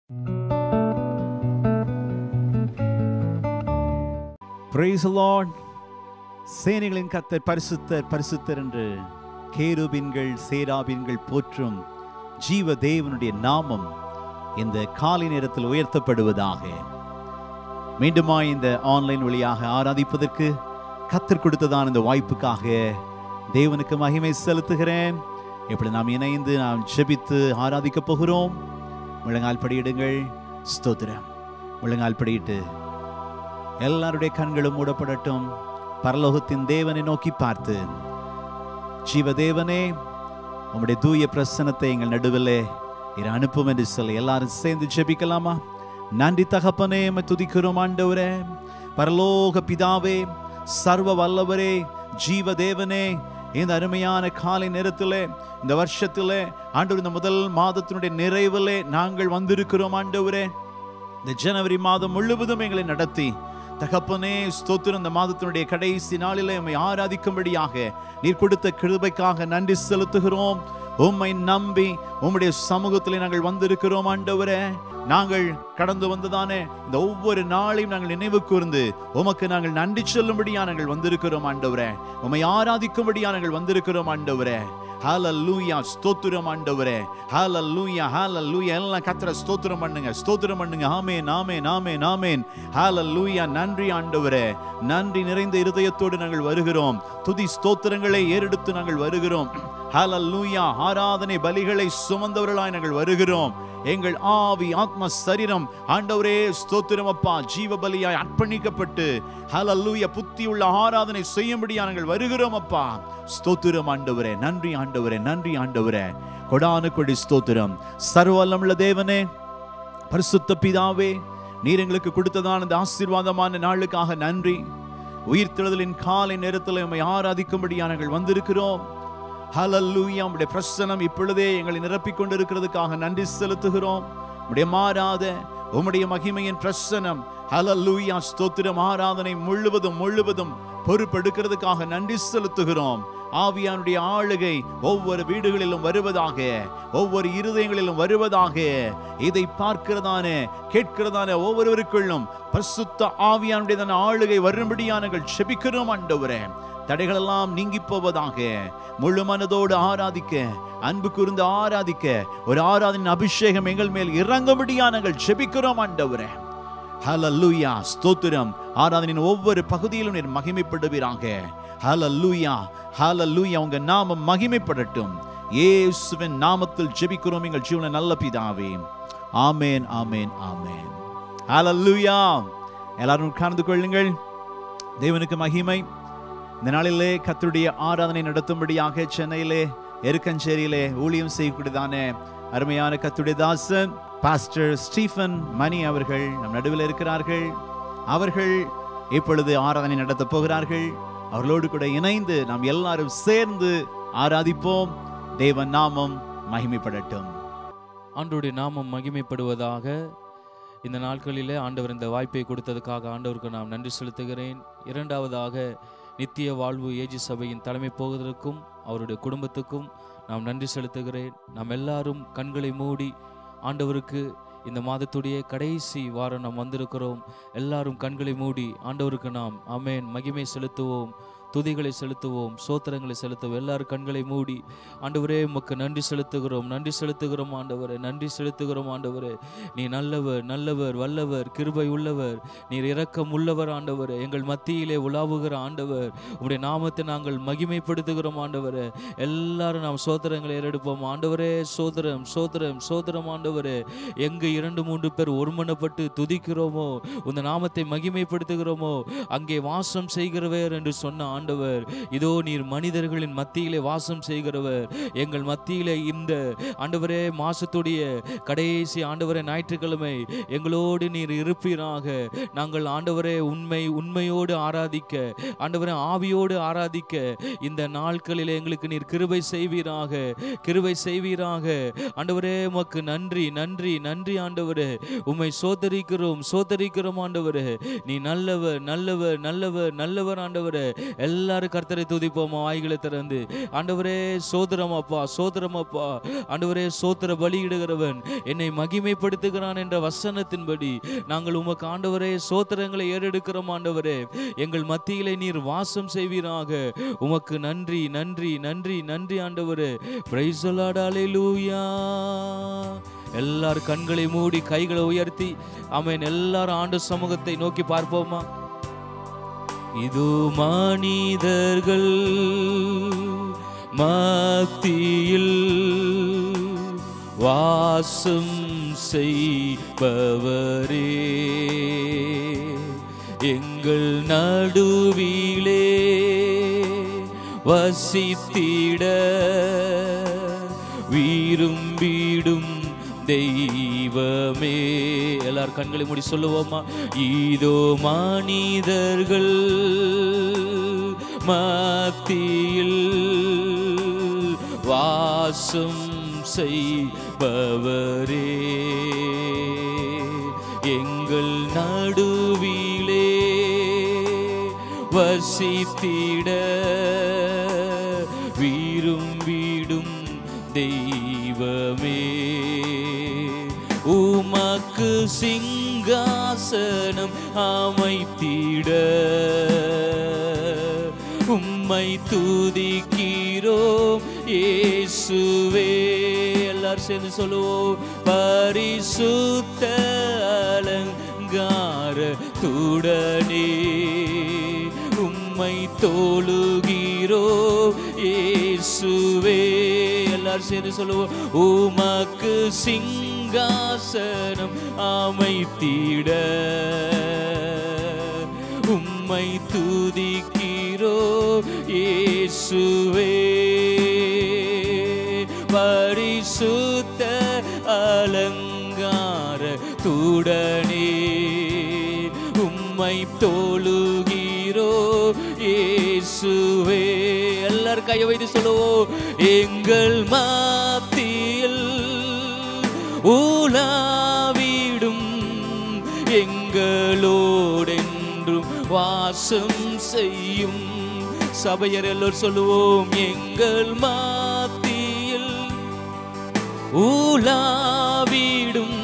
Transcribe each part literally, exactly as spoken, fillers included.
Praise the Lord. சேனைகளின் கர்த்தர் பரிசுத்தர் பரிசுத்தர் என்று கேருபீன்கள் சேராபீன்கள் போற்றும் ஜீவ தேவனுடைய நாமம் இந்த காலை நேரத்தில் உயர்த்தப்படுவதாக. மீண்டுமா இந்த ஆன்லைன் வழியாக ஆராதிப்பதற்கு கர்த்தர் கொடுத்ததான இந்த வாய்ப்புக்காக தேவனுக்கு மகிமை செலுத்துகிறேன். இப்படி நாம் இணைந்து நாம் ஜெபித்து ஆராதிக்க போகிறோம். முழங்கால் படியிடுங்கள். ஸ்தோத்திரம். முழங்கால் படியிட்டு எல்லாருடைய கண்களும் மூடப்படட்டும். பரலோகத்தின் தேவனை நோக்கி பார்த்து, ஜீவ தேவனே, உம்முடைய தூய பிரசன்னத்தை எங்கள் நடுவிலே இரு அனுப்பும் என்று சொல்லி எல்லாரும் சேர்ந்து ஜெபிக்கலாமா? நன்றி தகப்பனே, உம்மை துதிக்கிறோம் ஆண்டவரே. பரலோக பிதாவே, சர்வ வல்லவரே, ஜீவ தேவனே, இந்த அருமையான காலை நேரத்திலே, இந்த வருஷத்திலே ஆண்டவர், இந்த முதல் மாதத்தினுடைய நிறைவிலே நாங்கள் வந்திருக்கிறோம் ஆண்டவரே. இந்த ஜனவரி மாதம் முழுவதும் எங்களை நடத்தி தகப்பனே ஸ்தோத்திரம். இந்த மாதத்தினுடைய கடைசி நாளிலே உம்மை ஆராதிக்கும்படியாக நீர் கொடுத்த கிருபைக்காக நன்றி செலுத்துகிறோம். உம்மை நம்பி உம்முடைய சமூகத்திலே நாங்கள் வந்திருக்கிறோம் ஆண்டவரே. நாங்கள் கடந்து வந்ததானே இந்த ஒவ்வொரு நாளையும் நாங்கள் நினைவு கூர்ந்து உமக்கு நாங்கள் நன்றி சொல்லும்படியா நாங்கள் வந்திருக்கிறோம் ஆண்டவரே. உம்மை ஆராதிக்கும்படியா நாங்கள் வந்திருக்கிறோம் ஆண்டவரே. ஹல்லேலூயா, ஸ்தோத்திரம் ஆண்டவரே. ஹல்லேலூயா, ஹல்லேலூயா. எல்லாம் கர்த்தரை ஸ்தோத்திரம் பண்ணுங்க, ஸ்தோத்திரம் பண்ணுங்க. ஆமென், ஆமென், ஆமென், ஆமென். ஹல்லேலூயா. நன்றி ஆண்டவரே. நன்றி நிறைந்த இருதயத்தோடு நாங்கள் வருகிறோம். துதி ஸ்தோத்திரங்களை ஏறெடுத்து நாங்கள் வருகிறோம். ஹல்லேலூயா. ஆராதனை பலிகளை சுமந்தவர்களாய் நாங்கள் வருகிறோம். எங்கள் ஆவி ஆத்ம சரீரம் ஆண்டவரே ஸ்தோத்திரம் அப்பா ஜீவ பலியாய் அர்ப்பணிக்கப்பட்டு ஹல்லேலூயா புத்தியுள்ள ஆராதனை செய்யும்படியா நாங்கள் வருகிறோம் அப்பா. ஸ்தோத்திரம் ஆண்டவரே. நன்றி ஆண்டவரே, நன்றி ஆண்டவரே. கொடானு கொடி ஸ்தோத்திரம். சர்வ வல்லமையுள்ள தேவனே, பரிசுத்த பிதாவே, நீர் எங்களுக்கு கொடுத்ததான இந்த ஆசீர்வாதமான நாளுக்காக நன்றி. உயிர்த்தெழுதலின் காலை நேரத்தில் உம்மை ஆராதிக்கும்படியா நாங்கள் வந்திருக்கிறோம். ஹல்லேலூயா. உம்முடைய பிரசன்னம் இப்பொழுதே எங்களை நிரப்பிக் கொண்டிருக்கிறதுக்காக நன்றி செலுத்துகிறோம். உம்முடைய மாறாத உம்முடைய மகிமையின் பிரசன்னம் ஹல்லேலூயா ஸ்தோத்திரம் ஆராதனை முழுவதும் முழுவதும் பொறுப்பெடுக்கிறதுக்காக நன்றி செலுத்துகிறோம். ஆவியானுடைய ஆளுகை ஒவ்வொரு வீடுகளிலும் வருவதாக, ஒவ்வொரு இருதயங்களிலும் வருவதாக. இதை பார்க்கிறதான கேட்கிறதான ஒவ்வொருவருக்குள்ளும் பரிசுத்த ஆவியானுடைய ஆளுகை வரும்படியா நாங்கள் ஜெபிக்கிறோம் ஆண்டவரே. தடைகளெல்லாம் நீங்கி போவதாக. முழு மனதோடு ஆராதிக்க, அன்பு கூர்ந்து ஆராதிக்க ஒரு ஆராதனை அபிஷேகம் எங்கள் மேல் இறங்கும்படியா நாங்கள் ஜெபிக்கிறோம் ஆண்டவரே. ஹல்லேலூயா ஸ்தோத்திரம். ஆராதனையின் ஒவ்வொரு பகுதியிலும் நீர் மகிமைப்படுவீராக. ஹல்லேலூயா, ஹல்லேலூயா. உங்க நாமம் மகிமைப்படட்டும். இயேசுவின் நாமத்தில் ஜெபிக்கிறோம் எங்கள் ஜீவன நல்ல பிதாவே. ஆமென், ஆமென், ஆமென். ஹல்லேலூயா. எல்லாரும் உட்கார்ந்து கொள்ளுங்கள். தேவனுக்கு மகிமை. இந்த நாளிலே கர்த்தருடைய ஆராதனை நடத்தும்படியாக சென்னையிலே எருக்கஞ்சேரியிலே ஊழியம் செய்யக்கூடியதான அருமையான கர்த்தருடைய தாசன் பாஸ்டர் ஸ்டீஃபன் மணி அவர்கள் நம் நடுவில் இருக்கிறார்கள். அவர்கள் இப்பொழுது ஆராதனை நடத்த போகிறார்கள். அவர்களோடு கூட இணைந்து நாம் எல்லாரும் சேர்ந்து ஆராதிப்போம். தேவன் நாமம் மகிமைப்படட்டும். ஆண்டவருடைய நாமம் மகிமைப்படுவதாக. இந்த நாட்களிலே ஆண்டவர் இந்த வாய்ப்பை கொடுத்ததுக்காக ஆண்டவருக்கு நான் நன்றி செலுத்துகிறேன். இரண்டாவதாக, நித்திய வாழ்வு ஏஜி சபையின் தலைமை போவதற்கும் அவருடைய குடும்பத்துக்கும் நாம் நன்றி செலுத்துகிறேன். நாம் எல்லாரும் கண்களை மூடி ஆண்டவருக்கு இந்த மாதத்துடைய கடைசி வாரம் நாம் வந்திருக்கிறோம். எல்லாரும் கண்களை மூடி ஆண்டவருக்கு நாம் ஆமென் மகிமை செலுத்துவோம், துதிகளை செலுத்துவோம், சோத்திரங்களை செலுத்துவோம். எல்லாரும் கண்களை மூடி ஆண்டவரே உமக்கு நன்றி செலுத்துகிறோம், நன்றி செலுத்துகிறோம் ஆண்டவரே, நன்றி செலுத்துகிறோம் ஆண்டவரே. நீ நல்லவர், நல்லவர், வல்லவர், கிருபை உள்ளவர், நீர் இரக்கம் உள்ளவர் ஆண்டவரே. எங்கள் மத்தியிலே உலாவுகிற ஆண்டவர், உம்முடைய நாமத்தை நாங்கள் மகிமைப்படுத்துகிறோம் ஆண்டவரே. எல்லாரும் நாம் சோத்திரங்களை ஏறெடுப்போம் ஆண்டவரே. சோத்திரம், சோத்திரம், சோத்திரம் ஆண்டவரே. எங்கு இரண்டு மூன்று பேர் ஒருமனப்பட்டு துதிக்கிறோமோ, உந்த நாமத்தை மகிமைப்படுத்துகிறோமோ, அங்கே வாசம் செய்கிறவர் என்று சொன்ன ஆண்டவர், இதோ நீர் மனிதர்களின் மத்தியிலே வாசம் செய்கிறவர். எங்கள் மத்தியிலே இந்த ஆண்டவரே மாசத்துடைய கடைசி ஆண்டவரே ஞாயிற்றுக்கிழமை எங்களோடு நீர் இருப்பீராக. நாங்கள் ஆண்டவரே உண்மை உண்மையோடு ஆராதிக்க, ஆண்டவரே ஆவியோடு ஆராதிக்க இந்த நாட்களிலே எங்களுக்கு நீர் கிருபை செய்வீராக, கிருபை செய்வீராக ஆண்டவரே. உமக்கு நன்றி, நன்றி, நன்றி ஆண்டவரே. உம்மை சோதரிக்கிறோம், சோதரிக்கிறோம் ஆண்டவரே. நீ நல்லவர், நல்லவர், நல்லவர், நல்லவர் ஆண்டவரே. எல்லாரும் கர்த்தரை துதிப்போமா, வாய்களை திறந்து. ஆண்டவரே சோதரம் அப்பா, சோதரம் அப்பா. ஆண்டவரே சோத்திர பலியிடுகிறவன் என்னை மகிமைப்படுத்துகிறான் என்ற வசனத்தின்படி நாங்கள் உமக்கு ஆண்டவரே சோத்திரங்களை ஏறெடுக்கிறோம். ஆண்டவரே எங்கள் மத்தியிலே நீர் வாசம் செய்வீராக. உமக்கு நன்றி நன்றி நன்றி நன்றி ஆண்டவரே. Praise the lord, hallelujah. எல்லாரும் கண்களை மூடி கைகளை உயர்த்தி ஆமென். எல்லாரும் ஆண்டு சமூகத்தை நோக்கி பார்ப்போமா. இது மனிதர்கள் மத்தியில் வாசம் செய்பவரே, எங்கள் நடுவிலே வசித்திட விரும்பிடும் தெய்வமே. எல்லாரும் கண்களை மூடி சொல்லுவோமா. இதோ மனிதர்கள் மத்தியில் வாசம் செய்பவரே, எங்கள் நடுவிலே வசித்திட விரும்பிடும் தெய்வமே. உமக்கு சிங்காசனம் அமைத்திட உம்மை துதிக்கிறோம் இயேசுவே. எல்லாரும் சேர்ந்து சொல்லுவோம். பரிசுத்த அலங்காரத்துடனே உம்மை தொழுகிறோம் இயேசுவே. எல்லாரும் சேர்ந்து சொல்லுவோம். உமக்கு சிங்காசனம் அமைத்திட உம்மை துதிக்கிறோம் இயேசுவே. பரிசுத்த அலங்காரத்துடனே உம்மை தொழுகிறோம் இயேசுவே. எல்லாரும் கையை வைத்து சொல்லுவோம். எங்கள் மத்தியில் உலாவிடும் எங்களோடென்றும் வாசம் செய்யும் சபையர் எல்லோரும் சொல்லுவோம். எங்கள் மத்தியில் உலாவிடும்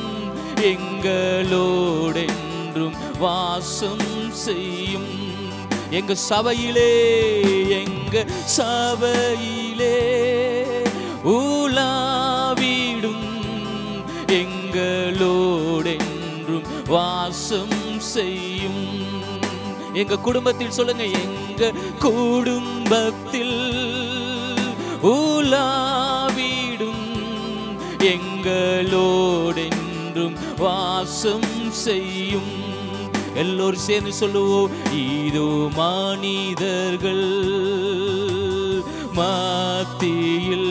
எங்களோடென்றும் வாசம் செய்யும். எங்க சபையிலே எங்க சபையிலே உலாவிடும் எங்களோடென்றும் வாசம் செய்யும். எங்க குடும்பத்தில் சொல்லுங்க. எங்க குடும்பத்தில் உலாவிடும் எங்களோடென்றும் வாசம் செய்யும். எல்லோரும் சேர்ந்து சொல்லுவோம். இதோ மனிதர்கள் மத்தியில்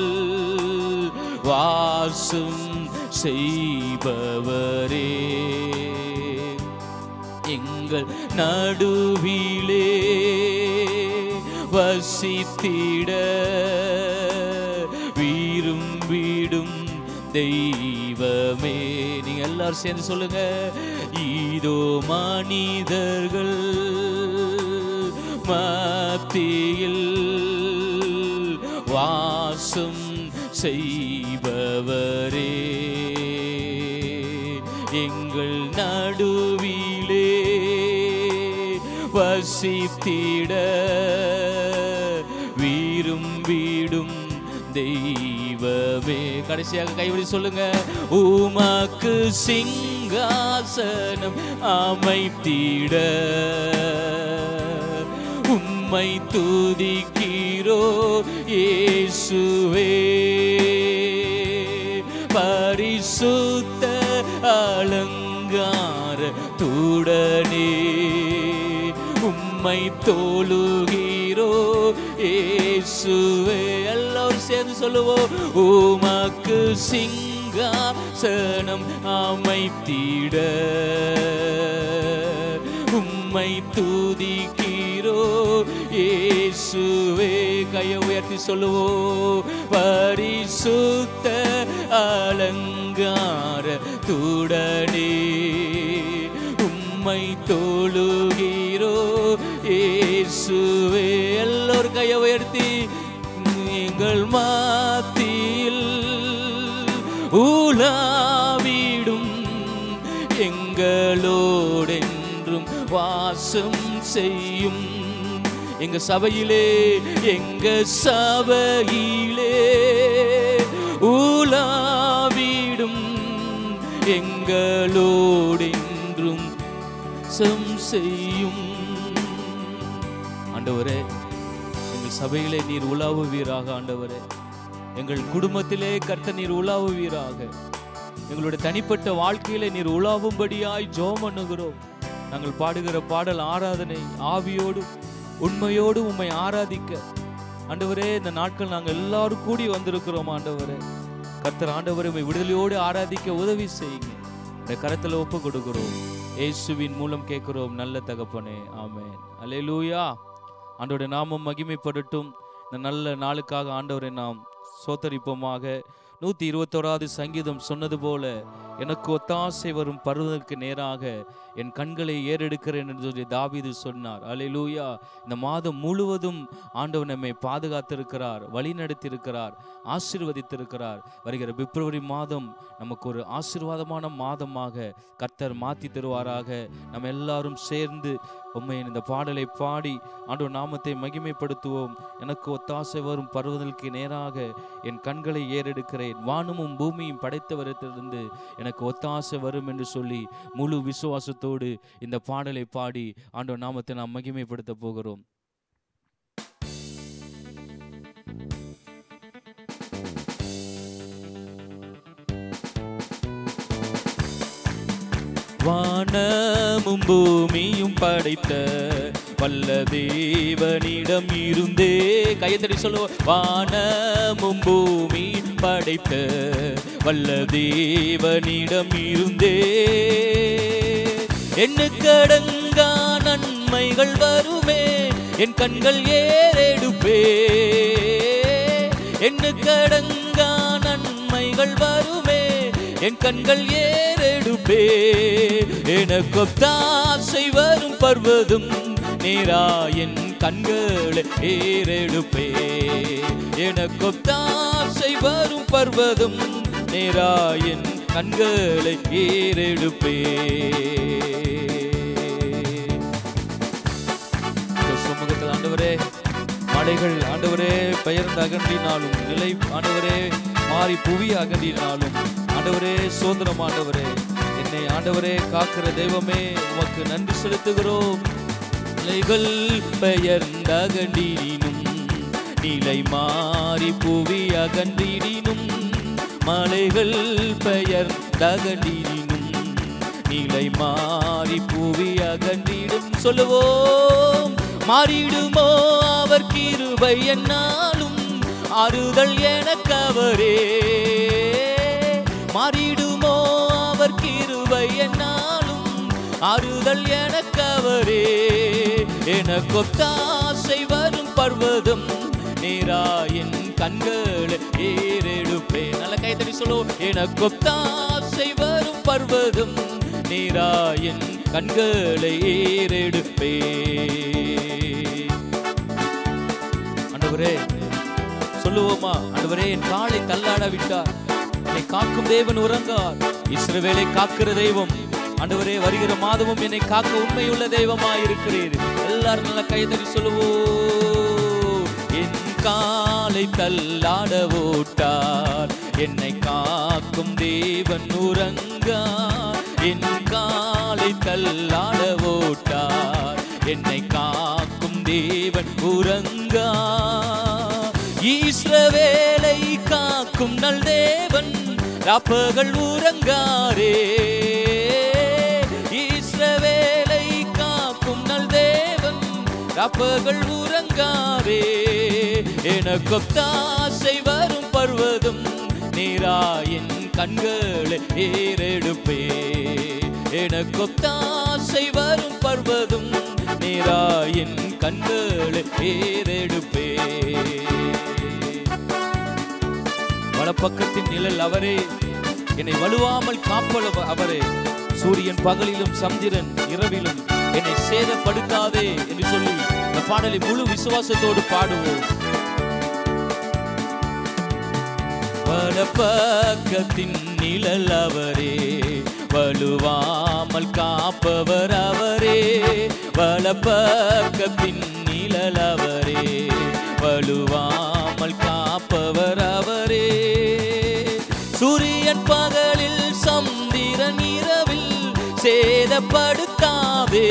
வாசம் செய்பவரே, எங்கள் நடுவிலே வசித்திட விரும்பிடும் தெய்வமே. நீங்க எல்லாரும் சேர்ந்து சொல்லுங்க. இதோ மனிதர்கள் மத்தியில் வாசம் செய்பவரே, எங்கள் நடுவிலே வசித்திட விரும்பிடும் தெய்வமே. கடைசியாக கைவிடி சொல்லுங்க. உமக்கு சிங்காசனம் அமைத்திட உம்மை துதிக்கிறோம் இயேசுவே. பரிசுத்த அலங்காரத்துடனே உம்மை தொழுகிறோம் இயேசுவே. எல்லோரும் சேர்ந்து சொல்லுவோம். உமக்கு சிங்காசனம் அமைத்திட உம்மை துதிக்கிறோம் இயேசுவே. கையை உயர்த்தி சொல்லுவோம். பரிசுத்த அலங்காரத்துடனே உம்மை தொழுகிறோம் இயேசுவே. இயேசுவே. எல்லோரும் கையை உயர்த்தி எங்கள் மத்தியில் உலாவிடும் எங்களோடென்றும் வாசம் செய்யும். எங்க சபையிலே எங்க சபையிலே உலாவிடும் எங்களோடென்றும் வாசம் செய்யும். ஆண்டவரே, எங்கள் சபையிலே நீர் உலாவுவீராக. ஆண்டவரே, எங்கள் குடும்பத்திலே கர்த்தர் நீர் உலாவுவீராக. எங்களுடைய தனிப்பட்ட வாழ்க்கையிலே நீர் உலாவும்படியாய் ஜெபம் பண்ணுகிறோம். நாங்கள் பாடுகிற பாடல் ஆராதனை ஆவியோடு உண்மையோடு உம்மை ஆராதிக்க ஆண்டவரே இந்த நாட்கள் நாங்கள் எல்லாரும் கூடி வந்திருக்கிறோம். ஆண்டவரே, கர்த்தர் ஆண்டவரை உம்மை விடுதலையோடு ஆராதிக்க உதவி செய்யுங்க. இந்த கரத்தில் ஒப்பு கொடுக்கிறோம். இயேசுவின் மூலம் கேட்கிறோம் நல்ல தகப்பனே, ஆமென். அல்லேலூயா. ஆண்டவருடைய நாமம் மகிமைப்படட்டும். இந்த நல்ல நாளுக்காக ஆண்டவரை நாம் சோத்தரிப்போமாக. நூற்றி இருபத்தோராவது சங்கீதம் சொன்னது போல, எனக்கு ஒத்தாசை வரும் பருவதற்கு நேராக என் கண்களை ஏறெடுக்கிறேன் என்று சொல்லி தாவீது சொன்னார். அல்லேலூயா. இந்த மாதம் முழுவதும் ஆண்டவர் நம்மை பாதுகாத்திருக்கிறார், வழி நடத்தியிருக்கிறார், ஆசீர்வதித்திருக்கிறார். வருகிற பிப்ரவரி மாதம் நமக்கு ஒரு ஆசீர்வாதமான மாதமாக கர்த்தர் மாற்றி தருவாராக. நம்ம எல்லாரும் சேர்ந்து உம்மை இந்த பாடலை பாடி ஆண்டவர் நாமத்தை மகிமைப்படுத்துவோம். எனக்கு ஒத்தாசை வரும் பருவதற்கு நேராக என் கண்களை ஏறெடுக்கிறேன், வானமும் பூமியும் படைத்தவரிடத்திலிருந்து எனக்கு ஒத்தாசை வரும் என்று சொல்லி முழு விசுவாசத்தோடு இந்த பாடலை பாடி ஆண்டவர் நாமத்தை நாம் மகிமைப்படுத்த போகிறோம். வானமும் பூமியும் படைத்த வல்ல தேவனிடம் இருந்தே, கையத்தடி சொல்லுவோம். வானமும் பூமியும் படைத்த வல்ல தேவனிடம் இருந்தே எண்ணுக்கடங்கா நன்மைகள் வருமே, என் கண்கள் ஏறெடுப்பே. எண்ணுக்கடங்கா நன்மைகள் வருமே, என் கண்கள் ஏறெடுப்பே. எனக்கு ஒத்தாசை வரும் பர்வதம் நேரா என் கண்களை ஏறெடுப்பே. எனக்கு ஒத்தாசை வரும் பர்வதம் நேரா என் கண்களை ஏறெடுப்பே. சமூகத்தில் ஆண்டவரே, மலைகள் ஆண்டவரே பெயர்ந்து அகன்றினாலும், நிலை ஆண்டவரே மாறி புவி அகன்றினாலும், ஆண்டவரே சோதனம் ஆண்டவரே, என்னை ஆண்டவரே காக்கிற தெய்வமே உமக்கு நன்றி செலுத்துகிறோம். நிலைகள் பெயர்ந்து அகன்றினும், நிலை மாறி புவி அகன்றினும், மலைகள் பெயர்ந்து அகன்றினும், நிலை மாறி புவி அகன்றிடும். சொல்லுவோம். மாறிடுமோ அவர் கிருபை என்னாலும், ஆறுதல் எனக்கு அவரே. மாறிடுமோ அவர் கிருபை என்னாலும், ஆறுதல் எனக்கு அவரே. எனக்கு ஒத்தாசை வரும் பர்வதம் நேரா என் கண்களை ஏறெடுப்பே. நல்ல கைத்தடி சொல்லுவோம். எனக்கு ஒத்தாசை வரும் பர்வதம் நேரா என் கண்களை ஏறெடுப்பே. ஆண்டவரே சொல்லுவோமா? ஆண்டவரே, என் காலை தள்ளாட விட்டார், என்னை காக்கும் தேவன் உறங்கார். இஸ்ரவேலை காக்கிற தெய்வம் ஆண்டவரே, வருகிற மாதமும் என்னை காக்க உண்மையுள்ள தெய்வமாய் இருக்கிறீர். எல்லாரும் நல்ல கைதறி சொல்லுவோம். என் காலை தள்ளாட ஓட்டார், என்னை காக்கும் தேவன் உறங்கார். என் காலை தள்ளாட ஓட்டார், என்னை காக்கும் தேவன் உறங்கார். இஸ்ரவேலை காக்கும் நல் தேவன் ராப்பகல் உறங்காரே. இஸ்ரவேலை காக்கும் நல் தேவன் ராப்பகல் உறங்காரே. எனக்கு ஒத்தாசை வரும் பர்வதம் நேரா என் கண்களை ஏறெடுப்பே. எனக்கு ஒத்தாசை வரும் பர்வதம் நேரா என் கண்களை ஏறெடுப்பே. வலப்பக்கத்தின் நிழல் அவரே, என்னை வலுவாமல் காப்பல அவரே. சூரியன் பகலிலும் சந்திரன் இரவிலும் என்னை சேதப்படுத்தாதே என்று சொல்லி இந்த பாடலை முழு விசுவாசத்தோடு பாடுவோம். வலப்பக்கத்தின் நிழல் அவரே, வலுவாமல் காப்பவர் அவரே. வலப்பக்கத்தின் நிழல் அவரே, வலுவாமல் காப்பவர் அவரே. சூரியன் பகலில் சந்திரன் இரவில் சேதப்படுத்தாதே.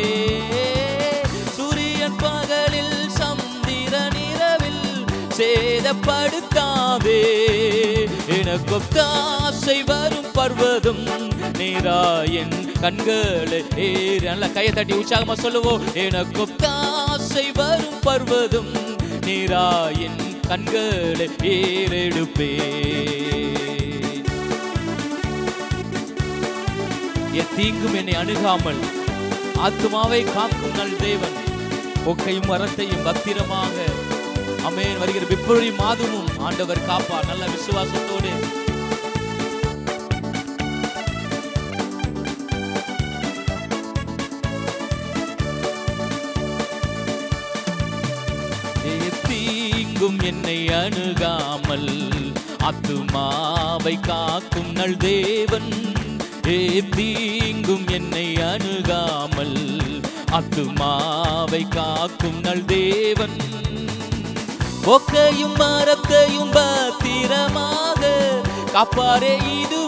சூரியன் பகலில் சந்திரன் இரவில் சேதப்படுத்தாதே. எனக்கு ஒத்தாசை வரும் பர்வதம் நீராயன் கண்களை ஏறு. நல்ல கையை தட்டி உற்சாகமா சொல்லுவோம். எனக்கு ஒத்தாசை வரும் பர்வதம் நீராயன் கண்களை ஏறெடுப்பே. தீங்கும் என்னை அணுகாமல் ஆத்துமாவை காக்கும் நல் தேவன், பொக்கையும் வரத்தையும் பத்திரமாக ஆமென் வருகிற பிப்ரவரி மாதமும் ஆண்டவர் காப்பார். நல்ல விசுவாசத்தோடு தீங்கும் என்னை அணுகாமல் ஆத்துமாவை காக்கும் நல் தேவன். தீங்கும் என்னை அணுகாமல் ஆத்துமாவை காக்கும் நல் தேவன். பொக்கையும் மரத்தையும் பத்திரமாக காப்பாரே இது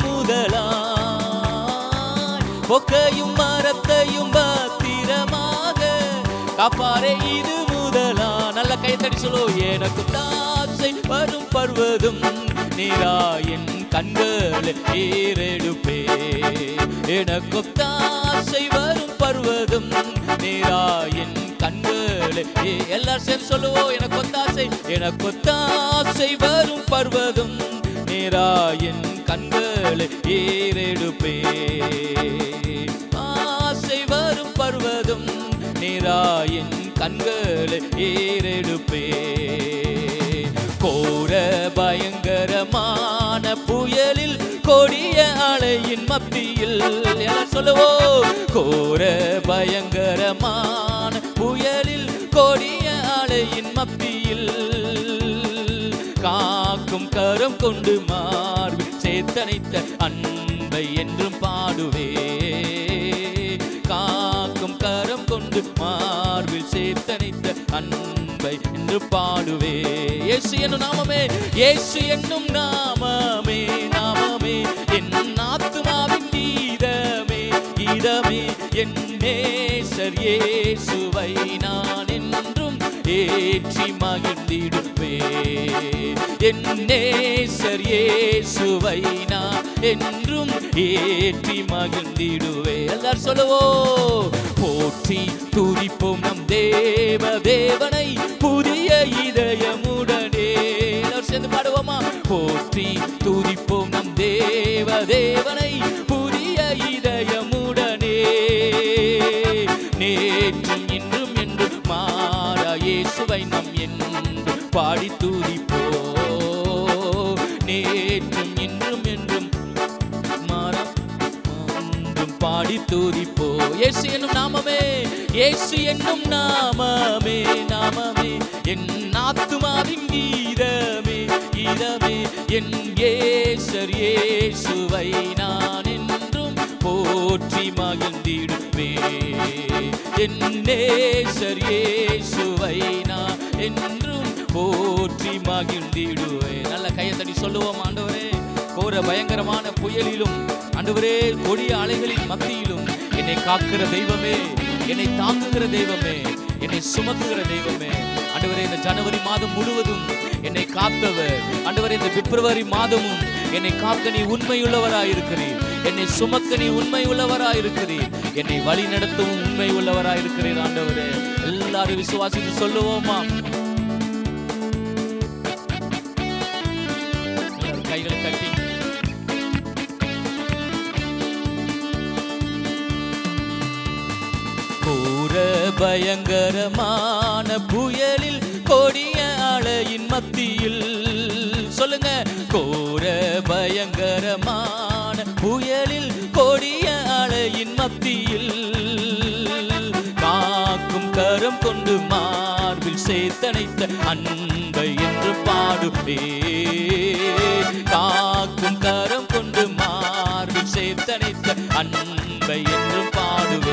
முதலாய். பொக்கையும் மரத்தையும் பத்திரமாக காப்பாரே இது முதலா. நல்ல கைத்தடி சொல்லோ. எனக்கு தாசை வரும் பர்வதம் நீராயன் கண்களை ஏறெடுப்பே. எனக்கு தாசை வரும் பர்வதம் நீராயன் கண்களை. எல்லாரும் சேர்ந்து சொல்லுவோம். எனக்கு ஒத்தாசை, எனக்கு ஒத்தாசை வரும் பர்வதம் நீராயன் கண்களை ஏறெடுப்பே. ஆசை வரும் பர்வதம் நீராயன் கண்களை ஏறெடுப்பே. கோர பயங்கரமான புயலில் கொடிய அலையின் மத்தியில் எல்லாம் சொல்லுவோம். கோர பயங்கரமான புயலில் கொடிய அலையின் மத்தியில் காக்கும் கரம் கொண்டு மார்பில் சேர்த்தனைத்த அன்பை என்றும் பாடுவே. காக்கும் கரம் கொண்டு மார்பில் சேர்த்தனைத்த அன்பை என்று பாடுவே. இயேசு என்னும் நாமமே, இயேசு என்னும் நாமமே, நாமமே என் ஆத்துமாவின் கீதமே, கீதமே என் நேசர் இயேசுவை நான் என்றும் ஏற்றி மகிழ்ந்திடுவே. என் நேசர் இயேசுவை நான் என்றும் ஏற்றி மகிழ்ந்திடுவே. எல்லாரும் சொல்லுவோம். போற்றி துதிப்போம் நம் தேவ தேவனை புதிய இதயமுடனே. எல்லாரும் சேர்ந்து பாடுவோமா. போற்றி துதிப்போம் நம் தேவ தேவனை புதிய இதயமுடனே. நேற்றும் இன்றும் என்றும் மாறா இயேசுவை நம் என்று பாடி துதிப்போ. நேற்றும் இன்றும் என்றும் மாறா என்றும் பாடி துதிப்போ. இயேசு என்னும் நாமமே, இயேசு என்னும் நாமமே, நாமமே என் ஆத்துமாவின் கீதமே, கீதமே என் நேசர் இயேசுவை நான் என்றும் போற்றி மகிழ்ந்திடுவே. என் நேசர் இயேசுவை நான் என்றும் போற்றி மகிழ்ந்திடுவே. நல்ல கையை தட்டி சொல்லுவோம். ஆண்டவரே, கோர பயங்கரமான புயலிலும் ஆண்டவரே கொடிய அலைகளின் மத்தியிலும் என்னை காக்கிற தெய்வமே, என்னை தாங்குகிற தெய்வமே, என்னை சுமக்குகிற தெய்வமே. ஆண்டவரே, இந்த ஜனவரி மாதம் முழுவதும் என்னை காத்தவர். ஆண்டவரே, இந்த பிப்ரவரி மாதமும் என்னை காக்க நீ உண்மையுள்ளவராயிருக்கிறீர். என்னை சுமக்க நீ உண்மையுள்ளவராயிருக்கிறீர். என்னை வழி நடத்தவும் உண்மை உள்ளவராயிருக்கிறீர். ஆண்டவரே, எல்லாரும் விசுவாசித்து சொல்லுவோமா. கைகளை தட்டி கோர பயங்கரமான புயலில் கொடிய அலையின் மத்தியில் சொல்லுங்க. கோர பயங்கரமான புயலில் கொடிய அலையின் மத்தியில் அன்பை என்று பாடுவே. காக்கும் கரம் கொண்டு மார்பில் சேர்த்தணைத்த அன்பை என்று பாடுவே.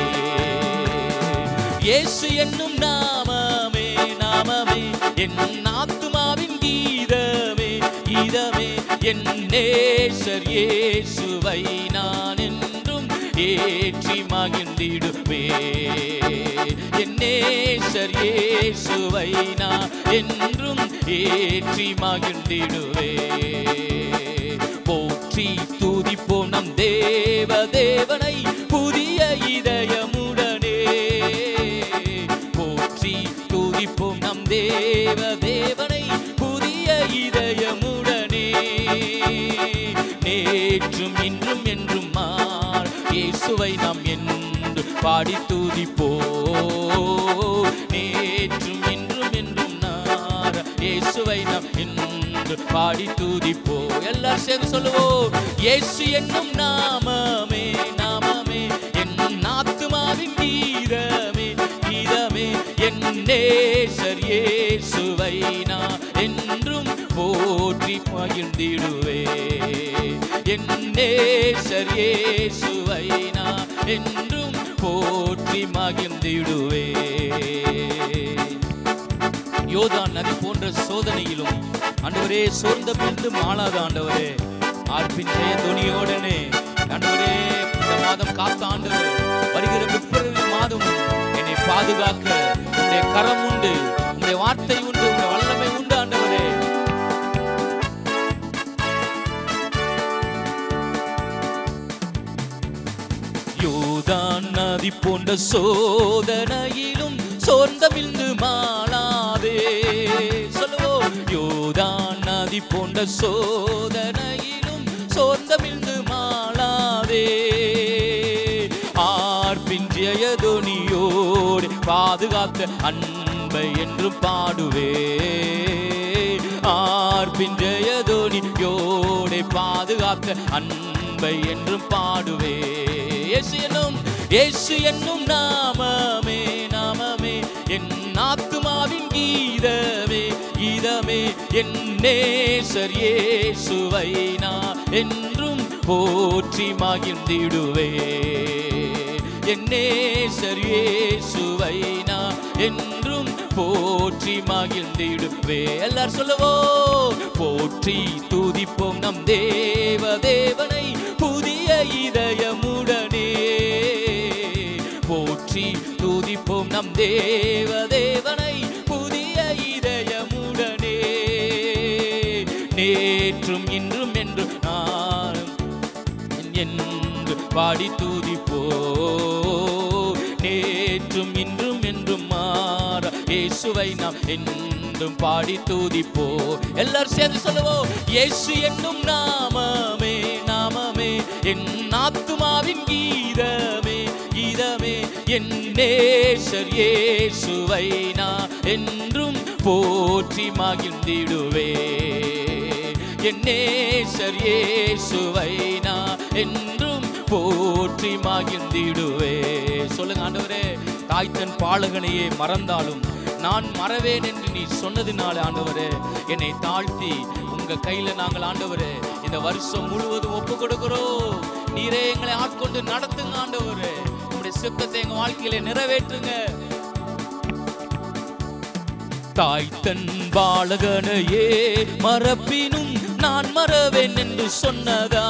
இயேசு என்னும் நாமமே நாமமே என் ஆத்துமாவின் கீதமே கீதமே. என் நேசர் இயேசுவை நான் என்றும் ஏற்றி மகிழ்ந்திடுவே. என் நேசர் இயேசுவை நான் என்றும் ஏற்றி மகிழ்ந்திடுவே. போற்றி துதிப்போம் நம் தேவ தேவனை புதிய இதயமுடனே. போற்றி துதிப்போம் நம் தேவ தேவனை புதிய இதயமுடனே. நேற்றும் இன்றும் என்றும் மார் இயேசுவை நாம் என்று பாடி துதிப்போ. நேற்றும் இன்றும் என்றும் நார் இயேசுவை நாம் என்று பாடி துதிப்போ. எல்லாரும் சேர்ந்து சொல்லுவோம். இயேசு என்னும் நாமமே நாமமே என் ஆத்துமாவின் கீதமே கீதமே. என் நேசர் இயேசுவை நான் என்றும் போற்றி மகிழ்ந்திடுவே. என் நேசர் இயேசுவை நான் என்றும் போற்றி மகிழ்ந்திடுவே. யோர்தான் நதி போன்ற சோதனையிலும் ஆண்டவரே சோர்ந்த பிந்து மாளாத ஆண்டவரே ஆர்ப்பின் ஜெய துணியோடனே ஆண்டவரே இந்த மாதம் காத்த ஆண்டவர் வருகிற பிப்ரவரி மாதம் என்னை பாதுகாக்க உங்களுடைய கரம் உண்டு, உங்களுடைய வார்த்தை உண்டு, உங்களுடைய வல்லமை உண்டு ஆண்டவரே. யோர்தான் நதி போன்ற சோதனையிலும் சோர்ந்தமிழ்ந்து மாளாதே. சொல்லுவோம். யோர்தான் நதி போன்ற சோதனையிலும் சோர்ந்தமிழ்ந்து மாளாதே. ஆர்ப்பின் ஜெயதொனியோடு பாதுகாத்த அன்பை என்றும் பாடுவே. ஆர்ப்பின் ஜெயதொனியோடு பாதுகாத்த அன்பை என்றும் பாடுவே. இயேசு என்னும் இயேசு என்னும் நாமமே நாமமே என் ஆத்துமாவின் கீதமே கீதமே. என் நேசர் இயேசுவை நான் என்றும் போற்றி மகிழ்ந்திடுவே. என் நேசர் இயேசுவை நான் என்றும் போற்றி மகிழ்ந்திடுவே. எல்லாரும் சொல்லுவோம். போற்றி துதிப்போம் நம் தேவ தேவனை புதிய இதயமுடனே. போற்றி துதிப்போம் நம் தேவ தேவனை புதிய இதயமுடனே. நேற்றும் இன்றும் என்று நான் என்று பாடி துதிப்போ. நேற்றும் இன்றும் என்றும் மாற இயேசுவை நாம் என்றும் பாடி துதிப்போ. எல்லாரும் சேர்ந்து சொல்லுவோம். இயேசு என்னும் நாமமே நாமமே என் ஆத்துமாவின் கீதமே கீதமே. என் நேசர் இயேசுவை நான் என்றும் போற்றி மகிழ்ந்திடுவே. என் நேசர் இயேசுவை நான் என்றும் போற்றி மகிழ்ந்திடுவே. சொல்லுங்க ஆண்டவரே. தாய் தன் பாலகனையே மறந்தாலும் நான் மறவேன் என்று நீ சொன்னதினால ஆண்டவரே என்னை தாழ்த்தி உங்க கையில நாங்கள் ஆண்டவரே இந்த வருஷம் முழுவதும் ஒப்பு கொடுக்கிறோம். நீரே எங்களை ஆட்கொண்டு நடத்துங்க ஆண்டவரே. உங்களுடைய சித்தத்தை எங்க வாழ்க்கையில நிறைவேற்றுங்க. தாய் தன் பாலகனையே மறப்பினும் நான் மறவேன் என்று சொன்னதா.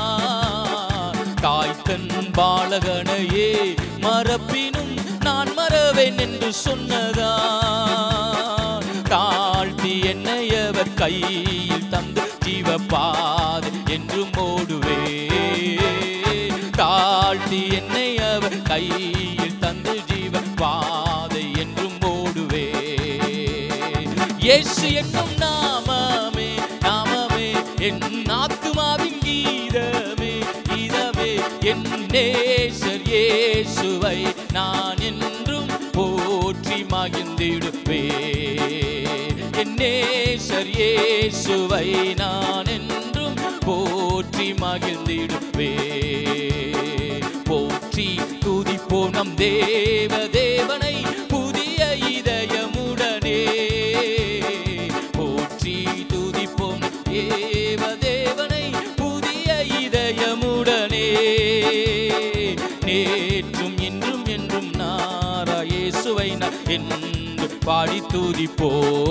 தாய் தன் பாலகனையே மறப்பினும் நான் மறவேன் என்று சொன்னதா. தாழ்த்தி என்னை அவர் கையில் தந்து ஜீவபாதை என்றும் ஓடுவே. தாழ்த்தி என்னை அவர் கையில் தந்து ஜீவபாதை என்றும் ஓடுவே. இயேசு என்னும் நாமமே நாமமே என் ஆத்துமாவின் கீதமே கீதமே. என் நேசர் இயேசுவை நான் என்றும் போற்றி மகிழ்ந்திடுவே. என் நேசர் இயேசுவை நான் என்றும் போற்றி மகிழ்ந்திடுவே. போற்றி துதிப்போம் நம் தேவ தேவனை புதிய இதயமுடனே. நேற்றும் இன்றும் என்றும் நாரா இயேசுவை நான் என்று பாடி துதிப்போ.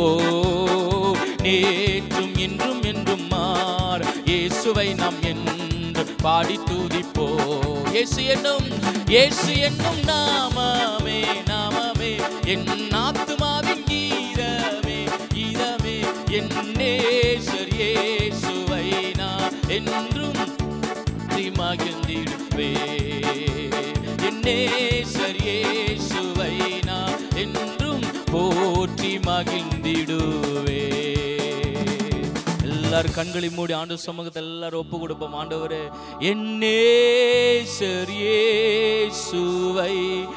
நேற்றும் இன்றும் என்றும் மாற இயேசுவை நாம் என்று பாடி துதிப்போ. இயேசு என்னும் இயேசு என்னும் நாமமே நாமமே என் ஆத்துமாவின் கீதமே கீதமே. என் நேசர் இயேசுவை நான் என்றும் மகிழ்ந்திடுவே. என் நேசர் இயேசுவை நான் என்றும் போற்றி மகிழ்ந்திடுவே. எல்லாரும் கண்களை மூடி ஆண்டவர் சமூகத்தை எல்லாரும் ஒப்பு கொடுப்போம். ஆண்டவரே, என் நேசர் இயேசுவை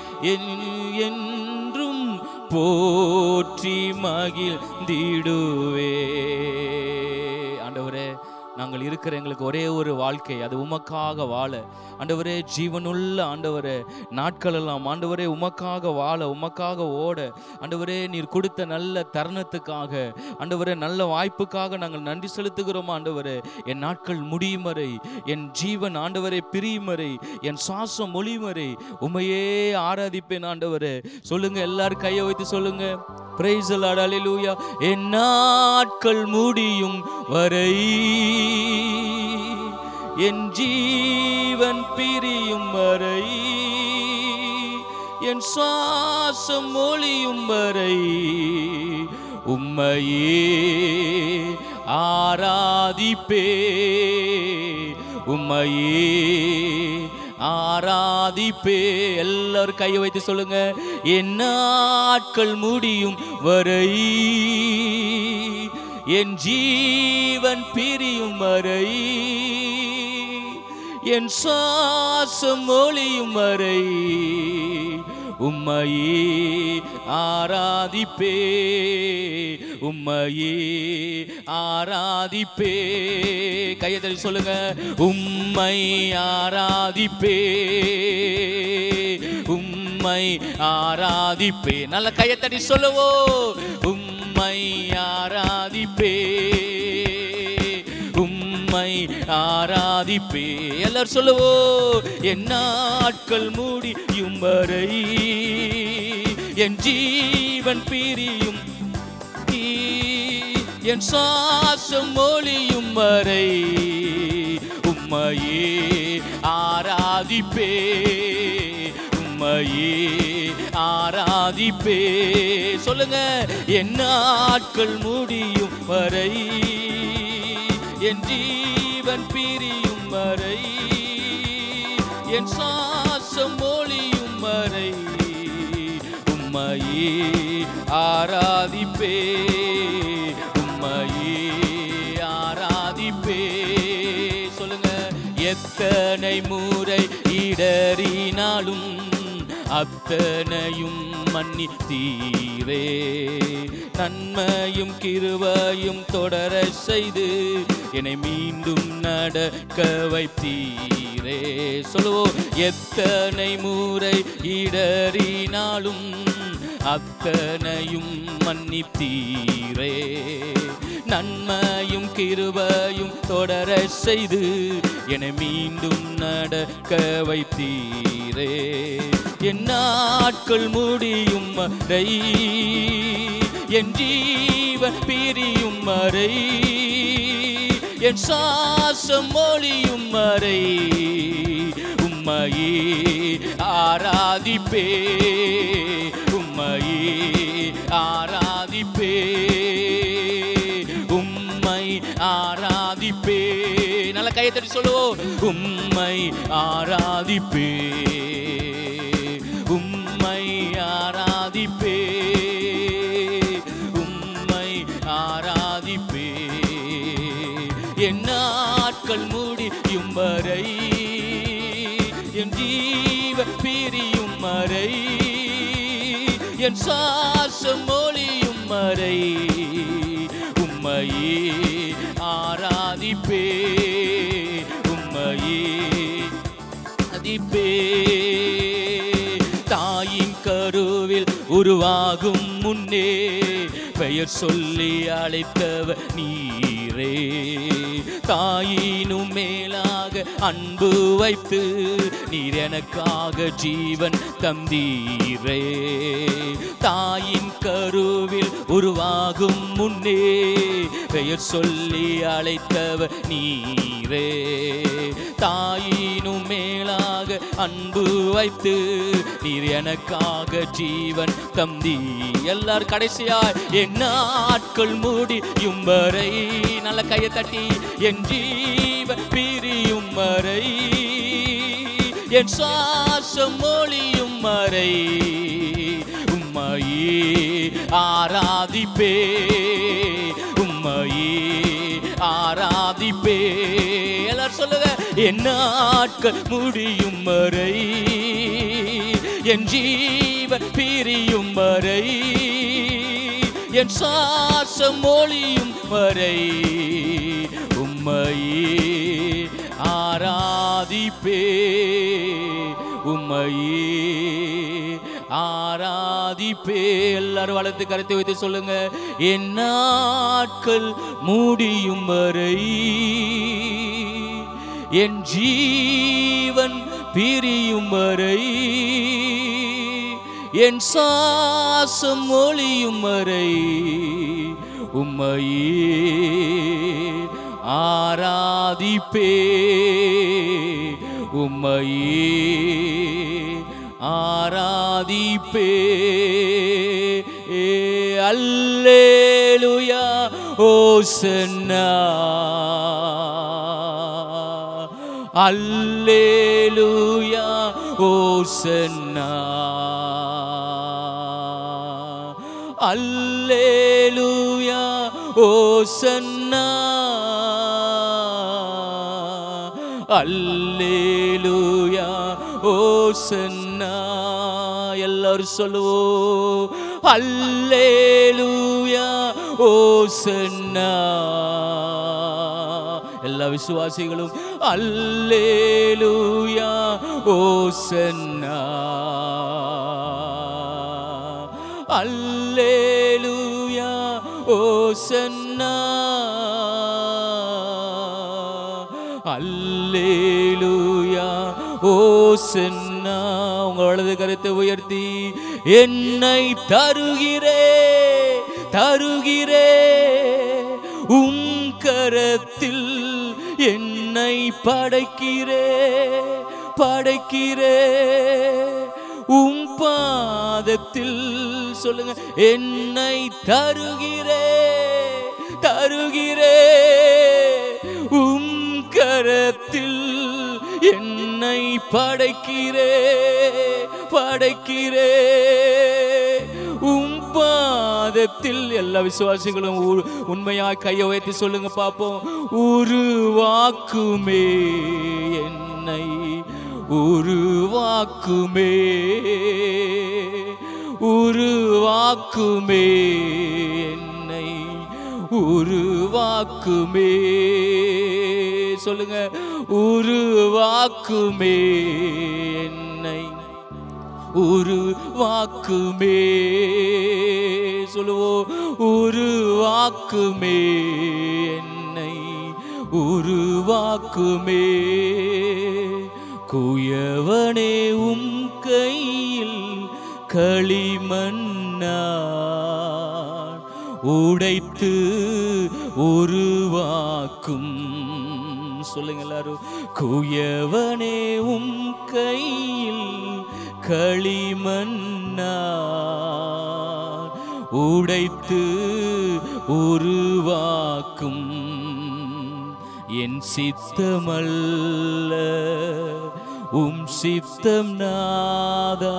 என்றும் போற்றி மகிழ்ந்திடுவே. ஆண்டவரே, நாங்கள் இருக்கிற எங்களுக்கு ஒரே ஒரு வாழ்க்கை, அது உமக்காக வாழ. ஆண்டவரே, ஜீவனுள்ள ஆண்டவரே நாட்கள் எல்லாம் ஆண்டவரே உமக்காக வாழ, உமக்காக ஓட. ஆண்டவரே, நீர் கொடுத்த நல்ல தருணத்துக்காக, ஆண்டவரே நல்ல வாய்ப்புக்காக நாங்கள் நன்றி செலுத்துகிறோம். ஆண்டவரே, என் நாட்கள் முடியும் வரை, என் ஜீவன் ஆண்டவரே பிரியும் வரை, என் சுவாசம் ஒளியும் வரை உமையே ஆராதிப்பேன். ஆண்டவரே, சொல்லுங்க, எல்லாரும் கையை வைத்து சொல்லுங்க. Praise the Lord, hallelujah. என் நாட்கள் முடியும் வரை, என் ஜீவன் பிரியும் வரை, என் சுவாசம் ஒளியும் வரை உம்மையே ஆராதிப்பே. உம்மையே ஆராதிப்பே. எல்லாரும் கையை வைத்து சொல்லுங்க. என் நாட்கள் முடியும் வரை, என் ஜீவன் பிரியும் வரை, என் சுவாசம் ஒளியும் வரை உம்மையே ஆராதிப்பே. உம்மையே ஆராதிப்பே. கையை தட்டி சொல்லுங்க. உம்மை ஆராதிப்பே. உம்மை ஆராதிப்பே. நல்ல கையை தட்டி சொல்லுவோ. உம்மை ஆராதிப்பே. உம்மை ஆராதிப்பே. எல்லாரும் சொல்லுவோ. என் நாட்கள் முடியும் வரை, என் ஜீவன் பிரியும், என் சுவாசம் ஒளியும் வரை உம்மையே ஆராதிப்பே. உம்மையே ஆராதிப்பே. சொல்லுங்க. என் நாட்கள் முடியும் வரை, என் ஜீவன் பிரியும் வரை, என் சுவாசம் ஒளியும் வரை உம்மையே ஆராதிப்பே. உம்மையே ஆராதிப்பே. சொல்லுங்க. எத்தனை முறை இடறினாலும் அத்தனையும் மன்னித்தீரே. நன்மையும் கிருபையும் தொடர செய்து என்னை மீண்டும் நடக்க வைத்தீரே. சொல்லுவோம். எத்தனை முறை இடறினாலும் அத்தனையும் மன்னித்தீரே. நன்மையும் கிருபையும் தொடர செய்து என்னை மீண்டும் நடக்க வைத்தீரே. என் நாட்கள் முடியும் வரை, என் ஜீவன் பிரியும் வரை, என் சுவாசம் ஒளியும் வரை உம்மையே ஆராதிப்பே. உம்மையே ஆராதிப்பே. உம்மை ஆராதிப்பே. நல்ல கையை தட்டி சொல்லுவோம். உம்மை ஆராதிப்பே. உம்மை ஆராதிப்பே. உம்மை ஆராதிப்பே. என் நாட்கள் முடியும் வரை, என் ஜீவ பிரியும் வரை, என் சுவாசம் ஒளியும் வரை உம்மையே ஆராதிப்பே. உம்மையே ஆராதிப்பே. தாயின் கருவில் உருவாகும் முன்னே பெயர் சொல்லி அழைத்தவர் நீர். தந்தீரே. தாயினும் மேலாக அன்பு வைத்து நீர் எனக்காக ஜீவன் தந்தீரே. தாயின் கருவில் உருவாகும் முன்னே பெயர் சொல்லி அழைத்தவர் நீரே. தாயினும் மேலாக அன்பு வைத்து நீர் எனக்காக ஜீவன் தந்தி. எல்லாரும் கடைசியாய் என் நாட்கள் முடியும் வரை நல்ல கையை தட்டி என் ஜீவன் பிரியும் வரை என் சுவாசம் மொழியும் வரை உம்மையே ஆராதிப்பே உம்மையே ஆராதிப்பே. எல்லாரும் சொல்லுங்க என் நாட்கள் முடியும் வரை என் ஜீவன் பிரியும் வரை என் சுவாசம் மொழியும் வரை உம்மையே ஆராதிப்பே உம்மையே ஆராதிப்பே. எல்லாரும் வளர்த்து கருத்தை வைத்து சொல்லுங்க என் நாட்கள் முடியும் வரை என் ஜீவன் பிரியும் வரை என் சுவாசம் ஒளியும் வரை உம்மையே ஆராதிப்பே உம்மையே ஆராதிப்பே. அல்லேலூயா ஓசன்னா அல்லேலூயா ஓசன்னா அல்லேலூயா ஓசன்னா அல்லேலூயா ஓசன்னா. எல்லாரும் சொல்லுவோம் அல்லேலூயா ஓசன்னா. எல்லா விசுவாசிகளும் அல்லேலூயா ஓசன்னா அல்லேலூயா ஓசன்னா அல்லேலூயா ஓசன்னா. உங்கள் வலது கரத்தை உயர்த்தி என்னை தருகிறே தருகிறே உம் கரத்தில் என்னை படைக்கிறே படைக்கிறே உம் பாதத்தில் சொல்லுங்க என்னை தருகிறே தருகிறே உம் கரத்தில் என்னை படைக்கிறே படைக்கிறே உம் பாதத்தில். எல்லா விசுவாசிகளும் உண்மையாய் கையை உயர்த்தி சொல்லுங்க பாப்போம். உருவாக்குமே என்னை உருவாக்குமே உருவாக்குமே என்னை உருவாக்குமே சொல்லுங்க உருவாக்குமே என்னை உருவாக்குமே சொல்லுவோம் உருவாக்குமே என்னை உருவாக்குமே. குயவனே உம் கையில் களிமண்ணா உடைத்து உருவாக்கும் சொல்லுங்க எல்லாரும். குயவனே உம் கையில் களிமண்ணா உடைத்து உருவாக்கும் என் சித்தமல்ல உம் சித்தம் நாதா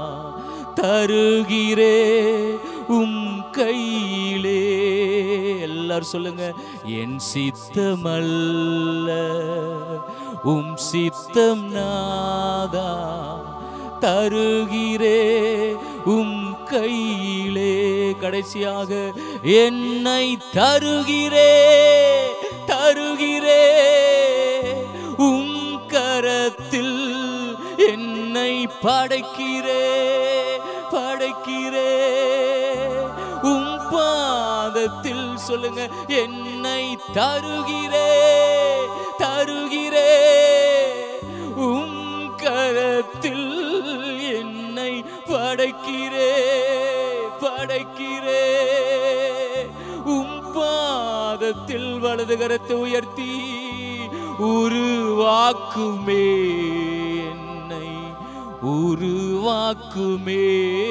தருகிறே உம் கையிலே. எல்லாரும் சொல்லுங்க என் சித்தமல்ல உம் சித்தம் நாதா தருகிறே உம் கையிலே. கடைசியாக என்னை தருகிறே தருகிறே உம் கரத்தில் என்னை படைக்கிறே படைக்கிறே உம் பாதத்தில் சொல்லுங்க. என்னை தருகிறே தருகிறே உம் கரத்தில் என்னை படைக்கிறே படைக்கிறே உம் பாதத்தில் வலது கரத்தை உயர்த்தி உருவாக்குமே என்னை உருவாக்குமே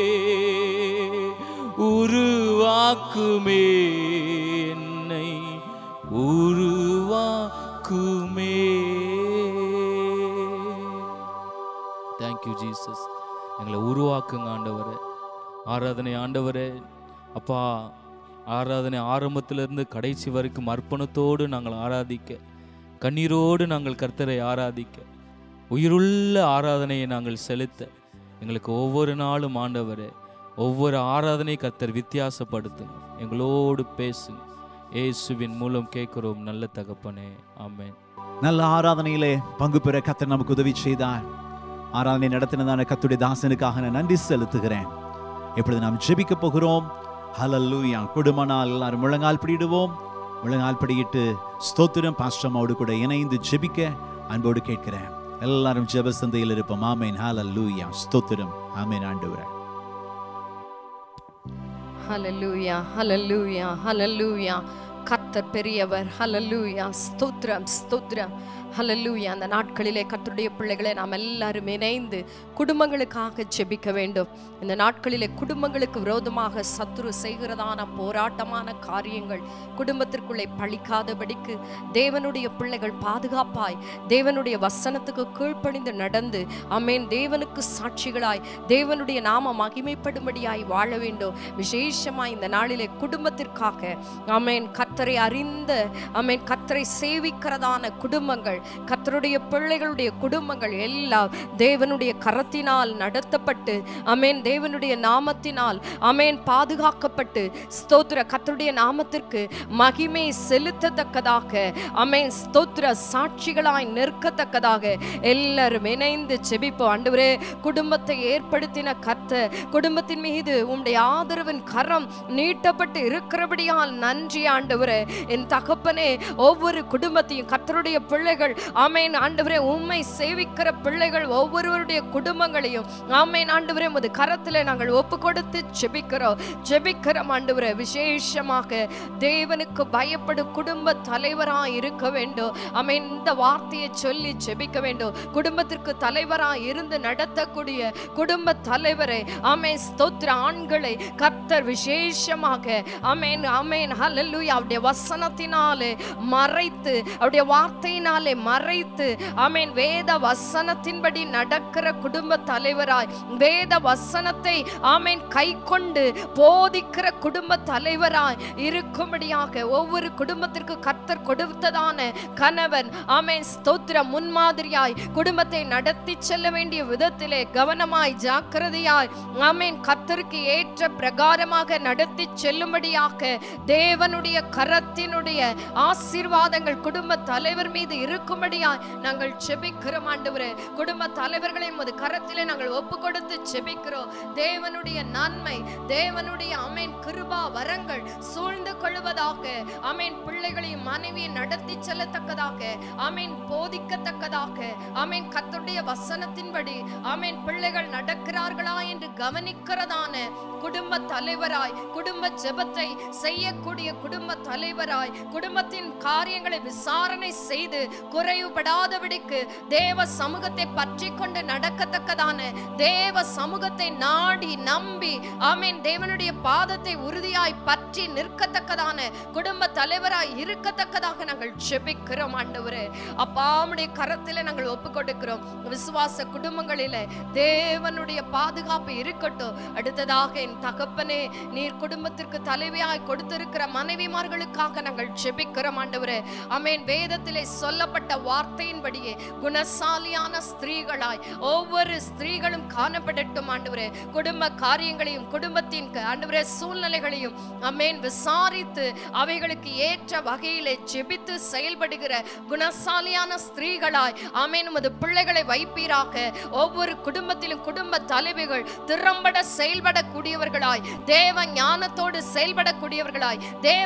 உருவாக்குமே என்னை உருவாக்குமே. Thank you Jesus. எங்களை உருவாக்குங்க ஆண்டவரே. ஆராதனை ஆண்டவரே அப்பா, ஆராதனை ஆரம்பத்திலிருந்து கடைசி வரைக்கும் அர்ப்பணத்தோடு நாங்கள் ஆராதிக்க, கண்ணீரோடு நாங்கள் கர்த்தரை ஆராதிக்க, உயிருள்ள ஆராதனையை நாங்கள் செலுத்த எங்களுக்கு ஒவ்வொரு நாளும் ஆண்டவரே ஒவ்வொரு ஆராதனை கர்த்தர் வித்தியாசப்படுத்துங்க, எங்களோடு பேசுங்க. இயேசுவின் மூலம் கேட்கிறோம் நல்ல தகப்பனே, ஆமென். நல்ல ஆராதனையிலே பங்கு பெற கர்த்தர் நமக்கு உதவி செய்தார். ஆராதனை நடத்தினதான கர்த்தருடைய தாசனுக்காக நான் நன்றி செலுத்துகிறேன். இப்பொழுது நாம் ஜெபிக்க போகிறோம். ஹல்லேலூயா. குடும்பனால் எல்லாரும் முழங்கால் பிடிடுவோம். முழங்கால் படியிட்டு ஸ்தோத்திரம் பாஸ்டர்மாவோடு கூட இணைந்து ஜெபிக்க அன்போடு கேட்கிறேன். எல்லாரும் ஜெப சந்தையில் இருப்போம். ஆமென். ஹல்லேலூயா. ஸ்தோத்திரம். ஆமென் ஆண்டவரே. ஹல்லேலூயா ஹல்லேலூயா ஹல்லேலூயா. கர்த்தர் பெரியவர். ஹல்லேலூயா. ஸ்தோத்திரம் ஸ்தோத்திரம். ஹல்லேலூயா. அந்த நாட்களிலே கர்த்தருடைய பிள்ளைகளை நாம் எல்லாரும் இணைந்து குடும்பங்களுக்காக ஜெபிக்க வேண்டும். இந்த நாட்களிலே குடும்பங்களுக்கு விரோதமாக சத்துரு செய்கிறதான போராட்டமான காரியங்கள் குடும்பத்திற்குள்ளே பழிக்காதபடிக்கு தேவனுடைய பிள்ளைகள் பாதுகாப்பாய் தேவனுடைய வசனத்துக்கு கீழ்ப்படிந்து நடந்து ஆமென் தேவனுக்கு சாட்சிகளாய் தேவனுடைய நாம மகிமைப்படும்படியாய் வாழ வேண்டும். விசேஷமாய் இந்த நாளிலே குடும்பத்திற்காக ஆமென் கர்த்தரை அறிந்த ஆமென் கர்த்தரை சேவிக்கிறதான குடும்பங்கள், கர்த்தருடைய பிள்ளைகளுடைய குடும்பங்கள் எல்லாம் தேவனுடைய கரத்தினால் நடத்தப்பட்டு ஆமென் தேவனுடைய நாமத்தினால் ஆமென் பாதுகாக்கப்பட்டு ஸ்தோத்திர கர்த்தருடைய நாமத்திற்கு மகிமை செலுத்தத்தக்கதாக ஆமென் ஸ்தோத்திர சாட்சிகளாய் நிற்கத்தக்கதாக எல்லாரும் இணைந்து ஜெபிப்போம். ஆண்டவரே, குடும்பத்தை ஏற்படுத்தின கர்த்தர், குடும்பத்தின் மீது உம்முடைய ஆதரவின் கரம் நீட்டப்பட்டு இருக்கிறபடியால் நன்றி ஆண்டவரே. என் தகப்பனே, ஒவ்வொரு குடும்பத்தையும் கர்த்தருடைய பிள்ளைகள் ஆமென் ஆண்டவரே உம்மை சேவிக்கிற பிள்ளைகள் ஒவ்வொருவருடைய குடும்பங்களையும் ஆமென் ஆண்டவரே உமது கரத்திலே நாங்கள் ஒப்பு கொடுத்து ஜெபிக்கிறோம் ஜெபிக்கிறோம் ஆண்டவரே. விசேஷமாக தேவனுக்கு பயப்படும் குடும்ப தலைவராய் இருக்க வேண்டும். ஆமென். இந்த வார்த்தையை சொல்லி ஜெபிக்க வேண்டும். குடும்பத்திற்கு தலைவராய் இருந்து நடத்தக்கூடிய குடும்ப தலைவரை ஆமென் ஸ்தோத்திர ஆண்களை கர்த்தர் விசேஷமாக ஆமென் ஆமென் ஹல்லேலூயா அவருடைய வசனத்தினாலே மறைத்து அவருடைய வார்த்தையினாலே மறைத்து ஆமென் வேத வசனத்தின்படி நடக்கிற குடும்ப தலைவராய் வேத வசனத்தை ஆமென் கை கொண்டு போதிக்கிற குடும்ப தலைவராய் இருக்கும்படியாக ஒவ்வொரு குடும்பத்திற்கு கர்த்தர் கொடுத்ததான கணவன் ஆமென் ஸ்தோத்திர முன்மாதிரியாய் குடும்பத்தை நடத்தி செல்ல வேண்டிய விதத்திலே கவனமாய் ஜாக்கிரதையாய் ஆமென் கர்த்தருக்கு ஏற்ற பிரகாரமாக நடத்தி செல்லும்படியாக தேவனுடைய கரத்தினுடைய ஆசீர்வாதங்கள் குடும்ப தலைவர் மீது இருக்கும்படியாய் நாங்கள் ஜெபிக்கிறோம் ஆண்டவரே. குடும்ப தலைவர்களை உமது கரத்திலே நாங்கள் ஒப்பு கொடுத்து ஜெபிக்கிறோம். தேவனுடைய நன்மை தேவனுடைய ஆமென் கிருபா வரங்கள் சூழ்ந்து கொள்வதாக ஆமென் பிள்ளைகளையும் மனைவியை நடத்தி செல்லத்தக்கதாக ஆமென் போதிக்கத்தக்கதாக ஆமென் கர்த்தருடைய வசனத்தின்படி ஆமென் பிள்ளைகள் நடக்கிறார்களா என்று கவனிக்கிறதான குடும்ப தலைவராய் குடும்ப ஜெபத்தை செய்யக்கூடிய குடும்ப தலைவராய் குடும்பத்தின் காரியங்களை விசாரணை செய்து குறைவுபடாதபடிக்கு தேவ சமூகத்தை பற்றி கொண்டு நடக்கத்தக்கதான தேவ சமூகத்தை நாடி நம்பி ஆமென் தேவனுடைய பாதத்தை உறுதியாய் பற்றி நிற்கத்தக்கதான குடும்ப தலைவராய் இருக்கத்தக்கதாக நாங்கள் ஜெபிக்கிறோம் ஆண்டவரே. அப்பா உம்முடைய கரத்திலே நாங்கள் ஒப்பு கொடுக்கிறோம். விசுவாச குடும்பங்களிலே தேவனுடைய பாதுகாப்பு இருக்கட்டும். அடுத்ததாக என் தகப்பனே, நீர் குடும்பத்திற்கு தலைவியாய் கொடுத்திருக்கிற மனைவிமார்களுக்காக நாங்கள் ஜெபிக்கிறோம் ஆண்டவரே. ஆமென். வேதத்திலே சொல்லப்பட்ட வார்த்தையின்படியே குணசாலியான ஸ்திரீகளாய் ஒவ்வொரு ஸ்திரீகளும் காணப்படட்டும் ஆண்டவரே. குடும்ப காரியங்களையும் குடும்பத்தின் ஆண்டவரே சூழ்நிலைகளையும் ஆமென் விசாரித்து அவைகளுக்கு ஏற்ற வகையிலே ஜெபித்து செயல்படுகிற குணசாலியான ஸ்திரீகளாய் ஆமென் உமது பிள்ளைகளை வைப்பீராக. ஒவ்வொரு குடும்பத்திலும் குடும்ப தலைவிகள் திறம்பட செயல்படக்கூடியவர்களாய் தேவ ஞானத்தோடு செயல்படக்கூடியவர்களாய் தேவ ஆவி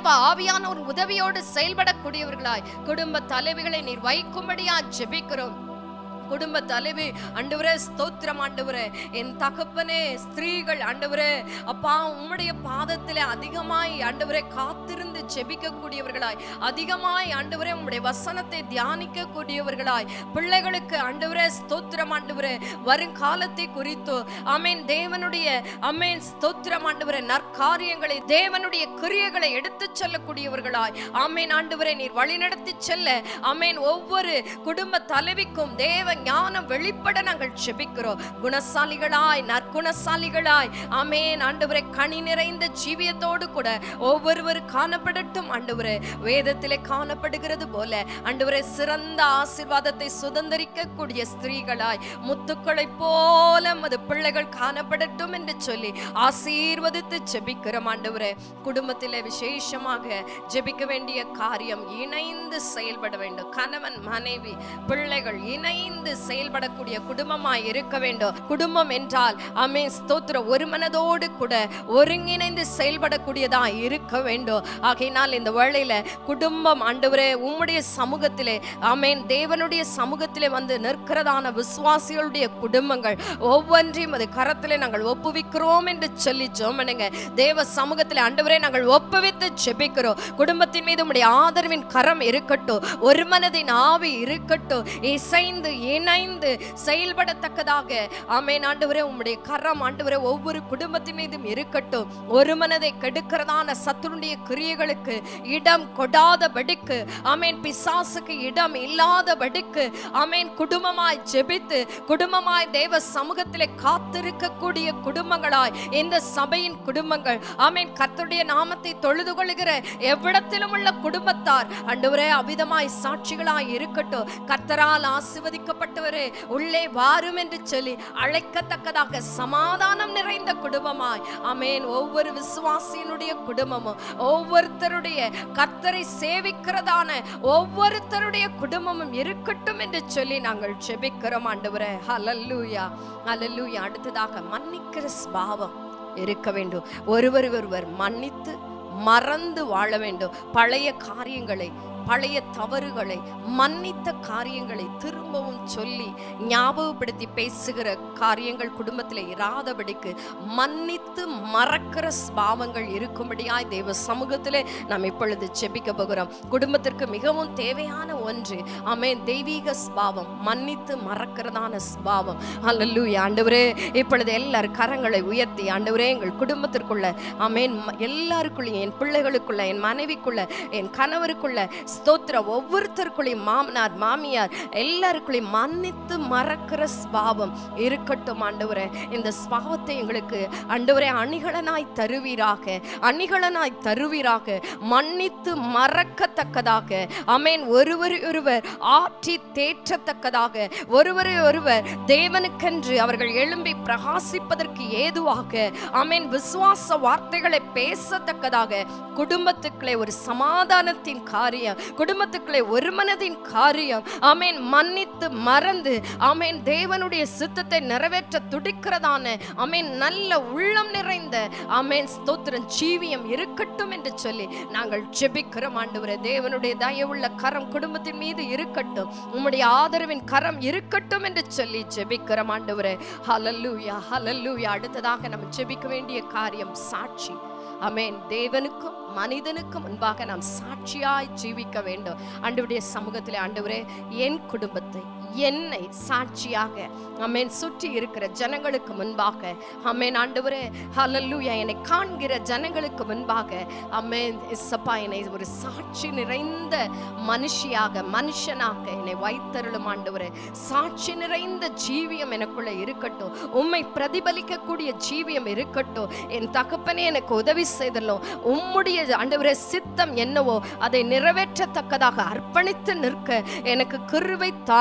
ஆவியான ஒரு உதவியோடு செயல்படக்கூடியவர்களாய் குடும்ப தலைவிகளை நீர் வைக்கும்படியா ஜெபிக்கிறோம். குடும்ப தலைவி ஆண்டவரே ஸ்தோத்திரம் ஆண்டவரே, என் தகப்பனே ஸ்திரீகள் ஆண்டவரே அப்பா உம்முடைய பாதத்திலே அதிகமாய் ஆண்டவரே காத்திருந்து ஜெபிக்க கூடியவர்களாய், அதிகமாய் ஆண்டவரே உம்முடைய வசனத்தை தியானிக்க கூடியவர்களாய், பிள்ளைகளுக்கு ஆண்டவரே ஸ்தோத்திரம் ஆண்டவரே வருங்காலத்தை குறித்து ஆமென் தேவனுடைய ஆமென் ஸ்தோத்திரம் ஆண்டவரே நற்காரியங்களை தேவனுடைய கிரியைகளை எடுத்து செல்லக்கூடியவர்களாய் ஆமென் ஆண்டவரே நீர் வழிநடத்தி செல்ல ஆமென் ஒவ்வொரு குடும்ப தலைவிக்கும் தேவ ஞானம் வெளிப்பட நாங்கள் ஜெபிக்கிறோம். குணசாலிகளாய் நற்குணசாலிகளாய் ஆமென் ஆண்டவரே கனி நிறைந்த ஜீவியத்தோடு கூட ஒவ்வொருவர் காணப்படட்டும் ஆண்டவரே. வேதத்திலே காணப்படுகிறது போல ஆண்டவரே சிறந்த ஆசீர்வாதத்தை சுதந்திரிக்க கூடிய ஸ்திரீகளாய் முத்துக்களை போல மது பிள்ளைகள் காணப்படட்டும் என்று சொல்லி ஆசீர்வதித்து ஜெபிக்கிறோம் ஆண்டவரே. குடும்பத்திலே விசேஷமாக ஜெபிக்க வேண்டிய காரியம் இணைந்து செயல்பட வேண்டும். கணவன் மனைவி பிள்ளைகள் இணைந்து செயல்படக்கூடிய குடும்பமாய் இருக்க வேண்டும். குடும்பம் என்றால் ஆமென் ஸ்தோத்திரம் ஒரு மனதோடு கூட ஒருங்கிணைந்து செயல்படக்கூடியதா இருக்க வேண்டும். ஆகையினால் இந்த வேளையில குடும்பம் ஆண்டவரே உம்முடைய சமூகத்திலே ஆமென் தேவனுடைய சமூகத்திலே வந்து நிற்கிறதான விசுவாசிகளுடைய குடும்பங்கள் ஒவ்வொன்றையும் அது கரத்திலே நாங்கள் ஒப்புவிக்கிறோம் என்று சொல்லி ஜெபமனுங்க. தேவ சமூகத்திலே ஆண்டவரே நாங்கள் ஒப்புவித்து ஜெபிக்கிறோம். குடும்பத்தின் மீது உம்முடைய ஆதரவின் கரம் இருக்கட்டும், ஒரு மனதின் ஆவி இருக்கட்டும், இசைந்து இணைந்து செயல்படத்தக்கதாக ஆமென் ஆண்டவரே உம்முடைய கரம் ஆண்டவரே ஒவ்வொரு குடும்பத்தின் மீதும் இருக்கட்டும். ஒரு மனதை கெடுக்கிறதான சத்துருடைய கிரியைகளுக்கு இடம் கொடாதபடிக்கு ஆமென் பிசாசுக்கு இடம் இல்லாதபடிக்கு ஆமென் குடும்பமாய் ஜெபித்து குடும்பமாய் தேவ சமூகத்திலே காத்திருக்கக்கூடிய குடும்பங்களாய் இந்த சபையின் குடும்பங்கள் ஆமென் கர்த்தருடைய நாமத்தை தொழுது கொள்கிற எவ்விடத்திலும் உள்ள குடும்பத்தார் ஆண்டவரே அவிதமாய் சாட்சிகளாய் இருக்கட்டும். கர்த்தரால் ஆசீர்வதிக்கப்பட்டவரே உள்ளே வாரும் என்று சொல்லி அழைக்கத்தக்கதாக சமாதானம் நிறைந்த குடும்பமாய் ஆமென் ஒவ்வொரு விசுவாசியினுடைய குடும்பமும் ஒவ்வொருத்தருடைய கர்த்தரை சேவிக்கிறதான ஒவ்வொருத்தருடைய குடும்பமும் இருக்கட்டும் என்று சொல்லி நாங்கள் ஜெபிக்கிறோம் ஆண்டவரே. ஹல்லேலூயா ஹல்லேலூயா. அடுத்ததாக மன்னிக்கிற சுபாவம் இருக்க வேண்டும். ஒருவர் ஒருவர் மன்னித்து மறந்து வாழ வேண்டும். பழைய காரியங்களை பழைய தவறுகளை மன்னித்த காரியங்களை திரும்பவும் சொல்லி ஞாபகப்படுத்தி பேசுகிற காரியங்கள் குடும்பத்தில் இராதபடிக்கு மன்னித்து மறக்கிற ஸ்பாவங்கள் இருக்கும்படியாய் தேவ சமூகத்திலே நாம் இப்பொழுது ஜெபிக்க போகிறோம். குடும்பத்திற்கு மிகவும் தேவையான ஒன்று ஆமென் தெய்வீக ஸ்பாவம், மன்னித்து மறக்கிறதான ஸ்பாவம். ஹல்லேலூயா. ஆண்டவரே இப்பொழுது எல்லாரும் கரங்களை உயர்த்தி ஆண்டவரே எங்கள் குடும்பத்திற்குள்ள ஆமென் எல்லாருக்குள்ளேயும் என் பிள்ளைகளுக்குள்ள என் மனைவிக்குள்ள என் கணவருக்குள்ள ஸ்தோத்திரம் ஒவ்வொருத்தருக்குள்ளேயும் மாமனார் மாமியார் எல்லாருக்குள்ளேயும் மன்னித்து மறக்கிற ஸ்பாவம் இருக்கட்டும் ஆண்டவரே. இந்த ஸ்பாவத்தை எங்களுக்கு ஆண்டவரே அணிகலனாய் தருவீராக, அணிகலனாய் தருவீராக, மன்னித்து மறக்கத்தக்கதாக ஆமென் ஒருவர் ஒருவர் ஆற்றி தேற்றத்தக்கதாக ஒருவரை ஒருவர் தேவனுக்கென்று அவர்கள் எழும்பி பிரகாசிப்பதற்கு ஏதுவாக ஆமென் விசுவாச வார்த்தைகளை பேசத்தக்கதாக குடும்பத்துக்குள்ளே ஒரு சமாதானத்தின் காரியம், குடும்பத்துக்குள்ளே ஒரு மனதின் காரியம் ஆமென் மன்னித்து மறந்து ஆமென் தேவனுடைய சித்தத்தை நிறைவேற்ற துடிக்கிறதான ஆமென் நல்ல உள்ளம் நிறைந்த ஆமென் ஸ்தோத்திரம் ஜீவியம் இருக்கட்டும் என்று சொல்லி நாங்கள் ஜெபிக்கிறோம் ஆண்டவரே. தேவனுடைய தயவுள்ள கரம் குடும்பத்தின் மீது இருக்கட்டும், உம்முடைய ஆதரவின் கரம் இருக்கட்டும் என்று சொல்லி ஜெபிக்கிறோம் ஆண்டவரே. ஹல்லேலூயா ஹல்லேலூயா. அடுத்ததாக நம்ம ஜெபிக்க வேண்டிய காரியம் சாட்சி. ஆமென் தேவனுக்கும் மனிதனுக்கும் முன்பாக நாம் சாட்சியாய் ஜீவிக்க வேண்டும். ஆண்டவருடைய சமூகத்திலே ஆண்டவரே என் குடும்பத்தை என்னை சாட்சியாக ஆமென் சுற்றி இருக்கிற ஜனங்களுக்கு முன்பாக ஆமென் ஆண்டவரே ஹல்லேலூயா என்னை காண்கிற ஜனங்களுக்கு முன்பாக ஆமென் இயேசுப்பா என்னை ஒரு சாட்சி நிறைந்த மனுஷியாக மனுஷனாக என்னை வைத்தருளும் ஆண்டவரே. சாட்சி நிறைந்த ஜீவியம் எனக்குள்ள இருக்கட்டும், உம்மை பிரதிபலிக்கக்கூடிய ஜீவியம் இருக்கட்டும். என் தகப்பனே எனக்கு உதவி செய்தலும் உம்முடைய ஆண்டவரே சித்தம் என்னவோ அதை நிறைவேற்றத்தக்கதாக அர்ப்பணித்து நிற்க எனக்கு கிருபை தாரும் ஆண்டவரே.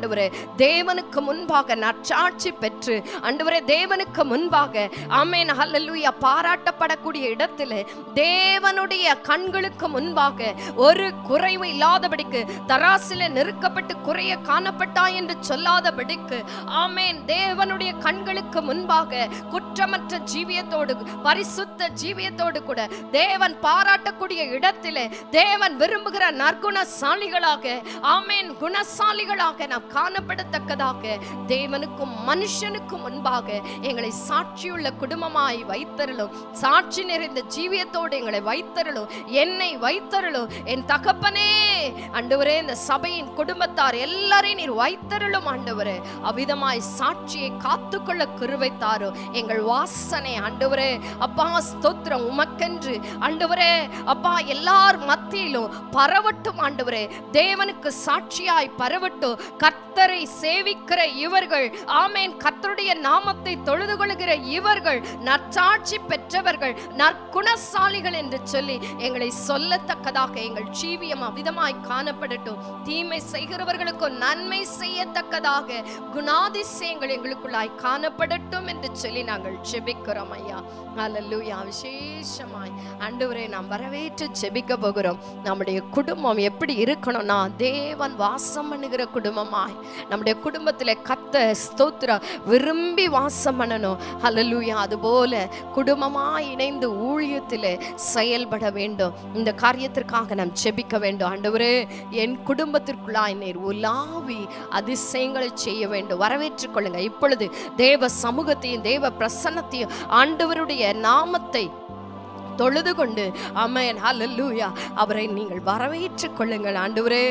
ஆண்டவரே தேவனுக்கு முன்பாக நற்சாட்சி பெற்று ஆண்டவரே தேவனுக்கு முன்பாக ஆமென் ஹல்லேலூயா பாராட்டப்படக்கூடிய இடத்திலே தேவனுடைய கண்களுக்கு முன்பாக ஒரு குறைவு இல்லாதபடிக்கு தராசிலே நெருக்கப்பட்டு குறைய காணப்பட்டா என்று சொல்லாதபடிக்கு ஆமென் தேவனுடைய கண்களுக்கு முன்பாக குற்றமற்ற ஜீவியத்தோடு பரிசுத்த ஜீவியத்தோடு கூட தேவன் பாராட்டக்கூடிய இடத்திலே தேவன் விரும்புகிற நற்குணசாலிகளாக ஆமென் குணசாலிகளாக நாம் காணப்படத்தக்கதாக தேவனுக்கும் மனுஷனுக்கும் முன்பாக எங்களை சாட்சியுள்ள குடும்பமாய் வைத்தருளும். சாட்சி நிறைந்த ஜீவியத்தோடு எங்களை வைத்தருளும். என்னை வைத்தருளும். என் தகப்பனே ஆண்டவரே இந்த சபையின் குடும்பத்தார் எல்லாரையும் நீர் வைத்தருளும் ஆண்டவரே. அவ்விதமாய் சாட்சியை காத்துக்கொள்ள கிருபை தாரும். எங்கள் வாசனை ஆண்டவரே அப்பா ஸ்தோத்திரம் உமக்கென்று ஆண்டவரே அப்பா எல்லார் மத்தியிலும் பரவட்டும் ஆண்டவரே. தேவனுக்கு சாட்சியாய் பரவட்டும். கர்த்தரை சேவிக்கிற இவர்கள் ஆமென் கர்த்தருடைய நாமத்தை தொழுது கொள்கிற இவர்கள் நற்சாட்சி பெற்றவர்கள் நற்குணசாலிகள் என்று சொல்லி எங்களை சொல்லத்தக்கதாக எங்கள் ஜீவியம் அவ்விதமாய் காணப்படட்டும். தீமை செய்கிறவர்களுக்கும் நன்மை செய்யத்தக்கதாக குணாதிசயங்கள் எங்களுக்குள்ளாய் காணப்படட்டும் என்று சொல்லி நாங்கள் ஜெபிக்கிறோம் ஐயா. ஹல்லேலூயா. விசேஷமாய் ஆண்டவரே நாம் வரவேற்று ஜெபிக்க போகிறோம். நம்முடைய குடும்பம் எப்படி இருக்கணும்னா தேவன் வாசம் பண்ணுகிற குடும்பமாய் நம்முடைய குடும்பத்தில் கத்த ஸ்தோத்திரம் விரும்பி வாசம் பண்ணணும். ஹல்லேலூயா. அதுபோல குடும்பமாய் இணைந்து ஊழியத்திலே செயல்பட வேண்டும். இந்த காரியத்திற்காக நாம் ஜெபிக்க வேண்டும். ஆண்டவரே என் குடும்பத்திற்குள்ளாய் நீர் உலாவி அதிசயங்களை செய்ய வேண்டும். வரவேற்றுக் கொள்ளுங்க. இப்பொழுது தேவ சமூகத்தையும் தேவ பிரசன்னத்தையும் ஆண்டவருடைய நாமத்தை தொழுது கொண்டு ஆமென் ஹல்லேலூயா அவரை நீங்கள் வரவேற்றுக் கொள்ளுங்கள். ஆண்டவரே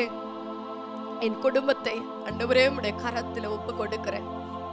என் குடும்பத்தை ஆண்டவரே உம்முடைய கரத்தில் ஒப்பு கொடுக்கிறேன்.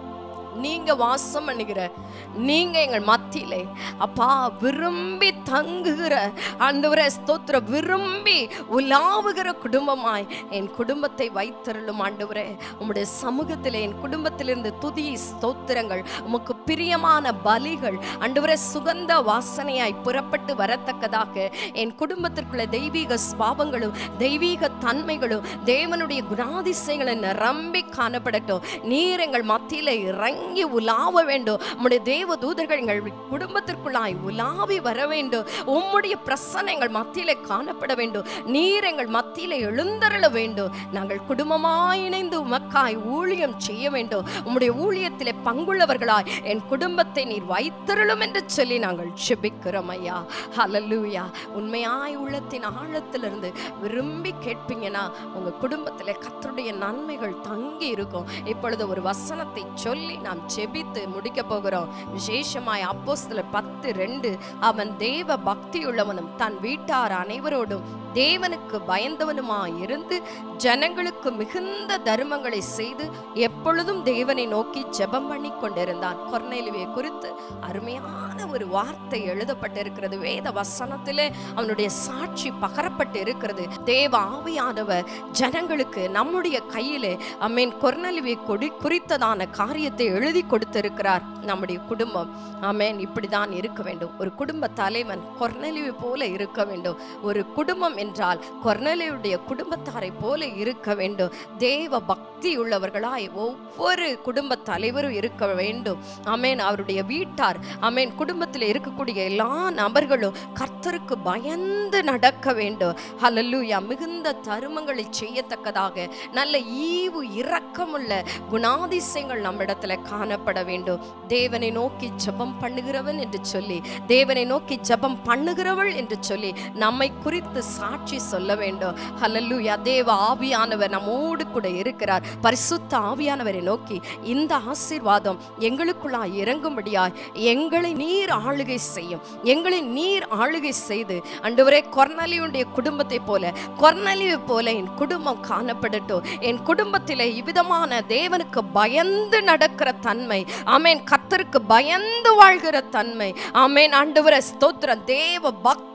நீங்க வாசம் பண்ணுகிற நீங்க எங்கள் மத்தியிலே அப்பா விரும்பி தங்குகிற ஆண்டவரே ஸ்தோத்திரம் விரும்பி உலாவுகிற குடும்பமாய் என் குடும்பத்தை வைத்தருளும் ஆண்டவரே. உம்முடைய சமூகத்திலே என் குடும்பத்திலிருந்து துதி ஸ்தோத்திரங்கள் உமக்கு பிரியமான பலிகள் ஆண்டவரே சுகந்த வாசனையாய் புறப்பட்டு வரத்தக்கதாக என் குடும்பத்திற்குள்ள தெய்வீக ஸ்பாவங்களும் தெய்வீக தன்மைகளும் தேவனுடைய குணாதிசயங்களை நிரம்பி காணப்படட்டும். நீர் எங்கள் மத்தியிலே இறங்கி உலாவ வேண்டும். உம்முடைய தேவ தூதர்கள் எங்கள் குடும்பத்திற்குள்ளாய் உலாவி வர வேண்டும். உம்முடைய பிரசன்னம் எங்கள் மத்தியிலே காணப்பட வேண்டும். நீர் எங்கள் மத்தியிலே எழுந்தருள வேண்டும். நாங்கள் குடும்பமாய் இணைந்து உமக்காய் ஊழியம் செய்ய வேண்டும். உம்முடைய ஊழியத்திலே பங்குள்ளவர்களாய் என் குடும்பத்தை நீர் வைத்தருளும் என்று சொல்லி நாங்கள் ஜெபிக்கிறோம் ஐயா. ஹல்லேலூயா. உண்மையாய் உள்ளத்தின் ஆழத்திலிருந்து விரும்பி கேட்பீங்கன்னா உங்க குடும்பத்திலே கர்த்தருடைய நன்மைகள் தங்கி இருக்கும். இப்பொழுது ஒரு வசனத்தை சொல்லி நாம் ஜெபித்து முடிக்க போகிறோம். விசேஷமாய் அப்போஸ்தலர் பத்து ரெண்டு அவன் தேவ பக்தியுள்ளவனும் தன் வீட்டார் அனைவரோடும் தேவனுக்கு பயந்தவனுமாய் இருந்து ஜனங்களுக்கு மிகுந்த தர்மங்களை செய்து எப்பொழுதும் தேவனை நோக்கி ஜெபம் பண்ணி கொண்டிருந்தான். கொர்நேலியுவை குறித்து அருமையான ஒரு வார்த்தை எழுதப்பட்டிருக்கிறது. வேத வசனத்திலே அவனுடைய சாட்சி பகரப்பட்டு இருக்கிறது. தேவ ஆவியானவர் ஜனங்களுக்கு நம்முடைய கையிலே ஆமென் கொர்நேலியுவை கொடி குறித்ததான காரியத்தை எழுதி கொடுத்திருக்கிறார். நம்முடைய குடும்பம் ஆமென் இப்படிதான் இருக்க வேண்டும். ஒரு குடும்ப தலைவன் கொர்நேலியுவை போல இருக்க வேண்டும். ஒரு குடும்பம் என்றால் கொர்நேலியுடைய குடும்பத்தாரை போல இருக்க வேண்டும். தேவ பக்தி உள்ளவர்களாய் ஒவ்வொரு குடும்ப தலைவரும் இருக்க வேண்டும். ஆமென். அவருடைய வீட்டார் ஆமென் குடும்பத்தில் இருக்கக்கூடிய எல்லா நபர்களும் கர்த்தருக்கு பயந்து நடக்க வேண்டும். ஹல்லேலூயா. மிகுந்த தருமங்களை செய்யத்தக்கதாக நல்ல ஈவு இரக்கமுள்ள குணாதிசயங்கள் நம்மிடத்துல காணப்பட வேண்டும். தேவனை நோக்கி ஜெபம் பண்ணுகிறவன் என்று சொல்லி தேவனை நோக்கி ஜெபம் பண்ணுகிறவள் என்று சொல்லி நம்மை குறித்து சாட்சி சொல்ல வேண்டும். ஹல்லேலூயா. தேவ ஆவியானவர் நம்மோடு கூட இருக்கிறார். பரிசுத்த ஆவியானவரை நோக்கி இந்த ஆசீர்வாதம் எங்களுக்குள்ளாய் இறங்கும்படியாய் எங்களை நீர் ஆளுகை செய்யும். எங்களை நீர் ஆளுகை செய்து ஆண்டவரே கொர்நேலியுடைய குடும்பத்தை போல கொர்நேலியை போல என் குடும்பம் காணப்படட்டும். என் குடும்பத்திலே இவ்விதமான தேவனுக்கு பயந்து நடக்கிற தன்மை ஆமென் கர்த்தருக்கு பயந்து வாழ்கிற தன்மை ஆமென் ஆண்டவரே ஸ்தோத்திரம் தேவ பக்தி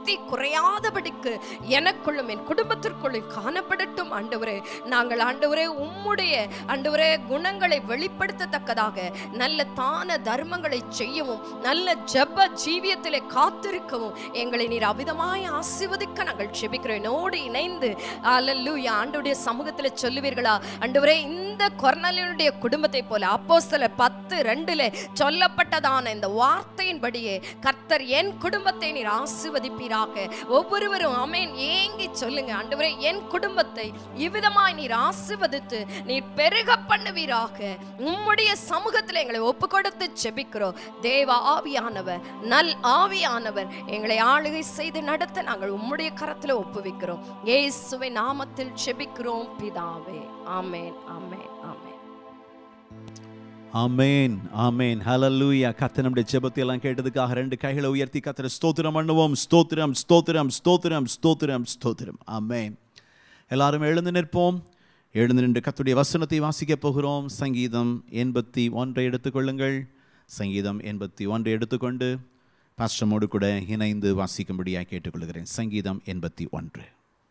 பக்தி குறையாதபடிக்கு எனக்குள்ளும் என் குடும்பத்திற்குள்ளும் காணப்படட்டும் ஆண்டவரே. நாங்கள் ஆண்டவரே உம்முடைய ஆண்டவரே குணங்களை வெளிப்படுத்தத்தக்கதாக நல்ல தான தர்மங்களை செய்யவும் நல்ல ஜெப ஜீவியத்திலே காத்திருக்கவும் எங்களை நீர் அவிதமாய் ஆசீர்வதிக்க நாங்கள் ஜெபிக்கிறோம். என்னோடு இணைந்து அல்லேலூயா ஆண்டவருடைய சமூகத்தில் சொல்லுவீர்களா? ஆண்டவரே இந்த கொர்நேலியுடைய குடும்பத்தை போல அப்போஸ்தலர் பத்து ரெண்டுல சொல்லப்பட்டதான இந்த வார்த்தையின்படியே கர்த்தர் என் குடும்பத்தை நீர் ஆசீர்வதிப்பீராக. ஒவ்வொருவரும் ஆமென் ஏங்கி சொல்லுங்க. ஆண்டவரே என் குடும்பத்தை இவ்விதமாய் நீர் ஆசீர்வதித்து நீர் பெருக பண்ணுவீராக. உம்முடைய சமூகத்தில் எங்களை ஒப்பு கொடுத்து ஜெபிக்கிறோம். தேவ ஆவியானவர் நல் ஆவியானவர் எங்களை ஆளுகை செய்து நடத்த நாங்கள் உம்முடைய கரத்தில் ஒப்புவிக்கிறோம். இயேசுவின் நாமத்தில் ஜெபிக்கிறோம் பிதாவே. ஆமென் ஆமென் ஆமென் ஆமென் ஆமென் ஹல்லேலூயா. கர்த்தர் நம்முடைய ஜெபத்தை எல்லாம் கேட்டதுக்காக ரெண்டு கைகளை உயர்த்தி கர்த்தரை ஸ்தோத்திரம் பண்ணுவோம். ஸ்தோத்திரம் ஸ்தோத்திரம் ஸ்தோத்திரம் ஸ்தோத்திரம் ஸ்தோத்திரம். ஆமென். எல்லாரும் எழுந்து நிற்போம். எழுந்து நின்று கர்த்தருடைய வசனத்தை வாசிக்க போகிறோம். சங்கீதம் எண்பத்தி ஒன்றை எடுத்துக்கொள்ளுங்கள். சங்கீதம் எண்பத்தி ஒன்றை எடுத்துக்கொண்டு பாஸ்டமோடு கூட இணைந்து வாசிக்கும்படியாக கேட்டுக்கொள்கிறேன். சங்கீதம் எண்பத்தி ஒன்று.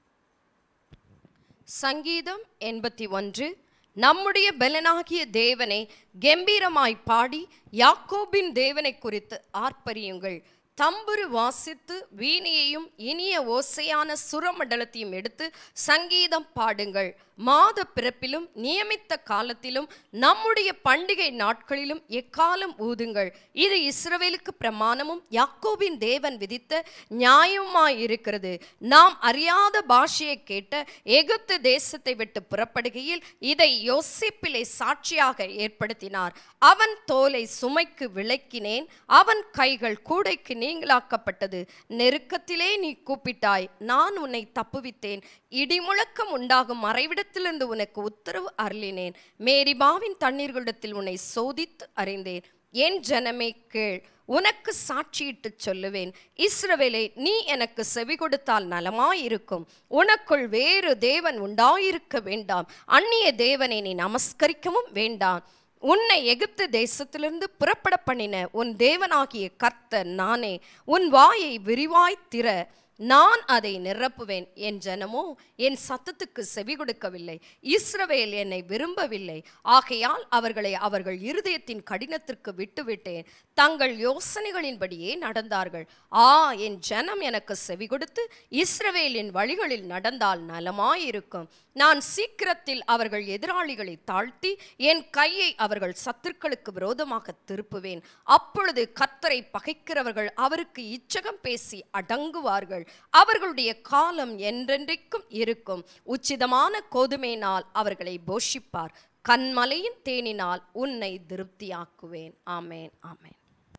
சங்கீதம் எண்பத்தி ஒன்று. நம்முடைய பெலனாகிய தேவனை கெம்பீரமாய் பாடி யாக்கோபின் தேவனை குறித்து ஆர்ப்பரியுங்கள். தம்புரு வாசித்து வீணையையும் இனிய ஓசையான சுரமண்டலத்தையும் எடுத்து சங்கீதம் பாடுங்கள். மாத பிறப்பிலும் நியமித்த காலத்திலும் நம்முடைய பண்டிகை நாட்களிலும் எக்காலம் ஊதுங்கள். இது இஸ்ரவேலுக்கு பிரமாணமும் யாக்கோபின் தேவன் விதித்த நியாயமாயிருக்கிறது. நாம் அறியாத பாஷையை கேட்ட எகிப்து தேசத்தை விட்டு புறப்படுகையில் இதை யோசேப்பிலே சாட்சியாக ஏற்படுத்தினார். அவன் தோலை சுமைக்கு விலக்கினேன், அவன் கைகள் கூடைக்கு நீங்களாக்கப்பட்டது. நெருக்கத்திலே நீ கூப்பிட்டாய், நான் உன்னை தப்புவித்தேன். இடிமுழக்கம் உண்டாகும் மறைவிடத்திலிருந்து உனக்கு உத்தரவு அருளினேன். மேரிபாவின் தண்ணீர்களிடத்தில் உன்னை சோதித்து அறிந்தேன். என் ஜனமே கேள், உனக்கு சாட்சியிட்டு சொல்லுவேன். இஸ்ரவேலே, நீ எனக்கு செவி கொடுத்தால் நலமாயிருக்கும். உனக்குள் வேறு தேவன் உண்டாயிருக்க வேண்டாம். அந்நிய தேவனை நீ நமஸ்கரிக்கவும் வேண்டாம். உன்னை எகிப்து தேசத்திலிருந்து புறப்பட பண்ணின உன் தேவனாகிய கர்த்தர் நானே. உன் வாயை விரிவாய் திற, நான் அதை நிரப்புவேன். என் ஜனமோ என் சத்தத்துக்கு செவி கொடுக்கவில்லை. இஸ்ரவேல் என்னை விரும்பவில்லை. ஆகையால் அவர்களை அவர்கள் இருதயத்தின் கடினத்திற்கு விட்டுவிட்டேன். தங்கள் யோசனைகளின்படியே நடந்தார்கள். ஆ, என் ஜனம் எனக்கு செவி கொடுத்து இஸ்ரவேலின் வழிகளில் நடந்தால் நலமாயிருக்கும். நான் சீக்கிரத்தில் அவர்கள் எதிராளிகளை தாழ்த்தி என் கையை அவர்கள் சத்துருக்களுக்கு விரோதமாக திருப்புவேன். அப்பொழுது கர்த்தரை பகைக்கிறவர்கள் அவருக்கு இச்சகம் பேசி அடங்குவார்கள். அவர்களுடைய காலம் என்றென்றைக்கும் இருக்கும். உச்சிதமான கோதுமையினால் அவர்களை போஷிப்பார். கன்மலையின் தேனினால் உன்னை திருப்தியாக்குவேன். ஆமென் ஆமென்.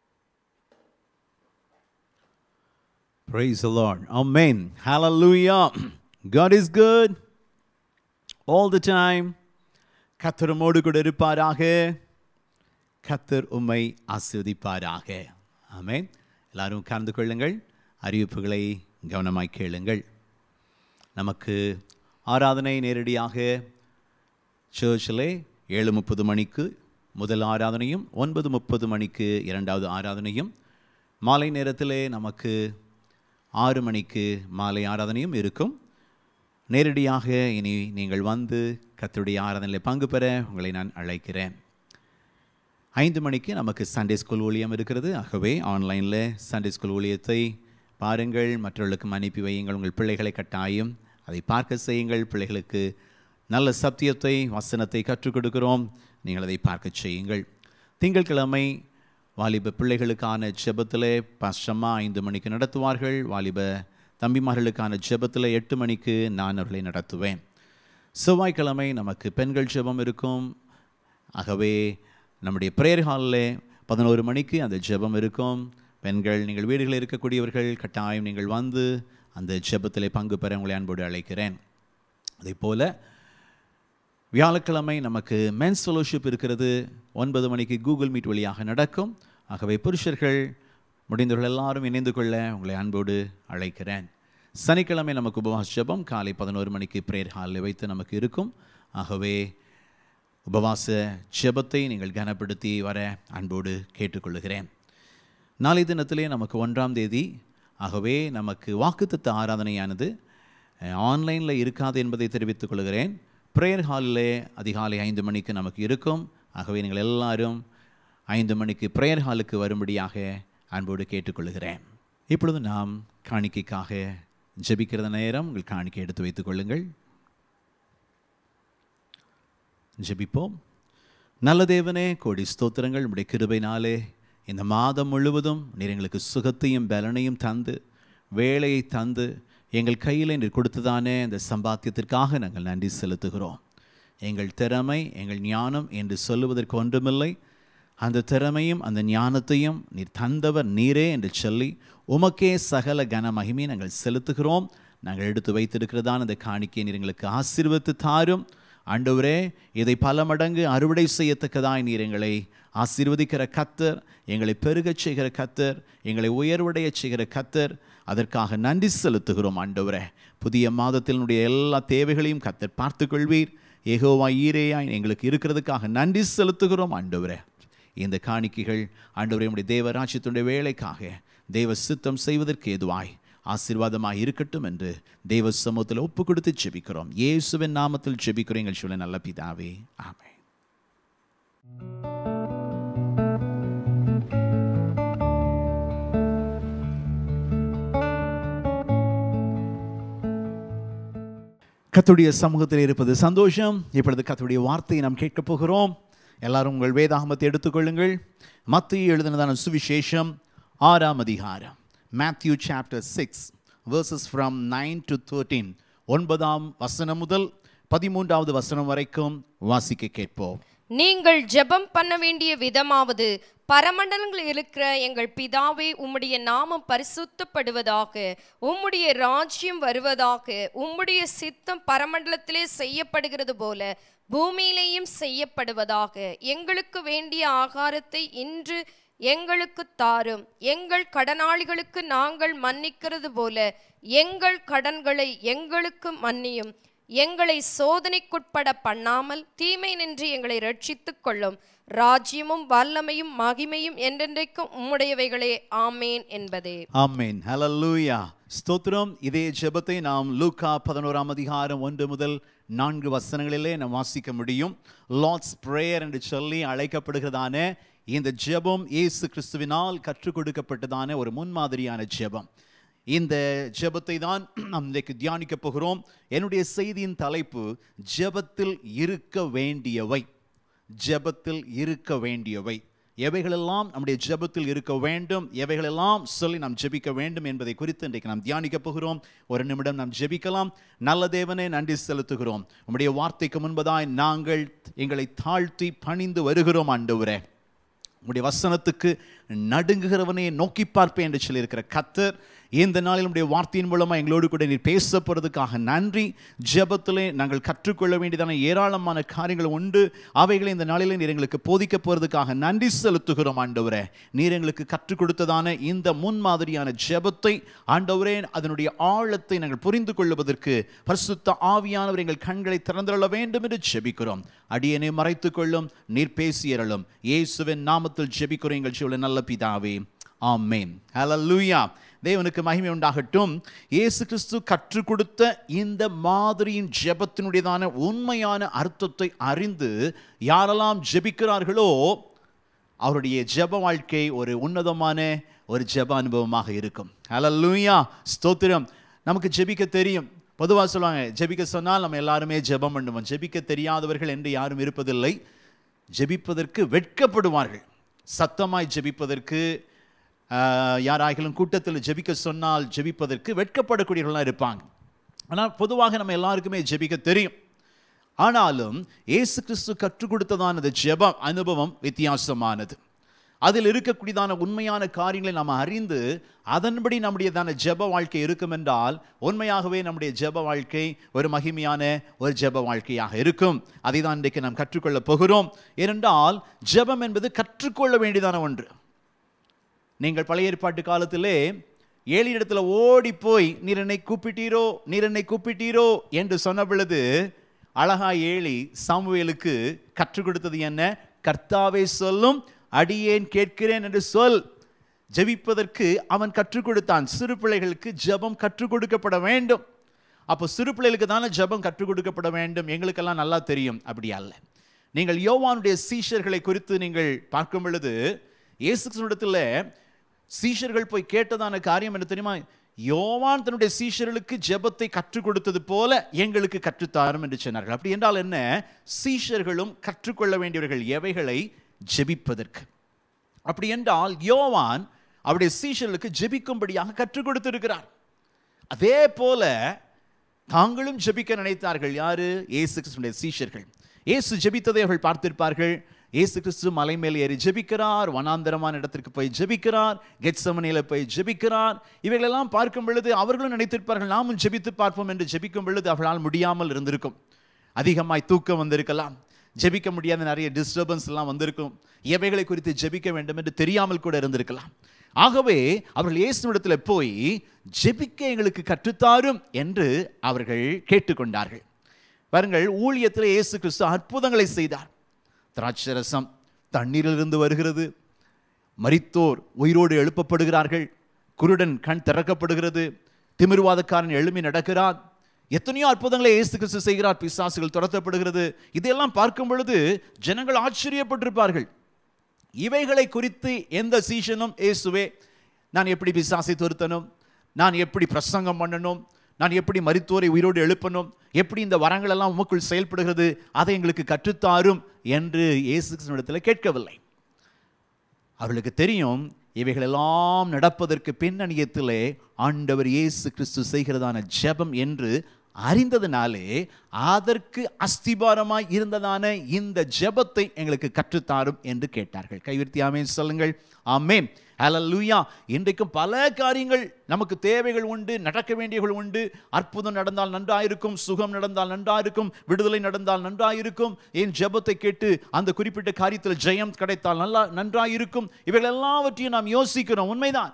Praise the Lord. Amen. Hallelujah. God is good all the time. கர்த்தர் உம்மோடு கூட இருப்பாராக. கர்த்தர் உம்மை ஆசீர்வதிப்பாராக. ஆமென். எல்லாரும் உட்கார்ந்து கொள்ளுங்கள். அறிவிப்புகளை கவனமாய் கேளுங்கள். நமக்கு ஆராதனை நேரடியாக சர்ச்சில் ஏழு முப்பது மணிக்கு முதல் ஆராதனையும் ஒன்பது முப்பது மணிக்கு இரண்டாவது ஆராதனையும், மாலை நேரத்திலே நமக்கு ஆறு மணிக்கு மாலை ஆராதனையும் இருக்கும். நேரடியாக இனி நீங்கள் வந்து கர்த்தருடைய ஆராதனையில் பங்கு பெற உங்களை நான் அழைக்கிறேன். ஐந்து மணிக்கு நமக்கு சண்டே ஸ்கூல் ஊழியம் இருக்கிறது. ஆகவே ஆன்லைனில் சண்டே ஸ்கூல் ஊழியத்தை பாருங்கள், மற்றவர்களுக்கும் அனுப்பி வையுங்கள். உங்கள் பிள்ளைகளை கட்டாயம் அதை பார்க்க செய்யுங்கள். பிள்ளைகளுக்கு நல்ல சத்தியத்தை வசனத்தை கற்றுக் கொடுக்கிறோம், நீங்கள் அதை பார்க்க செய்யுங்கள். திங்கட்கிழமை வாலிப பிள்ளைகளுக்கான ஜெபத்தில் பாஸ்டம்மா ஐந்து மணிக்கு நடத்துவார்கள். வாலிப தம்பிமார்களுக்கான ஜெபத்தில் எட்டு மணிக்கு நான் அவர்களை நடத்துவேன். செவ்வாய்க்கிழமை நமக்கு பெண்கள் ஜெபம் இருக்கும். ஆகவே நம்முடைய ப்ரேயர் ஹாலில் பதினோரு மணிக்கு அந்த ஜெபம் இருக்கும். பெண்கள், நீங்கள் வீடுகளில் இருக்கக்கூடியவர்கள் கட்டாயம் நீங்கள் வந்து அந்த ஜெபத்தில் பங்கு பெற உங்களை அன்போடு அழைக்கிறேன். அதே போல் வியாழக்கிழமை நமக்கு மென்ஸ் ஃபெலோஷிப் இருக்கிறது. ஒன்பது மணிக்கு கூகுள் மீட் வழியாக நடக்கும். ஆகவே புருஷர்கள் முடிந்தவர்கள் எல்லாரும் இணைந்து கொள்ள உங்களை அன்போடு அழைக்கிறேன். சனிக்கிழமை நமக்கு உபவாச ஜெபம் காலை பதினோரு மணிக்கு ப்ரேயர் ஹாலில் வைத்து நமக்கு இருக்கும். ஆகவே உபவாச ஜெபத்தை நீங்கள் கனப்படுத்தி வர அன்போடு கேட்டுக்கொள்கிறேன். நாளை தினத்திலே நமக்கு ஒன்றாம் தேதி ஆகவே நமக்கு வாக்குத்தத்த ஆராதனையானது ஆன்லைனில் இருக்காது என்பதை தெரிவித்துக் கொள்கிறேன். ப்ரேயர் ஹாலிலே அதிகாலை ஐந்து மணிக்கு நமக்கு இருக்கும். ஆகவே நீங்கள் எல்லாரும் ஐந்து மணிக்கு ப்ரேயர் ஹாலுக்கு வரும்படியாக அன்போடு கேட்டுக்கொள்கிறேன். இப்பொழுது நாம் காணிக்கைக்காக ஜெபிக்கிற நேரம். உங்கள் காணிக்கை எடுத்து வைத்துக் கொள்ளுங்கள். ஜெபிப்போம். நல்ல தேவனே, கோடி ஸ்தோத்திரங்கள். உம்முடைய கிருபையினாலே இந்த மாதம் முழுவதும் நீர் எங்களுக்கு சுகத்தையும் பலனையும் தந்து வேலையை தந்து எங்கள் கையில் நீர் கொடுத்ததானே அந்த சம்பாத்தியத்திற்காக நாங்கள் நன்றி செலுத்துகிறோம். எங்கள் திறமை எங்கள் ஞானம் என்று சொல்லுவதற்கு ஒன்றுமில்லை. அந்த திறமையும் அந்த ஞானத்தையும் நீர் தந்தவர் நீரே என்று சொல்லி உமக்கே சகல கன மகிமையை நாங்கள் செலுத்துகிறோம். நாங்கள் எடுத்து வைத்திருக்கிறதான அந்த காணிக்கையை நீர் எங்களுக்கு ஆசீர்வதித்து தாரும். ஆண்டவரே, இதை பல மடங்கு அறுவடை செய்யத்தக்கதாய் நீர் எங்களை ஆசீர்வதிக்கிற கர்த்தர், எங்களை பெருகச் செய்கிற கர்த்தர், எங்களை உயர்வடைய செய்கிற கர்த்தர். அதற்காக நன்றி செலுத்துகிறோம். ஆண்டவரே, புதிய மாதத்தினுடைய எல்லா தேவைகளையும் கர்த்தர் பார்த்து கொள்வீர். யெகோவா ஈரேயாய் எங்களுக்கு இருக்கிறதுக்காக நன்றி செலுத்துகிறோம். ஆண்டவரே, இந்த காணிக்கைகள் ஆண்டவரே உம்முடைய தேவராஜ்யத்தினுடைய வேலைக்காக தேவ சித்தம் செய்வதற்கு ஏதுவாய் ஆசீர்வாதமாக இருக்கட்டும் என்று தேவ சமூகத்தில் ஒப்பு கொடுத்து ஜெபிக்கிறோம். இயேசுவின் நாமத்தில் ஜெபிக்கிறோம் எங்கள் சொல்ல நல்ல பிதாவே, ஆமென். கர்த்தருடைய சமூகத்தில் இருப்பது சந்தோஷம். இப்பொழுது கர்த்தருடைய வார்த்தையை நாம் கேட்கப் போகிறோம். எல்லாரும் உங்கள் வேதாகமத்தை எடுத்துக்கொள்ளுங்கள். மத்தேயு எழுதினதான சுவிசேஷம் ஆறாம் அதிகாரம், Matthew chapter six verses from nine to thirteen. ஒன்பதாம் வசனம் முதல் பதிமூன்றாவது வசனம் வரைக்கும் வாசிக்க கேட்போம். நீங்கள் ஜெபம் பண்ண வேண்டிய விதமாவது, பரமண்டலங்களில் இருக்கிற எங்கள் பிதாவே, உம்முடைய நாமம் பரிசுத்தப்படுவதாக, உம்முடைய ராஜ்யம் வருவதாக, உம்முடைய சித்தம் பரமண்டலத்திலே செய்யப்படுகிறது போல பூமியிலேயும் செய்யப்படுவதாக. எங்களுக்கு வேண்டிய ஆகாரத்தை இன்று எங்களுக்கு தாரும். எங்கள் கடனாளிகளுக்கு நாங்கள் மன்னிக்கிறது போல எங்கள் கடன்களை எங்களுக்கு மன்னியும். எங்களை சோதனைக்குட்பட பண்ணாமல் தீமை நின்று எங்களை ரட்சித்துக் கொள்ளும். ராஜ்யமும் வல்லமையும் மகிமையும் என்றென்றைக்கும் உம்முடையவைகளே, ஆமேன் என்பதே. ஆமேன். ஹல்லேலூயா. ஸ்தோத்திரம். இதே ஜெபத்தை நாம் லூக்கா பதினோராம் அதிகாரம் ஒன்று முதல் நான்கு வசனங்களிலே நாம் வாசிக்க முடியும். லார்ட்ஸ் பிரேயர் என்று சொல்லி அழைக்கப்படுகிறதான இந்த ஜெபம் இயேசு கிறிஸ்துவினால் கற்றுக் கொடுக்கப்பட்டதான ஒரு முன்மாதிரியான ஜெபம். இந்த ஜெபத்தை தான் நாம் இன்றைக்கு தியானிக்க போகிறோம். என்னுடைய செய்தியின் தலைப்பு ஜெபத்தில் இருக்க வேண்டியவை. ஜெபத்தில் இருக்க வேண்டியவை எவைகளெல்லாம் நம்முடைய ஜெபத்தில் இருக்க வேண்டும், எவைகளெல்லாம் சொல்லி நாம் ஜெபிக்க வேண்டும் என்பதை குறித்து இன்றைக்கு நாம் தியானிக்க போகிறோம். ஒரு நிமிடம் நாம் ஜெபிக்கலாம். நல்ல தேவனே, நன்றி செலுத்துகிறோம். உம்முடைய வார்த்தைக்கு முன்பதாய் நாங்கள் எங்களை தாழ்த்தி பணிந்து வருகிறோம். ஆண்டவரே, உம்முடைய வசனத்துக்கு நடுங்குகிறவனே நோக்கி பார்ப்பேன் என்று சொல்லியிருக்கிற கர்த்தர், இந்த நாளில் உடைய வார்த்தையின் மூலமாக எங்களோடு கூட நீர் பேச போகிறதுக்காக நன்றி. ஜெபத்திலே நாங்கள் கற்றுக்கொள்ள வேண்டியதான ஏராளமான காரியங்கள் உண்டு. அவைகளை இந்த நாளில் நீர் எங்களுக்கு போதிக்க போகிறதுக்காக நன்றி செலுத்துகிறோம். ஆண்டவரே, நீர் எங்களுக்கு கற்றுக் கொடுத்ததான இந்த முன்மாதிரியான ஜெபத்தை ஆண்டவரே, அதனுடைய ஆழத்தை நாங்கள் புரிந்து கொள்வதற்கு பரிசுத்த ஆவியானவர் எங்கள் கண்களை திறந்துள்ள வேண்டும் என்று ஜெபிக்கிறோம். அடியனை மறைத்துக் கொள்ளும், நீர் பேசியறலும். இயேசுவின் நாமத்தில் ஜெபிக்கிறோம் எங்கள் சொல்ல நல்ல பிதாவே, ஆமென். ஹல்லேலூயா. தேவனுக்கு மகிமை உண்டாகட்டும். இயேசு கிறிஸ்து கற்றுக் கொடுத்த இந்த மாதிரியின் ஜெபத்தினுடையதான உண்மையான அர்த்தத்தை அறிந்து யாரெல்லாம் ஜெபிக்கிறார்களோ அவருடைய ஜெப வாழ்க்கை ஒரு உன்னதமான ஒரு ஜெப அனுபவமாக இருக்கும். ஹல்லேலூயா. ஸ்தோத்திரம். நமக்கு ஜெபிக்க தெரியும். பொதுவாக சொல்லுவாங்க, ஜெபிக்க சொன்னால் நம்ம எல்லாருமே ஜெபம் பண்ணுவோம். ஜெபிக்க தெரியாதவர்கள் என்று யாரும் இருப்பதில்லை. ஜெபிப்பதற்கு வெட்கப்படுவார்கள். சத்தமாய் ஜெபிப்பதற்கு யாராகிலும் கூட்டத்தில் ஜெபிக்க சொன்னால் ஜெபிப்பதற்கு வெட்கப்படக்கூடியவர்களாக இருப்பாங்க. ஆனால் பொதுவாக நம்ம எல்லாருக்குமே ஜெபிக்க தெரியும். ஆனாலும் இயேசு கிறிஸ்து கற்றுக் கொடுத்ததான அந்த ஜெப அனுபவம் வித்தியாசமானது. அதில் இருக்கக்கூடியதான உண்மையான காரியங்களை நாம் அறிந்து அதன்படி நம்முடையதான ஜெப வாழ்க்கை இருக்கும் என்றால் உண்மையாகவே நம்முடைய ஜெப வாழ்க்கை ஒரு மகிமையான ஒரு ஜெப வாழ்க்கையாக இருக்கும். அதை தான் இன்றைக்கு நாம் கற்றுக்கொள்ள போகிறோம். ஏனென்றால் ஜெபம் என்பது கற்றுக்கொள்ள வேண்டியதான ஒன்று. நீங்கள் பழைய ஏற்பாட்டு காலத்திலே ஏழு இடத்துல ஓடி போய் நீர் என்னை கூப்பிட்டீரோ நீர் என்னை கூப்பிட்டீரோ என்று சொன்ன பொழுது அழகா ஏழி சாமுவேலுக்கு கற்றுக் கொடுத்தது என்ன? கர்த்தாவே சொல்லும், அடியேன் கேட்கிறேன் என்று சொல். ஜெபிப்பதற்கு அவன் கற்றுக் கொடுத்தான். சிறு பிள்ளைகளுக்கு ஜெபம் கற்றுக் கொடுக்கப்பட வேண்டும். அப்போ சிறு பிள்ளைகளுக்கு தானே ஜெபம் கற்றுக் கொடுக்கப்பட வேண்டும். எங்களுக்கெல்லாம் நல்லா தெரியும், அப்படி அல்ல. நீங்கள் யோவானுடைய சீஷர்களை குறித்து நீங்கள் பார்க்கும் பொழுது, இயேசு கிறிஸ்துவிடத்தில் சீஷர்கள் போய் கேட்டதான காரியம் என்ன தெரியுமா? யோவான் தன்னுடைய சீஷர்களுக்கு ஜெபத்தை கற்றுக் கொடுத்தது போல எங்களுக்கு கற்றுத்தாரும் என்று சொன்னார்கள். அப்படி என்றால் என்ன? சீஷர்களும் கற்றுக்கொள்ள வேண்டியவர்கள் எவைகளை? ஜெபிப்பதற்கு. அப்படி என்றால் யோவான் அவருடைய சீஷர்களுக்கு ஜெபிக்கும்படியாக கற்றுக் கொடுத்திருக்கிறார். அதே போல தாங்களும் ஜெபிக்க நினைத்தார்கள். யாரு? இயேசு கிறிஸ்துவினுடைய சீஷர்கள். இயேசு ஜெபித்ததை அவர்கள் பார்த்திருப்பார்கள். இயேசு கிறிஸ்து மலை மேல் ஏறி ஜெபிக்கிறார், வனாந்தரமான இடத்திற்கு போய் ஜெபிக்கிறார், கெத்சமனேல போய் ஜெபிக்கிறார். இவைகளெல்லாம் பார்க்கும் பொழுது அவர்களும் நினைத்திருப்பார்கள், நாமும் ஜெபித்து பார்ப்போம் என்று. ஜெபிக்கும் பொழுது அவர்களால் முடியாமல் இருந்திருக்கும். அதிகமாய் தூக்கம் வந்திருக்கலாம், ஜெபிக்க முடியாத நிறைய டிஸ்டர்பன்ஸ் எல்லாம் வந்திருக்கும், எவைகளை குறித்து ஜெபிக்க வேண்டும் என்று தெரியாமல் கூட இருந்திருக்கலாம். ஆகவே அவர்கள் இயேசுவிடத்தில் போய் ஜெபிக்க எங்களுக்கு கற்றுத்தாரும் என்று அவர்கள் கேட்டுக்கொண்டார்கள். பாருங்கள், ஊழியத்தில் இயேசு கிறிஸ்து அற்புதங்களை செய்தார். திராட்சரசம் தண்ணீரிலிருந்து வருகிறது, மரித்தோர் உயிரோடு எழுப்பப்படுகிறார்கள், குருடன் கண் திறக்கப்படுகிறது, திமிர்வாதக்காரன் எழும்பி நடக்கிறார். எத்தனையோ அற்புதங்களை இயேசு கிறிஸ்து செய்கிறார். பிசாசுகள் துரத்தப்படுகிறது. இதையெல்லாம் பார்க்கும் பொழுது ஜனங்கள் ஆச்சரியப்பட்டிருப்பார்கள். இவைகளை குறித்து எந்த சீஷனும், இயேசுவே நான் எப்படி பிசாசை துரத்தணும், நான் எப்படி பிரசங்கம் பண்ணணும், நான் எப்படி மரித்தோரை உயிரோடு எழுப்பணும், எப்படி இந்த வரங்கள் எல்லாம் உமக்குள் செயல்படுகிறது, அதை எங்களுக்கு கற்றுத்தாரும் என்று இயேசு கிறிஸ்துவிடத்தில் கேட்கவில்லை. அவர்களுக்கு தெரியும் இவைகளெல்லாம் நடப்பதற்கு பின்னணியத்திலே ஆண்டவர் இயேசு கிறிஸ்து செய்கிறதான ஜெபம் என்று அறிந்ததினாலே அதற்கு அஸ்திபாரமாய் இருந்ததான இந்த ஜெபத்தை எங்களுக்கு கற்றுத்தாரும் என்று கேட்டார்கள். கைவிர்த்தி ஆமென் சொல்லுங்கள். ஆமென், ஹல்லேலூயா. இன்றைக்கும் பல காரியங்கள் நமக்கு தேவைகள் உண்டு, நடக்க வேண்டியவர்கள் உண்டு. அற்புதம் நடந்தால் நன்றாயிருக்கும், சுகம் நடந்தால் நன்றாயிருக்கும், விடுதலை நடந்தால் நன்றாயிருக்கும். என் ஜெபத்தை கேட்டு அந்த குறிப்பிட்ட காரியத்தில் ஜெயம் கிடைத்தால் நல்லா நன்றாயிருக்கும். இவைகள் எல்லாவற்றையும் நாம் யோசிக்கிறோம், உண்மைதான்.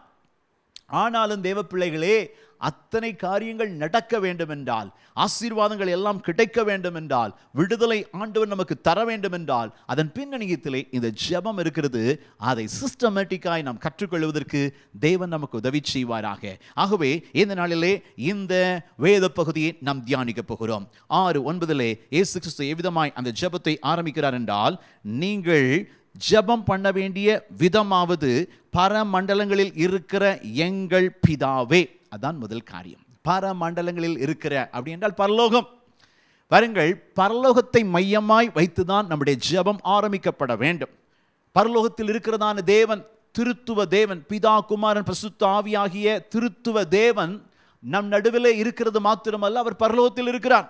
ஆனாலும் தேவ பிள்ளைகளே, அத்தனை காரியங்கள் நடக்க வேண்டும் என்றால், ஆசீர்வாதங்கள் எல்லாம் கிடைக்க வேண்டும் என்றால், விடுதலை ஆண்டவர் நமக்கு தர வேண்டும் என்றால், அதன் பின்னணியத்திலே இந்த ஜெபம் இருக்கிறது. அதை சிஸ்டமேட்டிக்காய் நாம் கற்றுக்கொள்வதற்கு தேவன் நமக்கு உதவி செய்வாராக. ஆகவே இந்த நாளிலே இந்த வேத பகுதியை நாம் தியானிக்க போகிறோம். ஆறு ஒன்பதிலே இயேசு கிறிஸ்து எவ்விதமாய் அந்த ஜெபத்தை ஆரம்பிக்கிறார் என்றால், நீங்கள் ஜெபம் பண்ண வேண்டிய விதமாவது பரமண்டலங்களில் இருக்கிற எங்கள் பிதாவே. அதான் முதல் காரியம். பரமண்டலங்களில் இருக்கிற அப்படி என்றால் பரலோகம். பாருங்கள், பரலோகத்தை மையமாய் வைத்துதான் நம்முடைய ஜெபம் ஆரம்பிக்கப்பட வேண்டும். பரலோகத்தில் இருக்கிறதான தேவன் திருத்துவ தேவன், பிதா குமாரன் பரிசுத்த ஆவியாகிய திருத்துவ தேவன் நம் நடுவிலே இருக்கிறது மாத்திரமல்ல, அவர் பரலோகத்தில் இருக்கிறார்.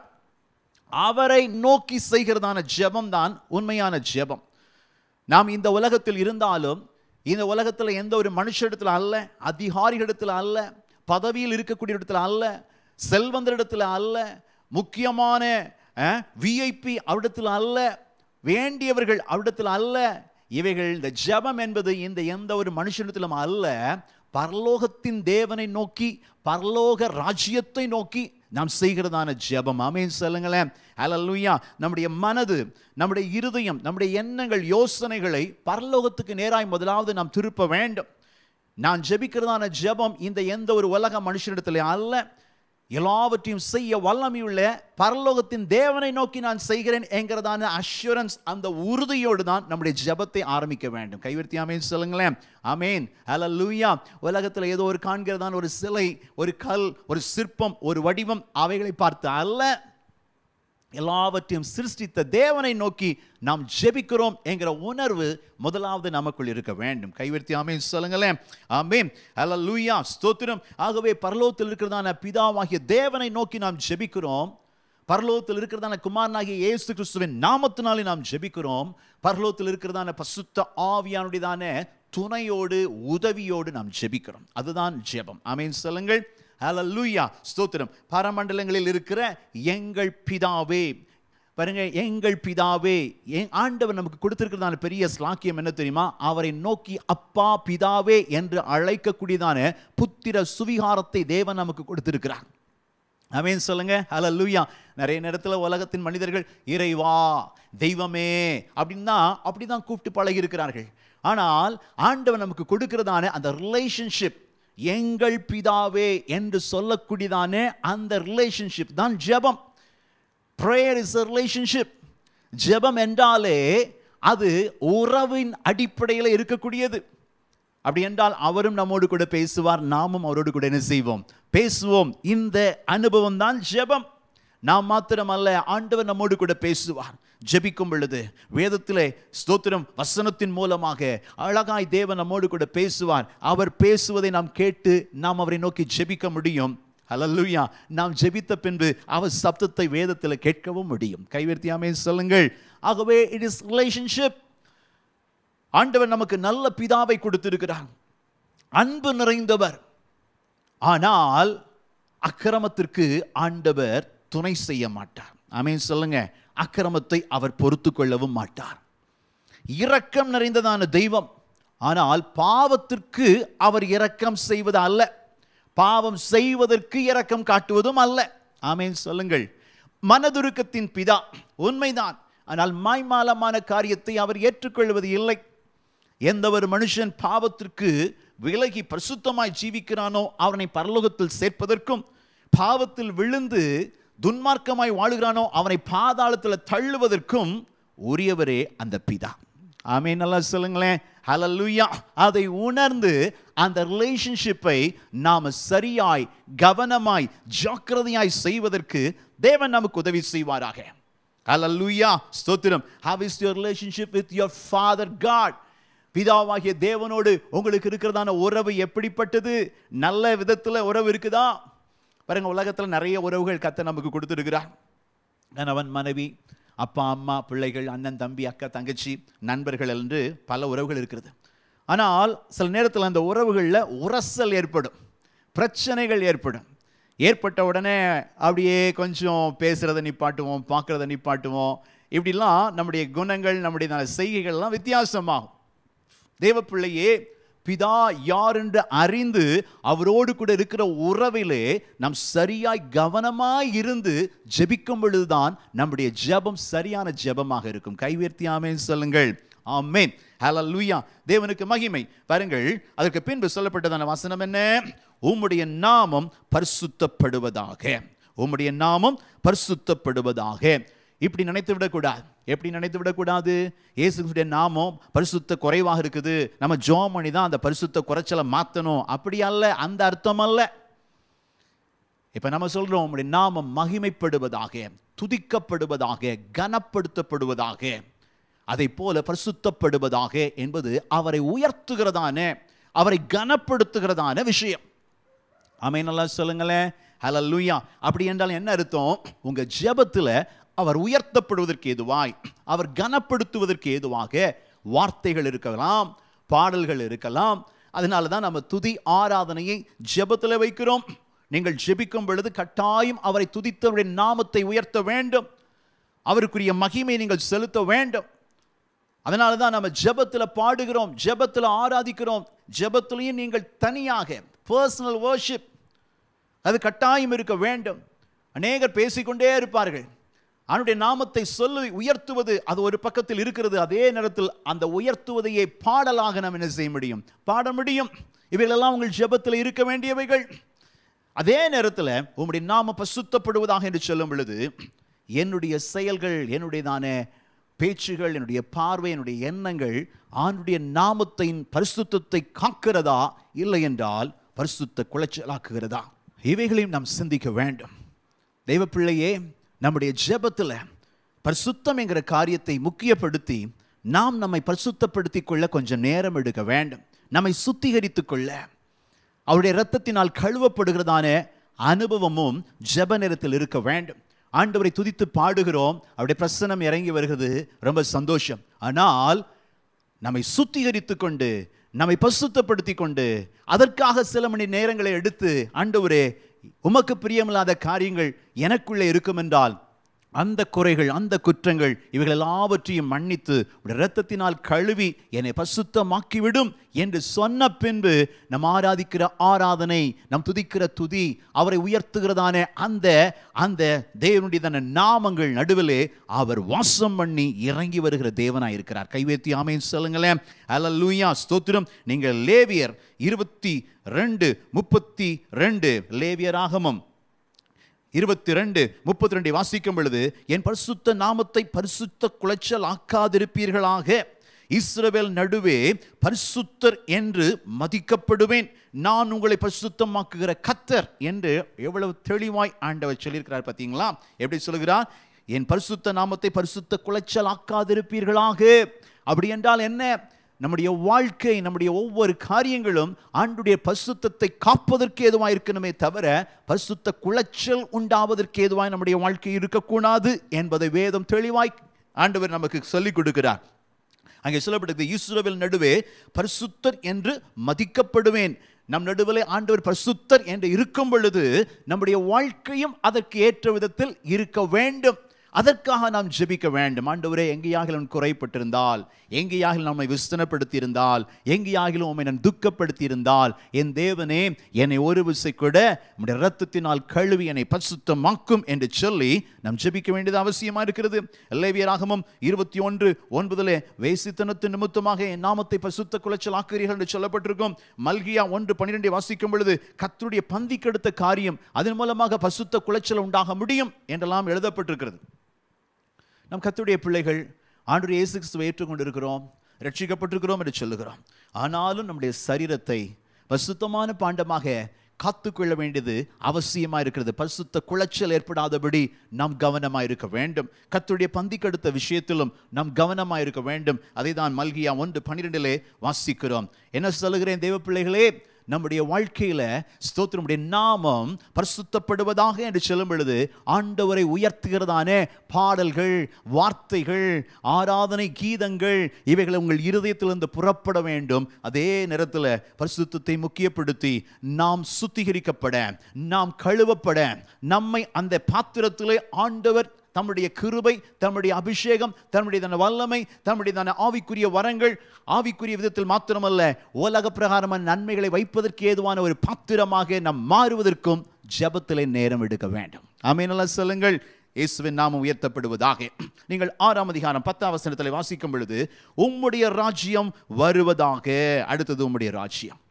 அவரை நோக்கி செய்கிறதான ஜெபம் தான் உண்மையான ஜெபம். நாம் இந்த உலகத்தில் இருந்தாலும், இந்த உலகத்தில் எந்த ஒரு மனுஷரிடத்தில் அல்ல, அதிகாரிகளிடத்தில் அல்ல, பதவியில் இருக்கக்கூடிய இடத்துல அல்ல, செல்வந்தரிடத்தில் அல்ல, முக்கியமான விஐபி அவரிடத்தில் அல்ல, வேண்டியவர்கள் அவரிடத்தில் அல்ல. இவைகள் இந்த ஜெபம் என்பது இந்த எந்த ஒரு மனுஷனிடத்திலும் அல்ல, பரலோகத்தின் தேவனை நோக்கி, பரலோக ராஜ்யத்தை நோக்கி நாம் செய்கிறதான ஜெபம். ஆமென் சொல்லுங்களேன். ஹல்லேலூயா. நம்முடைய மனது, நம்முடைய இருதயம், நம்முடைய எண்ணங்கள், யோசனைகளை பரலோகத்துக்கு நேராய் முதலாவது நாம் திருப்ப வேண்டும். நான் ஜெபிக்கிறதான ஜெபம் இந்த எந்த ஒரு உலக மனுஷனிடத்திலே அல்ல, எல்லாவற்றையும் செய்ய வல்லமையுள்ள பரலோகத்தின் தேவனை நோக்கி நான் செய்கிறேன் என்கிறதான அஷூரன்ஸ், அந்த உறுதியோடு தான் நம்முடைய ஜெபத்தை ஆரம்பிக்க வேண்டும். கைவிர்த்தி ஆமென் சொல்லுங்களேன். ஆமென், ஹல்லேலூயா. உலகத்தில் ஏதோ ஒரு காண்கிறதான ஒரு சிலை, ஒரு கல், ஒரு சிற்பம், ஒரு வடிவம், அவைகளை பார்த்து அல்ல, எல்லாவற்றையும் சிருஷ்டித்த தேவனை நோக்கி நாம் ஜெபிக்கிறோம் என்கிற உணர்வு முதலாவது நமக்குள் இருக்க வேண்டும். கைவிர்த்தி ஆமென் சொல்லுங்களேன். ஆமென், ஹல்லேலூயா, ஸ்தோத்திரம். ஆகவே பரலோகத்தில் இருக்கிறதான பிதாவாகிய தேவனை நோக்கி நாம் ஜெபிக்கிறோம். பரலோகத்தில் இருக்கிறதான குமாரனாகிய இயேசு கிறிஸ்துவின் நாமத்தினாலே நாம் ஜெபிக்கிறோம். பரலோகத்தில் இருக்கிறதான பரிசுத்த ஆவியானுடையதான துணையோடு, உதவியோடு நாம் ஜெபிக்கிறோம். அதுதான் ஜெபம். ஆமென் சொல்லுங்கள். ஹல்லேலூயா, ஸ்தோத்திரம். பரமண்டலங்களில் இருக்கிற எங்கள் பிதாவே. பாருங்க, எங்கள் பிதாவே. ஆண்டவர் நமக்கு கொடுத்திருக்கிறதான பெரிய ஸ்லாக்கியம் என்ன தெரியுமா? அவரை நோக்கி அப்பா பிதாவே என்று அழைக்கக்கூடியதான புத்திர சுவிகாரத்தை தேவன் நமக்கு கொடுத்திருக்கிறார். ஆமென் சொல்லுங்க. ஹல்லேலூயா. நிறைய நேரத்தில் உலகத்தின் மனிதர்கள் இறைவா, தெய்வமே அப்படின்னா அப்படிதான் கூப்பிட்டு பழகி இருக்கிறார்கள். ஆனால் ஆண்டவர் நமக்கு கொடுக்கிறதான அந்த ரிலேஷன்ஷிப், எங்கள் பிதாவே என்று சொல்லக்கூடியதான அந்த ரிலேஷன்ஷிப் தான் ஜெபம். Prayer is a relationship. ஜெபம் என்றாலே அது உறவின் அடிப்படையில் இருக்கக்கூடியது. அப்படி என்றால் அவரும் நம்மோடு கூட பேசுவார், நாமும் அவரோடு கூட என்ன செய்வோம், பேசுவோம். இந்த அனுபவம் தான் ஜெபம். நாம் மாத்திரமல்ல, ஆண்டவர் நம்மோடு கூட பேசுவார். ஜெபிக்கும் பொழுது வேதத்திலே ஸ்தோத்திரம் வசனத்தின் மூலமாக அழகாய் தேவன் நம்மோடு கூட பேசுவார். அவர் பேசுவதை நாம் கேட்டு நாம் அவரை நோக்கி ஜெபிக்க முடியும். ஹல்லேலூயா. நாம் ஜெபித்த பின்பு அவர் சப்தத்தை வேதத்தில் கேட்கவும் முடியும். கைவர்த்தி ஆமென் சொல்லுங்கள். ஆகவே இட் இஸ் ரிலேஷன்ஷிப். ஆண்டவர் நமக்கு நல்ல பிதாவை கொடுத்திருக்கிறார், அன்பு நிறைந்தவர். ஆனால் அக்கிரமத்திற்கு ஆண்டவர் துணை செய்ய மாட்டார். ஆமென் சொல்லுங்க. அக்கிரமத்தை அவர் பொறுத்து கொள்ளவும் மாட்டார். இரக்கம் நிறைந்ததான தெய்வம். ஆனால் பாவத்திற்கு அவர் இரக்கம் செய்வது அல்ல, பாவம் செய்வதற்கு இரக்கம் காட்டுவதும் அல்ல. ஆமென் சொல்லுங்கள். மனதுருக்கத்தின் பிதா உண்மைதான், ஆனால் மாய்மாலமான காரியத்தை அவர் ஏற்றுக்கொள்வது இல்லை. எந்த ஒரு மனுஷன் பாவத்திற்கு விலகி பரிசுத்தமாய் ஜீவிக்கிறானோ அவனை பரலோகத்தில் சேர்ப்பதற்கும், பாவத்தில் விழுந்து துன்மார்க்கமாய் வாழுகிறானோ அவனை பாதாளத்தில் தள்ளுவதற்கும் உரியவரே அந்த பிதா. ஆமென். நல்லா சொல்லுங்களேன். ஹல்லேலூயா. அதை உணர்ந்து அந்த ரிலேஷன்ஷிப்பை நாம் சரியாய், கவனமாய், ஜாக்கிரதையாய் செய்வதற்கு தேவன் நமக்கு உதவி செய்வாராக. ஹல்லேலூயா. ஸ்தோத்திரம். How is your relationship with your Father God? பிதாவாகிய தேவனோடு உங்களுக்கு இருக்கிறதான உறவு எப்படிப்பட்டது? நல்ல விதத்தில் உறவு இருக்குதா? பாருங்க, உலகத்தில் நிறைய உறவுகள் கர்த்தர் நமக்கு கொடுத்துருக்கிறார். கணவன் மனைவி, அப்பா அம்மா, பிள்ளைகள், அண்ணன் தம்பி, அக்கா தங்கச்சி, நண்பர்கள் என்று பல உறவுகள் இருக்கிறது. ஆனால் சில நேரத்தில் அந்த உறவுகளில் உரசல் ஏற்படும், பிரச்சனைகள் ஏற்படும். ஏற்பட்ட உடனே அப்படியே கொஞ்சம் பேசுகிறத நிப்பாட்டுவோம், பார்க்குறத நிப்பாட்டுவோம். இப்படிலாம் நம்முடைய குணங்கள், நம்முடைய செய்கைகள்லாம் வித்தியாசமாகும். தேவ பிள்ளையே, பிதா யார் என்று அறிந்து அவரோடு கூட இருக்கிற உறவிலே நாம் சரியாய் கவனமாய் இருந்து ஜெபிக்கும் பொழுதுதான் நம்முடைய ஜெபம் சரியான ஜெபமாக இருக்கும். கைவேர்த்தி ஆமென் சொல்லுங்கள். ஆமென். ஹல்லேலூயா. தேவனுக்கு மகிமை. பாருங்கள், அதற்கு பின்பு சொல்லப்பட்டதான வசனம் என்ன? உம்முடைய நாமம் பரிசுத்தப்படுவதாக. உம்முடைய நாமம் பரிசுத்தப்படுவதாக. இப்படி நினைத்து விடக்கூடாது. எப்படி நினைத்து விடக்கூடாது? இயேசுடைய நாமம் பரிசுத்த குறைவாக இருக்குது, நம்ம ஜெபம் பண்ணி தான் அந்த பரிசுத்த குறைச்சலை மாற்றணும், அப்படி அல்ல, அந்த அர்த்தம் அல்ல. இப்ப நம்ம சொல்றோம் உம்முடைய நாமம் மகிமைப்படுவதாக, துதிக்கப்படுவதாக, கனப்படுத்தப்படுவதாக, அதை போல பரிசுத்தப்படுவதாக என்பது அவரை உயர்த்துகிறதான, அவரை கனப்படுத்துகிறதான விஷயம். ஆமென். நல்லா சொல்லுங்களேன். ஹல்லேலூயா. அப்படி என்றால் என்ன அர்த்தம்? உங்க ஜெபத்தில் அவர் உயர்த்தப்படுவதற்கு ஏதுவாய், அவர் கனப்படுத்துவதற்கு ஏதுவாக வார்த்தைகள் இருக்கலாம், பாடல்கள் இருக்கலாம். அதனால தான் நம்ம துதி ஆராதனையை ஜெபத்தில் வைக்கிறோம். நீங்கள் ஜெபிக்கும் பொழுது கட்டாயம் அவரை துதித்தவருடைய நாமத்தை உயர்த்த வேண்டும், அவருக்குரிய மகிமை நீங்கள் செலுத்த வேண்டும். அதனால தான் நம்ம ஜெபத்தில் பாடுகிறோம், ஜெபத்தில் ஆராதிக்கிறோம். ஜெபத்திலையும் நீங்கள் தனியாக பர்சனல் வர்ஷிப் அது கட்டாயம் இருக்க வேண்டும். அநேகர் பேசிக்கொண்டே இருப்பார்கள். அவனுடைய நாமத்தை சொல்லி உயர்த்துவது அது ஒரு பக்கத்தில் இருக்கிறது. அதே நேரத்தில் அந்த உயர்த்துவதையே பாடலாக நாம் என்ன செய்ய முடியும்? பாட முடியும். இவைகளெல்லாம் உங்கள் ஜெபத்தில் இருக்க வேண்டியவைகள். அதே நேரத்தில் உங்களுடைய நாமம் பரிசுத்தப்படுவதாக என்று சொல்லும் பொழுது என்னுடைய செயல்கள், என்னுடையதான பேச்சுகள், என்னுடைய பார்வை, என்னுடைய எண்ணங்கள் ஆண்டுடைய நாமத்தின் பரிசுத்தத்தை காக்கிறதா, இல்லை என்றால் பரிசுத்த குலைச்சலாக்குகிறதா? இவைகளையும் நாம் சிந்திக்க வேண்டும். தெய்வ பிள்ளையே, நம்முடைய ஜெபத்தில் பரிசுத்தம் என்கிற காரியத்தை முக்கியப்படுத்தி நாம் நம்மை பரிசுத்தப்படுத்திக் கொள்ள கொஞ்சம் நேரம் எடுக்க வேண்டும். நம்மை சுத்திகரித்து கொள்ள அவருடைய இரத்தத்தினால் கழுவப்படுகிறதான அனுபவமும் ஜெப நேரத்தில் இருக்க வேண்டும். ஆண்டவரை துதித்து பாடுகிறோம், அவருடைய பிரசன்னம் இறங்கி வருகிறது, ரொம்ப சந்தோஷம். ஆனால் நம்மை சுத்திகரித்து கொண்டு, நம்மை பரிசுத்தப்படுத்தி கொண்டு, அதற்காக சில மணி நேரங்களை எடுத்து ஆண்டவரே உமக்கு பிரியமில்லாத காரியங்கள் எனக்குள்ளே இருக்கும் என்றால் அந்த குறைகள், அந்த குற்றங்கள் இவைகள் எல்லாவற்றையும் மன்னித்து இரத்தத்தினால் கழுவி என்னை பரிசுத்தமாக்கிவிடும் என்று சொன்ன பின்பு நம் ஆராதிக்கிற ஆராதனை, நம் துதிக்கிற துதி, அவரை உயர்த்துகிறதான அந்த அந்த தேவனுடைய நாமங்கள் நடுவிலே அவர் வாசம் பண்ணி இறங்கி வருகிற தேவனாய் இருக்கிறார். கைவேத்தி ஆமென் சொல்லுங்களேன். அல்லேலூயா, ஸ்தோத்திரம். நீங்கள் லேவியர் இருபத்தி ரெண்டு முப்பத்தி ரெண்டு லேவியராகமம் இருபத்தி ரெண்டு முப்பத்தி ரெண்டு வாசிக்கும் பொழுது, என் பரிசுத்த நாமத்தை பரிசுத்த குலைச்சல் ஆக்காதிருப்பீர்களாக, இஸ்ரவேல் நடுவே பரிசுத்தர் என்று மதிக்கப்படுவேன், நான் உங்களை பரிசுத்தமாக்குகிற கர்த்தர் என்று எவ்வளவு தெளிவாய் ஆண்டவர் சொல்லியிருக்கிறார் பார்த்தீங்களா? எப்படி சொல்லுகிறார்? என் பரிசுத்த நாமத்தை பரிசுத்த குலைச்சல் ஆக்காதிருப்பீர்களாக. அப்படி என்றால் என்ன? நம்முடைய வாழ்க்கை, நம்முடைய ஒவ்வொரு காரியங்களும் ஆண்டுடைய பரிசுத்தத்தை காப்பதற்கு ஏதுவாய் இருக்கணுமே தவிர பரிசுத்த குலைச்சல் உண்டாவதற்கு ஏதுவாய் நம்முடைய வாழ்க்கை இருக்கக்கூடாது என்பதை வேதம் தெளிவாய் ஆண்டவர் நமக்கு சொல்லிக் கொடுக்கிறார். அங்கே சொல்லப்பட்டது, இஸ்ரவேல் நடுவே பரிசுத்தர் என்று மதிக்கப்படுவேன். நம் நடுவிலே ஆண்டவர் பரிசுத்தர் என்று இருக்கும் பொழுது நம்முடைய வாழ்க்கையும் அதற்கு ஏற்ற விதத்தில் இருக்க வேண்டும். அதற்காக நாம் ஜெபிக்க வேண்டும். ஆண்டவரே, எங்கேயாகிலும் குறைப்பட்டிருந்தால், எங்கேயாகிலும் நம்மை விஸ்தனப்படுத்தி இருந்தால், எங்கேயாகிலும் உம்மை நான் துக்கப்படுத்தி இருந்தால், என் தேவனே என்னை ஒரு விசை கூட உம்முடைய இரத்தத்தினால் கழுவி என்னை பரிசுத்தமாக்கும் என்று சொல்லி நாம் ஜெபிக்க வேண்டியது அவசியமாக இருக்கிறது. லேவியராகமம் இருபத்தி ஒன்று ஒன்பதிலே வேசித்தனத்தின் நிமித்தமாக என் நாமத்தை பரிசுத்த குலைச்சல் ஆக்குகிறீர்கள் என்று சொல்லப்பட்டிருக்கும். மல்கியா ஒன்று பன்னிரெண்டை வாசிக்கும் பொழுது, கர்த்தருடைய பந்திக்கெடுத்த காரியம், அதன் மூலமாக பரிசுத்த குலைச்சல் உண்டாக முடியும் என்றெல்லாம் எழுதப்பட்டிருக்கிறது. நம் கர்த்தருடைய பிள்ளைகள் ஆண்டவர் இயேசு கிறிஸ்துவை ஏற்றுக்கொண்டிருக்கிறோம், ரட்சிக்கப்பட்டிருக்கிறோம் என்று சொல்லுகிறோம். ஆனாலும் நம்முடைய சரீரத்தை பரிசுத்தமான பாண்டமாக காத்துக்கொள்ள வேண்டியது அவசியமாக இருக்கிறது. பரிசுத்த குலைச்சல் ஏற்படாதபடி நாம் கவனமாக இருக்க வேண்டும். கர்த்தருடைய பந்திக்கெடுத்த விஷயத்திலும் நாம் கவனமாக இருக்க வேண்டும். அதை தான் மல்கியா ஒன்று பன்னிரெண்டிலே வாசிக்கிறோம். என்ன சொல்லுகிறேன் தேவ பிள்ளைகளே? நம்முடைய வாழ்க்கையில ஸ்தோத்திரமுடைய நாமம் பரிசுத்தப்படுவதாக என்று சொல்லும் பொழுது ஆண்டவரை உயர்த்துகிறதான பாடல்கள், வார்த்தைகள், ஆராதனை கீதங்கள் இவைகளை உங்கள் இருதயத்திலிருந்து புறப்பட வேண்டும். அதே நேரத்தில் பரிசுத்தத்தை முக்கியப்படுத்தி நாம் சுத்திகரிக்கப்பட, நாம் கழுவப்பட, நம்மை அந்த பாத்திரத்திலே ஆண்டவர் தம்முடைய கிருபை, தம்முடைய அபிஷேகம், தம்முடைய தன வல்லமை, தம்முடைய தன ஆவிக்குரிய வரங்கள், ஆவிக்குரிய விதத்தில் மாத்திரமல்ல உலக பிரகாரமான நன்மைகளை வைப்பதற்கு ஏதுவான ஒரு பாத்திரமாக நாம் மாறுவதற்கும் ஜெபத்திலே நேரம் எடுக்க வேண்டும். ஆமென். நல்லா சொல்லுங்கள். இயேசுவின் நாமம் உயர்த்தப்படுவதாக. நீங்கள் ஆறாம் அதிகாரம் பத்தாம் வசனத்தில் வாசிக்கும் பொழுது, உம்முடைய ராஜ்யம் வருவதாக. அடுத்தது உம்முடைய ராஜ்யம்.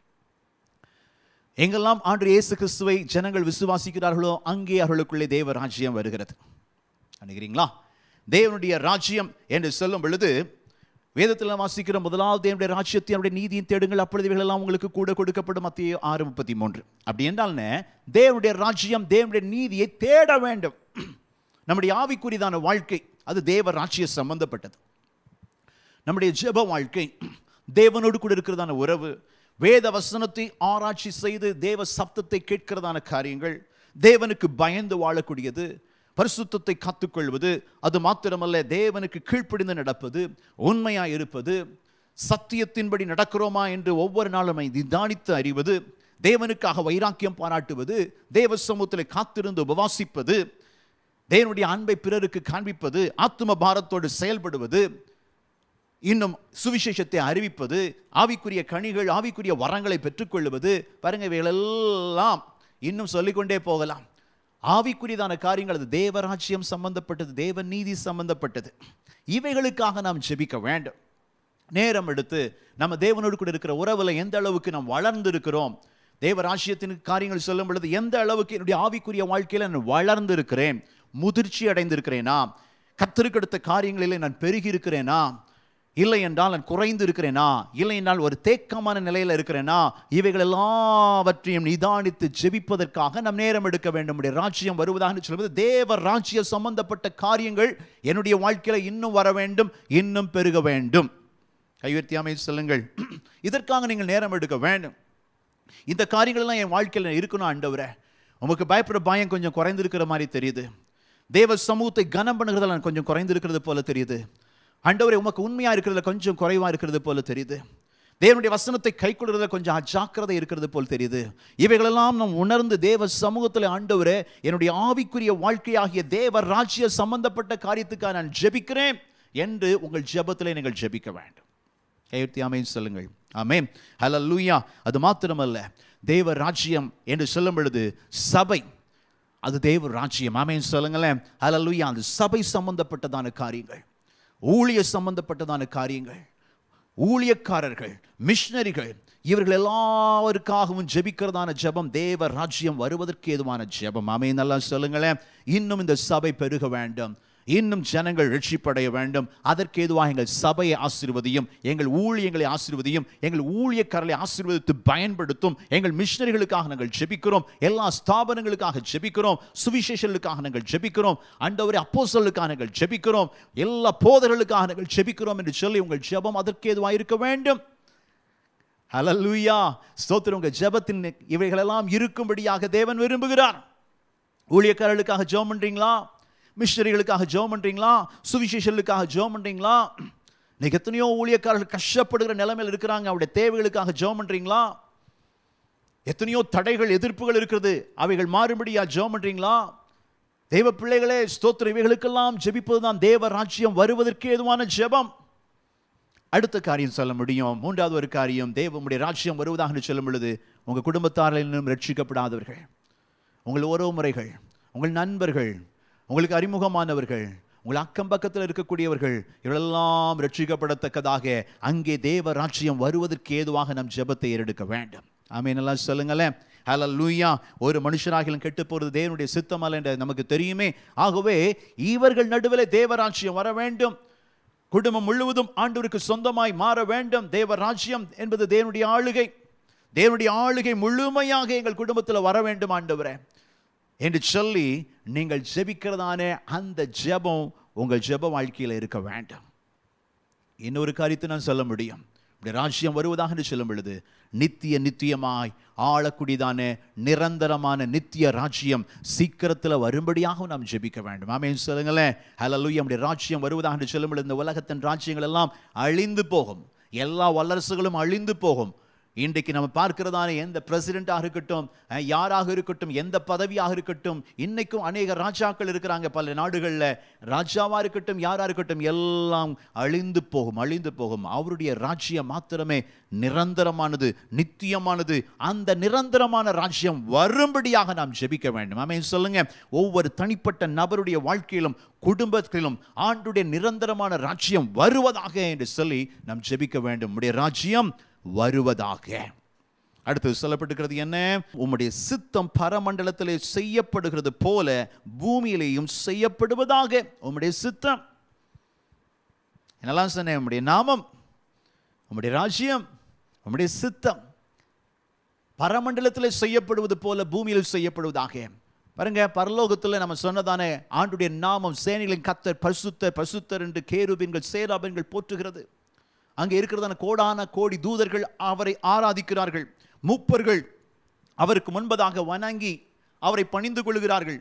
எங்கெல்லாம் ஆண்டவர் இயேசு கிறிஸ்துவை ஜனங்கள் விசுவாசிக்கிறார்களோ அங்கே அவர்களுக்குள்ளே தேவ ராஜ்யம் வருகிறது. நினைக்கிறீங்களா? தேவனுடைய ராஜ்யம் என்று சொல்லும் பொழுது வேதத்தில் வாசிக்கிற முதலாவது தேவனுடைய ராஜ்யத்தை, அவருடைய நீதியின் தேடுங்கள், அப்பொழுது இவைகளெல்லாம் உங்களுக்கு கூட கொடுக்கப்படும். மத்திய ஆறு முப்பத்தி மூன்று. அப்படி என்றால் தேவனுடைய ராஜ்யம், தேவனுடைய நீதியை தேட வேண்டும். நம்முடைய ஆவிக்குரியதான வாழ்க்கை அது தேவ ராஜ்யம் சம்பந்தப்பட்டது. நம்முடைய ஜெப வாழ்க்கை, தேவனோடு கூட இருக்கிறதான உறவு, வேத வசனத்தை ஆராய்ச்சி செய்து தேவ சப்தத்தை கேட்கிறதான காரியங்கள், தேவனுக்கு பயந்து வாழக்கூடியது, பரிசுத்தத்தை காத்துக்கொள்வது, அது மாத்திரமல்ல தேவனுக்கு கீழ்ப்படிந்து நடப்பது, உண்மையாய் இருப்பது, சத்தியத்தின்படி நடக்கிறோமா என்று ஒவ்வொரு நாளும் நிதானித்து அறிவது, தேவனுக்காக வைராக்கியம் பாராட்டுவது, தேவ சமூகத்தில் காத்திருந்து உபவாசிப்பது, தேவனுடைய அன்பை பிறருக்கு காண்பிப்பது, ஆத்தும பாரத்தோடு செயல்படுவது, இன்னும் சுவிசேஷத்தை அறிவிப்பது, ஆவிக்குரிய கனிகள், ஆவிக்குரிய வரங்களை பெற்றுக்கொள்வது. பாருங்க, இவைகளெல்லாம் இன்னும் சொல்லிக்கொண்டே போகலாம். ஆவிக்குரியதான காரியங்கள் அது தேவராஜ்யம் சம்பந்தப்பட்டது, தேவ நீதி சம்பந்தப்பட்டது. இவைகளுக்காக நாம் ஜெபிக்க வேண்டும். நேரம் எடுத்து நம்ம தேவனோடு கூட இருக்கிற உறவில் எந்த அளவுக்கு நாம் வளர்ந்து இருக்கிறோம், தேவராஜ்யத்தின் காரியங்கள் சொல்லும் பொழுது எந்த அளவுக்கு என்னுடைய ஆவிக்குரிய வாழ்க்கையில் நான் வளர்ந்து இருக்கிறேன், முதிர்ச்சி அடைந்திருக்கிறேனா, கர்த்தருக்கு அடுத்த காரியங்களில் நான் பெருகி இருக்கிறேனா, இல்லை என்றால் நான் குறைந்து இருக்கிறேனா, இல்லை என்றால் ஒரு தேக்கமான நிலையில் இருக்கிறேனா, இவைகள் எல்லாவற்றையும் நிதானித்து ஜெபிப்பதற்காக நம் நேரம் எடுக்க வேண்டும். ராஜ்யம் வருவதாக சொல்வது தேவ ராஜ்யம் சம்பந்தப்பட்ட காரியங்கள் என்னுடைய வாழ்க்கையில் இன்னும் வர வேண்டும், இன்னும் பெருக வேண்டும். கைவர்த்தியாமை சொல்லுங்கள். இதற்காக நீங்கள் நேரம் எடுக்க வேண்டும். இந்த காரியங்கள் எல்லாம் என் வாழ்க்கையில் இருக்கணும். ஆண்டவரே, உமக்கு பயப்பட பயம் கொஞ்சம் குறைந்திருக்கிற மாதிரி தெரியுது. தேவ சமூகத்தை கனம் பண்ணுகிறதுல கொஞ்சம் குறைந்திருக்கிறது போல தெரியுது. ஆண்டவரே, உமக்கு உண்மையாக இருக்கிறதுல கொஞ்சம் குறைவாக இருக்கிறது போல தெரியுது. தேவனுடைய வசனத்தை கைக்கொள்றதுல கொஞ்சம் அஜாக்கிரதை இருக்கிறது போல் தெரியுது. இவைகளெல்லாம் நாம் உணர்ந்து தேவ சமூகத்தில், ஆண்டவரே என்னுடைய ஆவிக்குரிய வாழ்க்கையாகிய தேவ ராஜ்ய சம்பந்தப்பட்ட காரியத்துக்காக நான் ஜெபிக்கிறேன் என்று உங்கள் ஜெபத்திலே நீங்கள் ஜெபிக்க வேண்டும். கையெழுத்தி ஆமென் சொல்லுங்கள். ஆமென், ஹல்லேலூயா. அது மாத்திரமல்ல, தேவ ராஜ்யம் என்று சொல்லும் பொழுது சபை, அது தேவ ராஜ்யம். ஆமென் சொல்லுங்களேன். ஹல்லேலூயா. அந்த சபை சம்பந்தப்பட்டதான காரியங்கள், ஊழிய சம்பந்தப்பட்டதான காரியங்கள், ஊழியக்காரர்கள், மிஷனரிகள், இவர்கள் எல்லாருக்காகவும் ஜெபிக்கிறதான ஜெபம் தேவ ராஜ்யம் வருவதற்கு ஏதுவான ஜெபம். ஆமென், நல்லா சொல்லுங்களேன். இன்னும் இந்த சபை பெருக வேண்டும், இன்னும் ஜனங்கள் ரட்சிப்படைய வேண்டும். அதற்கு ஏதுவாக எங்கள் சபையை ஆசீர்வதியும், எங்கள் ஊழியங்களை ஆசீர்வதியும், எங்கள் ஊழியக்காரர்களை ஆசீர்வதித்து பயன்படுத்தும். எங்கள் மிஷனரிகளுக்காக நாங்கள் ஜெபிக்கிறோம், எல்லா ஸ்தாபனங்களுக்காக ஜெபிக்கிறோம், சுவிசேஷர்களுக்காக நாங்கள் ஜெபிக்கிறோம், ஆண்டவரே அப்போஸ்தலர்களுக்காக நாங்கள் ஜெபிக்கிறோம், எல்லா போதகர்களுக்காக நாங்கள் ஜெபிக்கிறோம் என்று சொல்லி உங்கள் ஜெபம் அதற்கு ஏதுவாக இருக்க வேண்டும். ஹல்லேலூயா, ஸ்தோத்திரம். உங்கள் ஜெபத்தின் இவைகளெல்லாம் இருக்கும்படியாக தேவன் விரும்புகிறார். ஊழியக்காரர்களுக்காக ஜெபம் பண்றீங்களா? மிஷனரிகளுக்காக ஜெபம் பண்றீங்களா? சுவிசேஷர்களுக்காக ஜெபம் பண்றீங்களா? இன்னைக்கு எத்தனையோ ஊழியக்காரர்கள் கஷ்டப்படுகிற நிலைமையில் இருக்கிறாங்க, அவருடைய தேவைகளுக்காக ஜெபம் பண்றீங்களா? எத்தனையோ தடைகள், எதிர்ப்புகள் இருக்கிறது, அவைகள் மாறும்படியா ஜெபம் பண்றீங்களா? தேவ பிள்ளைகளே, ஸ்தோத்திரம். இவைகளுக்கெல்லாம் ஜெபிப்பதுதான் தேவ ராஜ்யம் வருவதற்கு ஏதுவான ஜெபம். அடுத்த காரியம் சொல்ல முடியும். மூன்றாவது ஒரு காரியம், தேவனுடைய ராஜ்யம் வருவதாக சொல்லும் பொழுது உங்கள் குடும்பத்தாரிலும் ரட்சிக்கப்படாதவர்கள், உங்கள் உறவு முறைகள், உங்கள் நண்பர்கள், உங்களுக்கு அறிமுகமானவர்கள், உங்கள் அக்கம் பக்கத்தில் இருக்கக்கூடியவர்கள், இவரெல்லாம் ரட்சிக்கப்படத்தக்கதாக அங்கே தேவ ராஜ்யம் வருவதற்கு ஏதுவாக நம் ஜெபத்தை ஏறெடுக்க வேண்டும். ஆமென், எல்லாம் சொல்லுங்களேன். ஹல்லேலூயா. ஒரு மனுஷனாகிலும் கெட்டு போகிறது தேவனுடைய சித்தம் அல்ல என்று நமக்கு தெரியுமே. ஆகவே இவர்கள் நடுவில் தேவ ராஜ்யம் வர வேண்டும், குடும்பம் முழுவதும் ஆண்டவருக்கு சொந்தமாய் மாற வேண்டும். தேவ ராஜ்யம் என்பது தேவனுடைய ஆளுகை, தேவனுடைய ஆளுகை முழுமையாக எங்கள் குடும்பத்தில் வர வேண்டும் ஆண்டவரே என்று சொல்லி நீங்கள் ஜெபிக்கிறதான அந்த ஜெபம் உங்கள் ஜெப வாழ்க்கையில் இருக்க வேண்டும். இன்னொரு காரியத்தை நான் சொல்ல முடியும். ராஜ்யம் வருவதாக சொல்லும் பொழுது நித்திய நித்தியமாய் ஆளக்கூடியதான நிரந்தரமான நித்திய ராஜ்யம் சீக்கிரத்தில் வரும்படியாக நாம் ஜெபிக்க வேண்டும். ஆமென் சொல்லுங்களேன். ஹல்லேலூயா. நம்முடைய ராஜ்யம் வருவதாக சொல்லும் பொழுது இந்த உலகத்தின் ராஜ்யங்கள் எல்லாம் அழிந்து போகும், எல்லா வல்லரசுகளும் அழிந்து போகும். இன்றைக்கு நம்ம பார்க்கிறதான எந்த பிரசிடென்ட்டாக இருக்கட்டும், யாராக இருக்கட்டும், எந்த பதவியாக இருக்கட்டும், இன்னைக்கும் அநேக ராஜாக்கள் இருக்கிறாங்க பல நாடுகளில். ராஜாவா இருக்கட்டும், யாரா இருக்கட்டும், எல்லாம் அழிந்து போகும், அழிந்து போகும். அவருடைய ராஜ்யம் மாத்திரமே நிரந்தரமானது, நித்தியமானது. அந்த நிரந்தரமான ராஜ்யம் வரும்படியாக நாம் ஜெபிக்க வேண்டும். ஆமென் சொல்லுங்க. ஒவ்வொரு தனிப்பட்ட நபருடைய வாழ்க்கையிலும், குடும்பத்திலும் ஆண்டுடைய நிரந்தரமான ராஜ்யம் வருவதாக என்று சொல்லி நாம் ஜெபிக்க வேண்டும். உம்முடைய ராஜ்யம் வருவதாக. அடுத்து சொல்லப்பட்டிருக்கிறது என்ன? உம்முடைய சித்தம் பரமண்டலத்திலே செய்யப்படுகிறது போல பூமியிலேயும் செய்யப்படுவதாக. உம்முடைய சித்தம் என்னெல்லாம் சொன்னேன்? உம்முடைய நாமம், உம்முடைய ராஜ்யம், உம்முடைய சித்தம் பரமண்டலத்திலே செய்யப்படுவது போல பூமியில் செய்யப்படுவதாக. பாருங்க, பரலோகத்தில் நம்ம சொன்னதான ஆண்டுடைய நாமம் சேனைகளின் கர்த்தர் பரிசுத்தர் பரிசுத்தர் என்று கேருபீன்கள் சேராபீன்கள் போற்றுகிறது. அங்கே இருக்கிறதான கோடான கோடி தூதர்கள் அவரை ஆராதிக்கிறார்கள். மூப்பர்கள் அவருக்கு முன்பதாக வணங்கி அவரை பணிந்து கொள்கிறார்கள்.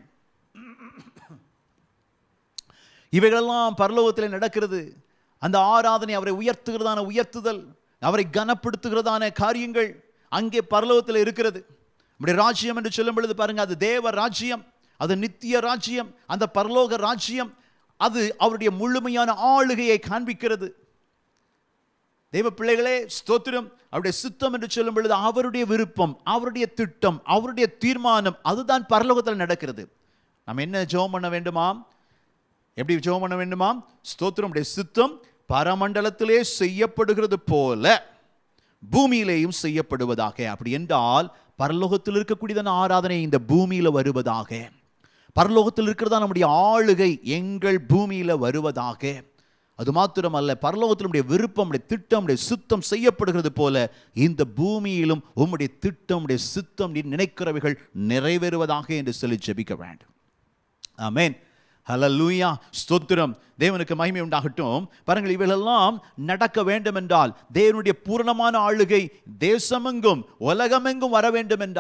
இவைகளெல்லாம் பரலோகத்தில் நடக்கிறது. அந்த ஆராதனை, அவரை உயர்த்துகிறதான உயர்த்துதல், அவரை கனப்படுத்துகிறதான காரியங்கள் அங்கே பரலோகத்தில் இருக்கிறது. நம்முடைய ராஜ்யம் என்று சொல்லும் பொழுது பாருங்க, அது தேவ ராஜ்யம், அது நித்திய ராஜ்யம். அந்த பரலோக ராஜ்யம் அது அவருடைய முழுமையான ஆளுகையை காண்பிக்கிறது. தேவ பிள்ளைகளே, ஸ்தோத்திரம். அவருடைய சித்தம் என்று சொல்லும் பொழுது அவருடைய விருப்பம், அவருடைய திட்டம், அவருடைய தீர்மானம், அதுதான் பரலோகத்தில் நடக்கிறது. நம்ம என்ன ஜெபம் பண்ண வேண்டுமாம்? எப்படி ஜெபம் பண்ண வேண்டுமாம்? ஸ்தோத்திரம். உடைய சித்தம் பரமண்டலத்திலே செய்யப்படுகிறது போல பூமியிலேயும் செய்யப்படுவதாக. அப்படி என்றால் பரலோகத்தில் இருக்கக்கூடியதான ஆராதனை இந்த பூமியில வருவதாக. பரலோகத்தில் இருக்கிறதா நம்முடைய ஆளுகை எங்கள் பூமியில வருவதாக. அது மாத்திரமல்ல, பரலோகத்தில் உம்முடைய விருப்பம், உம்முடைய திட்டம், உம்முடைய சித்தம் செய்யப்படுகிறது போல இந்த பூமியிலும் உம்முடைய திட்டம், உம்முடைய சித்தம் நீ நினைக்கிறவைகள் நிறைவேறுவதாக என்று சொல்லி ஜெபிக்க வேண்டும். ஆமென், ஹல்லேலூயா, ஸ்தோத்திரம். தேவனுக்கு மகிமை உண்டாகட்டும். பாருங்கள், இவைகளெல்லாம் நடக்க வேண்டும் என்றால், தேவனுடைய பூரணமான ஆளுகை தேசமெங்கும் உலகமெங்கும் வர வேண்டும் என்றால்,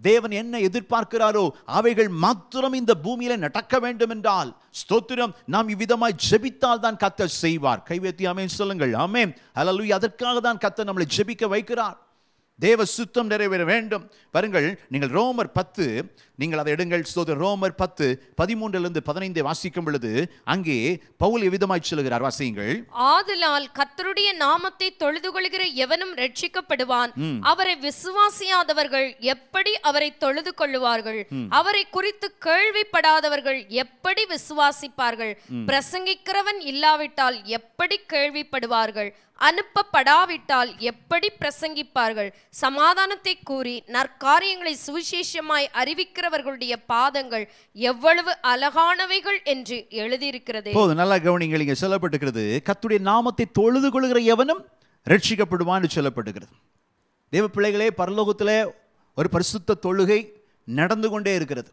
தேவன் என்ன எதிர்பார்க்கிறாரோ அவைகள் மாத்திரம் இந்த பூமியில நடக்க வேண்டும் என்றால், ஸ்தோத்திரம், நாம் இவ்விதமாய் ஜெபித்தால் தான் கர்த்தர் செய்வார். கைவேத்தி ஆமென் சொல்லுங்கள். ஆமென், ஹல்லேலூயா. அதற்காக தான் கர்த்தர் நம்மளை ஜெபிக்க வைக்கிறார். தேவ சுத்தம் நிறைவேற வேண்டும். பாருங்கள், நீங்கள் ரோமர் பத்து, நீங்கள் அதை எடுங்கள். ஸ்தோத்திரம், ரோமர் பத்து பதிமூன்றிலிருந்து பதினைந்து வாசிக்கும் பொழுது அங்கே பவுல் எவ்விதமாய் சொல்லுகிறார், வாசியுங்கள். ஆதலால் கர்த்தருடைய நாமத்தை தொழுது கொள்கிற எவனும் ரட்சிக்கப்படுவான். அவரை விசுவாசியாதவர்கள் எப்படி அவரை தொழுது கொள்ளுவார்கள்? அவரை குறித்து கேள்விப்படாதவர்கள் எப்படி விசுவாசிப்பார்கள்? பிரசங்கிக்கிறவன் இல்லாவிட்டால் எப்படி கேள்விப்படுவார்கள்? அனுப்பப்படாவிட்டால் எப்படி பிரசங்கிப்பார்கள்? சமாதானத்தை கூறி நற்காரியங்களை சுவிசேஷமாய் அறிவிக்கிறவர்களுடைய பாதங்கள் எவ்வளவு அழகானவைகள் என்று எழுதியிருக்கிறது. போதும், நல்லா கவனிங்கள். இங்கே சொல்லப்பட்டிருக்கிறது, கர்த்தருடைய நாமத்தை தொழுது கொள்கிற எவனும் ரட்சிக்கப்படுவான் சொல்லப்பட்டிருக்கிறது. தேவ பிள்ளைகளே, பரலோகத்திலே ஒரு பரிசுத்த தொழுகை நடந்து கொண்டே இருக்கிறது.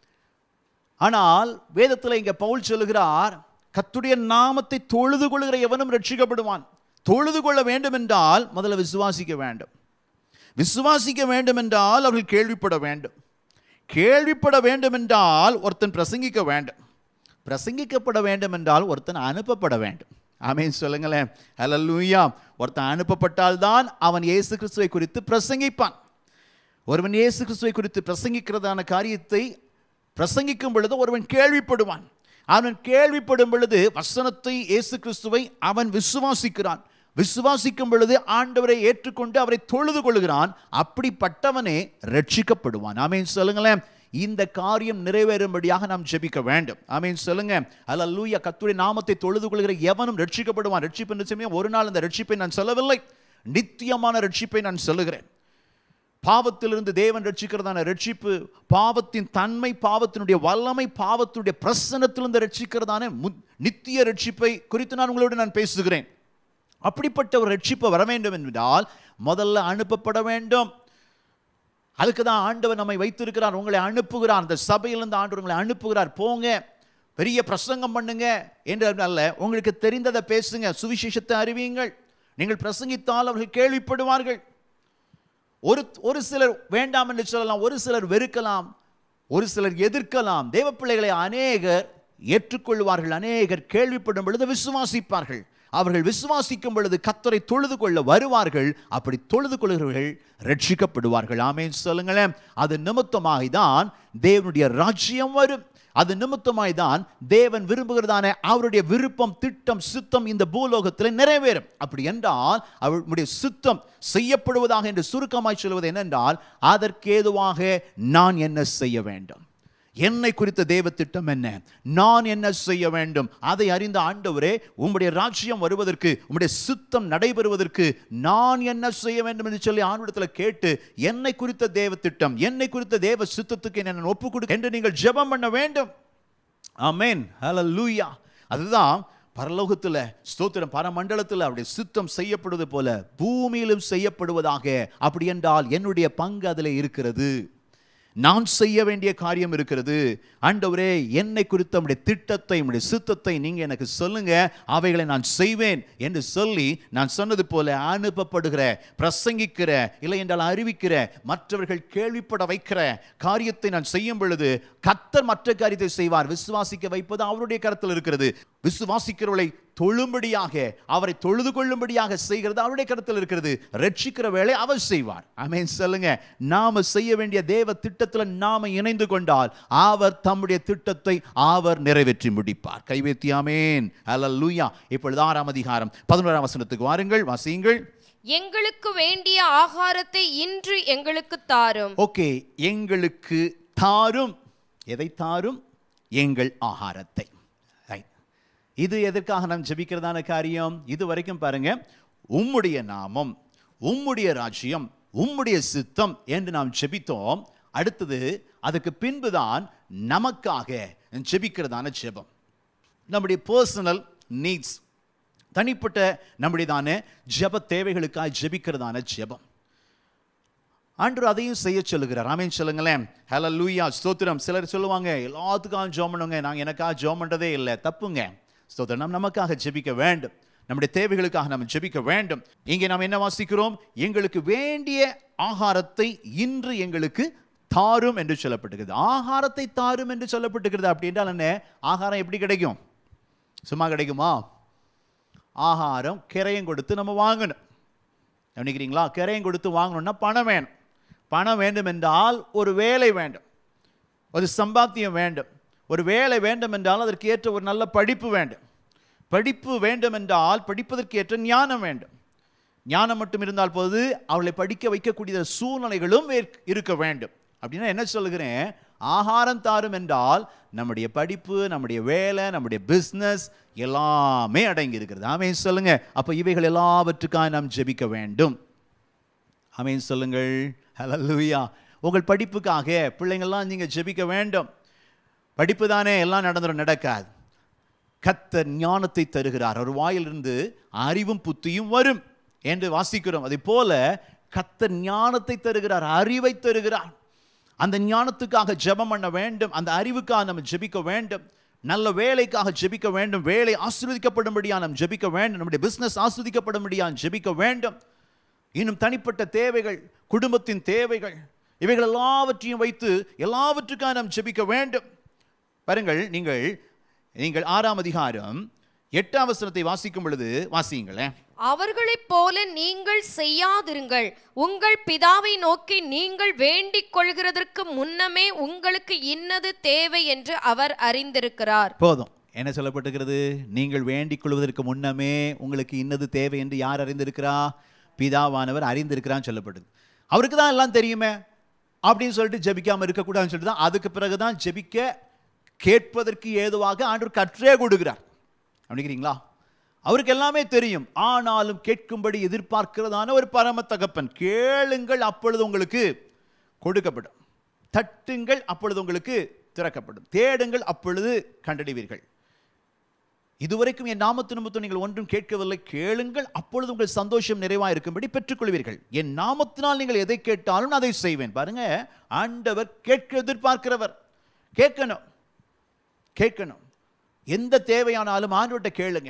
ஆனால் வேதத்தில் இங்கே பவுல் சொல்லுகிறார், கர்த்தருடைய நாமத்தை தொழுது கொள்கிற எவனும் ரட்சிக்கப்படுவான். தொழுது கொள்ள வேண்டும் என்றால் முதல்ல விசுவாசிக்க வேண்டும். விசுவாசிக்க வேண்டும் என்றால் அவர்கள் கேள்விப்பட வேண்டும். கேள்விப்பட வேண்டும் என்றால் ஒருத்தன் பிரசங்கிக்க வேண்டும். பிரசங்கிக்கப்பட வேண்டும் என்றால் ஒருத்தன் அனுப்பப்பட வேண்டும். ஆமென் சொல்லுங்களேன். ஹல்லேலூயா. ஒருத்தன் அனுப்பப்பட்டால் தான் அவன் இயேசு கிறிஸ்துவை குறித்து பிரசங்கிப்பான். ஒருவன் இயேசு கிறிஸ்துவை குறித்து பிரசங்கிக்கிறதான காரியத்தை பிரசங்கிக்கும் பொழுது ஒருவன் கேள்விப்படுவான். அவன் கேள்விப்படும் பொழுது வசனத்தை, இயேசு கிறிஸ்துவை அவன் விசுவாசிக்கிறான். விசுவாசிக்கும் பொழுது ஆண்டவரை ஏற்றுக்கொண்டு அவரை தொழுது கொள்கிறான். அப்படிப்பட்டவனே ரட்சிக்கப்படுவான். ஆமென் சொல்லுங்களேன். இந்த காரியம் நிறைவேறும்படியாக நாம் ஜெபிக்க வேண்டும். ஆமென் சொல்லுங்க. ஹல்லேலூயா. கர்த்தருடைய நாமத்தை தொழுது கொள்கிற எவனும் ரட்சிக்கப்படுவான். ரட்சிப்பு என்று சொன்னால் ஒரு நாள் அந்த ரட்சிப்பை நான் சொல்லவில்லை, நித்தியமான ரட்சிப்பை நான் சொல்லுகிறேன். பாவத்திலிருந்து தேவன் ரட்சிக்கிறதான ரட்சிப்பு, பாவத்தின் தன்மை, பாவத்தினுடைய வல்லமை, பாவத்தினுடைய பிரசன்னத்திலிருந்து ரட்சிக்கிறதான நித்திய ரட்சிப்பை குறித்து நான் உங்களோடு நான் பேசுகிறேன். அப்படிப்பட்ட ஒரு ரட்சிப்பு வர வேண்டும் என்றால் முதல்ல அனுப்பப்பட வேண்டும். அதுக்கு தான் ஆண்டவர் நம்மை வைத்திருக்கிறார். உங்களை அனுப்புகிறார். அந்த சபையிலிருந்து ஆண்டவர் உங்களை அனுப்புகிறார். போங்க, பெரிய பிரசங்கம் பண்ணுங்க என்று அல்ல, உங்களுக்கு தெரிந்ததை பேசுங்க, சுவிசேஷத்தை அறிவியுங்கள். நீங்கள் பிரசங்கித்தால் அவர்கள் கேள்விப்படுவார்கள். ஒரு ஒரு சிலர் வேண்டாம் என்று சொல்லலாம், ஒரு சிலர் வெறுக்கலாம், ஒரு சிலர் எதிர்க்கலாம். தேவ பிள்ளைகளை அநேகர் ஏற்றுக்கொள்வார்கள், அநேகர் கேள்விப்படும் பொழுது விசுவாசிப்பார்கள். அவர்கள் விசுவாசிக்கும் பொழுது கர்த்தரை தொழுது கொள்ள வருவார்கள். அப்படி தொழுது கொள்கிறவர்கள் ரட்சிக்கப்படுவார்கள். ஆமென் சொல்லுங்களேன். அது நிமித்தமாய் தான் தேவனுடைய ராஜ்யம் வரும். அது நிமித்தமாய் தான் தேவன் விரும்புகிறதான அவருடைய விருப்பம், திட்டம், சித்தம் இந்த பூலோகத்தில் நிறைவேறும். அப்படி என்றால் அவருடைய சித்தம் செய்யப்படுவதாக என்று சுருக்கமாய் சொல்வது என்னென்றால், அதற்கேதுவாக நான் என்ன செய்ய வேண்டும், என்னை குறித்த தேவ திட்டம் என்ன, நான் என்ன செய்ய வேண்டும், அதை அறிந்த ஆண்டவரே, உம்முடைய ராஜ்யம் வருவதற்கு, உம்முடைய சித்தம் நடைபெறுவதற்கு நான் என்ன செய்ய வேண்டும் என்று சொல்லி ஆண்டவரிடத்தில் கேட்டு என்னை குறித்த தேவ திட்டம், என்னை குறித்த தேவ சித்தத்துக்கு என்ன ஒப்பு கொடு என்று நீங்கள் ஜெபம் பண்ண வேண்டும். ஆமென், ஹல்லேலூயா. அதுதான் பரலோகத்தில், ஸ்தோத்திரம், பரமண்டலத்தில் அவருடைய சித்தம் செய்யப்படுவது போல பூமியிலும் செய்யப்படுவதாக. அப்படி என்றால் என்னுடைய பங்கு அதில் இருக்கிறது. நான் செய்ய வேண்டிய காரியம் இருக்கிறது. ஆண்டவரே, என்னை குறித்த உம்முடைய திட்டத்தை, உம்முடைய சித்தத்தை நீங்க எனக்கு சொல்லுங்க, அவைகளை நான் செய்வேன் என்று சொல்லி நான் சொன்னது போல அனுப்பப்படுகிற, பிரசங்கிக்கிற, இல்லை என்றால் அறிவிக்கிற, மற்றவர்கள் கேள்விப்பட வைக்கிற காரியத்தை நான் செய்யும் பொழுது கர்த்தர் மற்ற காரியத்தை செய்வார். விசுவாசிக்க வைப்பது அவருடைய கரத்தில் இருக்கிறது. விசுவாசிக்கிறவர்களை தொழும்படியாக, அவரை தொழுது கொள்ளும்படியாக செய்கிறது அவருடைய கருத்தில் இருக்கிறது. ரட்சிக்கிற வேலை அவர் செய்வார். ஆமென் சொல்லுங்க. நாம செய்ய வேண்டிய தேவ திட்டத்தில் நாம இணைந்து கொண்டால் அவர் தம்முடைய திட்டத்தை அவர் நிறைவேற்றி முடிப்பார். கைவேத்தி ஆமென், ஹல்லேலூயா. இப்பொழுது ஆறாம் அதிகாரம் பதினோராம் வசனத்துக்கு வாருங்கள், வாசியுங்கள். எங்களுக்கு வேண்டிய ஆகாரத்தை இன்று எங்களுக்கு தாரும். ஓகே, எங்களுக்கு தாரும். எதை தாரும்? எங்கள் ஆகாரத்தை. இது எதற்காக நாம் ஜெபிக்கிறதான காரியம்? இது வரைக்கும் பாருங்க, உம்முடைய நாமம், உம்முடைய ராஜ்யம், உம்முடைய சித்தம் என்று நாம் ஜெபித்தோம். அடுத்தது அதுக்கு பின்புதான் நமக்காக ஜெபிக்கிறதான ஜெபம், நம்முடைய பர்சனல் நீட்ஸ், தனிப்பட்ட நம்முடையதான ஜெப தேவைகளுக்காக ஜெபிக்கிறதான ஜெபம். ஆண்டவர் அதையும் செய்ய சொல்லுகிறார். ஆமென் சொல்லுங்களேன். ஹல்லேலூயா, ஸ்தோத்திரம். சிலர் சொல்லுவாங்க, எல்லாத்துக்காக ஜெபம் பண்ணுங்க, நாங்கள் எனக்காக ஜெபம் பண்ணுறதே இல்லை. தப்புங்க. ஸ்தோத்திரம். நாம் நமக்காக ஜெபிக்க வேண்டும், நம்முடைய தேவைகளுக்காக நாம் ஜெபிக்க வேண்டும். இங்கே நாம் என்ன வாசிக்கிறோம்? எங்களுக்கு வேண்டிய ஆகாரத்தை இன்று எங்களுக்கு தாரும் என்று சொல்லப்பட்டிருக்கிறது. ஆகாரத்தை தாரும் என்று சொல்லப்பட்டிருக்கிறது. அப்படி என்றால் என்ன? ஆகாரம் எப்படி கிடைக்கும்? சும்மா கிடைக்குமா? ஆகாரம் கிரையம் கொடுத்து நம்ம வாங்கணும். நினைக்கிறீங்களா? கிரையம் கொடுத்து வாங்கணும்னா பணம் வேணும். பணம் வேண்டும் என்றால் ஒரு வேலை வேண்டும், ஒரு சம்பாத்தியம் வேண்டும். ஒரு வேலை வேண்டும் என்றால் அதற்கு ஏற்ற ஒரு நல்ல படிப்பு வேண்டும். படிப்பு வேண்டும் என்றால் படிப்பதற்கு ஏற்ற ஞானம் வேண்டும். ஞானம் மட்டும் இருந்தால் போது அவளை படிக்க வைக்கக்கூடிய சூழ்நிலைகளும் இருக்க வேண்டும். அப்படின்னா என்ன சொல்லுகிறேன்? ஆகாரம் தாரும் என்றால் நம்முடைய படிப்பு, நம்முடைய வேலை, நம்முடைய பிஸ்னஸ் எல்லாமே அடங்கி இருக்கிறது. ஆமென் சொல்லுங்க. அப்போ இவைகள் எல்லாவற்றுக்காக நாம் ஜெபிக்க வேண்டும். ஆமென் சொல்லுங்கள். ஹல்லேலூயா. உங்கள் படிப்புக்காக பிள்ளைங்கள்லாம் நீங்கள் ஜெபிக்க வேண்டும். படிப்பு தானே எல்லாம் நடந்துடும், நடக்காது. கர்த்தர் ஞானத்தை தருகிறார். ஒரு வாயிலிருந்து அறிவும் புத்தியும் வரும் என்று வாசிக்கிறோம். அதே போல கர்த்தர் ஞானத்தை தருகிறார், அறிவை தருகிறார். அந்த ஞானத்துக்காக ஜெபம் பண்ண வேண்டும். அந்த அறிவுக்காக நம்ம ஜெபிக்க வேண்டும். நல்ல வேலைக்காக ஜெபிக்க வேண்டும். வேலை ஆசீர்வதிக்கப்படும்படியா நாம் ஜெபிக்க வேண்டும். நம்முடைய பிசினஸ் ஆசீர்வதிக்கப்படும்படியா ஜெபிக்க வேண்டும். இன்னும் தனிப்பட்ட தேவைகள், குடும்பத்தின் தேவைகள், இவைகள் எல்லாவற்றையும் வைத்து எல்லாவற்றுக்காக நாம் ஜெபிக்க வேண்டும். பாருங்கள், நீங்கள் நீங்கள் ஆறாம் அதிகாரம் எட்டாம் வசனத்தை வாசிக்கும் பொழுது வாசியுங்களேன். அவர்களைப் போல நீங்கள் செய்யாதிருங்கள். உங்கள் பிதாவை நோக்கி நீங்கள் வேண்டிக் கொள்கிறதற்கு முன்னமே உங்களுக்கு இன்னது தேவை என்று அவர் அறிந்திருக்கிறார். போதும். என்ன சொல்லப்பட்டிருக்கிறது? நீங்கள் வேண்டிக் கொள்வதற்கு முன்னமே உங்களுக்கு இன்னது தேவை என்று யார் அறிந்திருக்கிறா? பிதாவானவர் அறிந்திருக்கிறான்னு சொல்லப்படுது. அவருக்கு தான் எல்லாம் தெரியுமே அப்படின்னு சொல்லிட்டு ஜெபிக்காம இருக்கக்கூடாதுன்னு சொல்லிட்டு தான் அதுக்கு பிறகுதான் ஜெபிக்க கேட்பதற்கு ஏதுவாக ஆண்டவர் கற்றே கொடுக்கிறார். அப்படிங்கிறீங்களா? அவருக்கு எல்லாமே தெரியும். ஆனாலும் கேட்கும்படி எதிர்பார்க்கிறதான ஒரு பரம தகப்பன். கேளுங்கள், அப்பொழுது உங்களுக்கு கொடுக்கப்படும். தட்டுங்கள், அப்பொழுது உங்களுக்கு திறக்கப்படும். தேடுங்கள், அப்பொழுது கண்டடைவீர்கள். இதுவரைக்கும் என் நாமத்து நிமித்தம் நீங்கள் ஒன்றும் கேட்கவில்லை, கேளுங்கள், அப்பொழுது உங்கள் சந்தோஷம் நிறைவாக இருக்கும்படி பெற்றுக்கொள்வீர்கள். என் நாமத்தினால் நீங்கள் எதை கேட்டாலும் அதை செய்வேன். பாருங்க, ஆண்டவர் கேட்க எதிர்பார்க்கிறவர். கேட்கணும், கேட்கணும். எந்த தேவையானாலும் ஆண்டவர்கிட்ட கேளுங்க.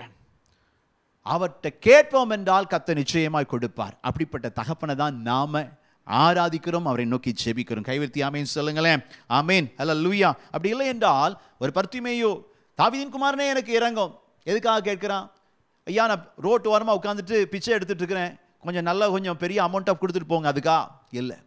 அவர்கிட்ட கேட்போம் என்றால் கர்த்தர் நிச்சயமாய் கொடுப்பார். அப்படிப்பட்ட தகப்பனை தான் நாம ஆராதிக்கிறோம், அவரை நோக்கி ஜெபிக்கிறோம். கைவர்த்தி ஆமேன் சொல்லுங்களேன். ஆமேன், ஹல்லேலூயா. அப்படி இல்லை என்றால் ஒரு பர்த்திமேயு, தாவீதின் குமாரனே எனக்கு இறங்கும், எதுக்காக கேட்கிறான்? ஐயா, நான் ரோட்டு ஓரமாக உட்காந்துட்டு பிச்சை எடுத்துட்டு இருக்கிறேன், கொஞ்சம் நல்லா கொஞ்சம் பெரிய அமௌண்ட்டாக கொடுத்துட்டு போங்க. அதுக்கா இல்லை,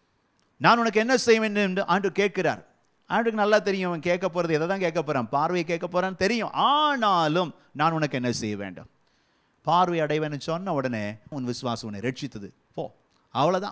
நான் உனக்கு என்ன செய்வேன் என்று ஆண்டவர் கேட்கிறார். ஆண்டுக்கு நல்லா தெரியும் அவன் கேட்க போகிறது எதை தான் கேட்க போகிறான், பார்வையை கேட்க போகிறான்னு தெரியும். ஆனாலும் நான் உனக்கு என்ன செய்ய வேண்டும்? பார்வை அடைவேன்னு சொன்ன உடனே உன் விசுவாசம் உன்னை ரட்சித்தது, போ, அவ்வளோதான்.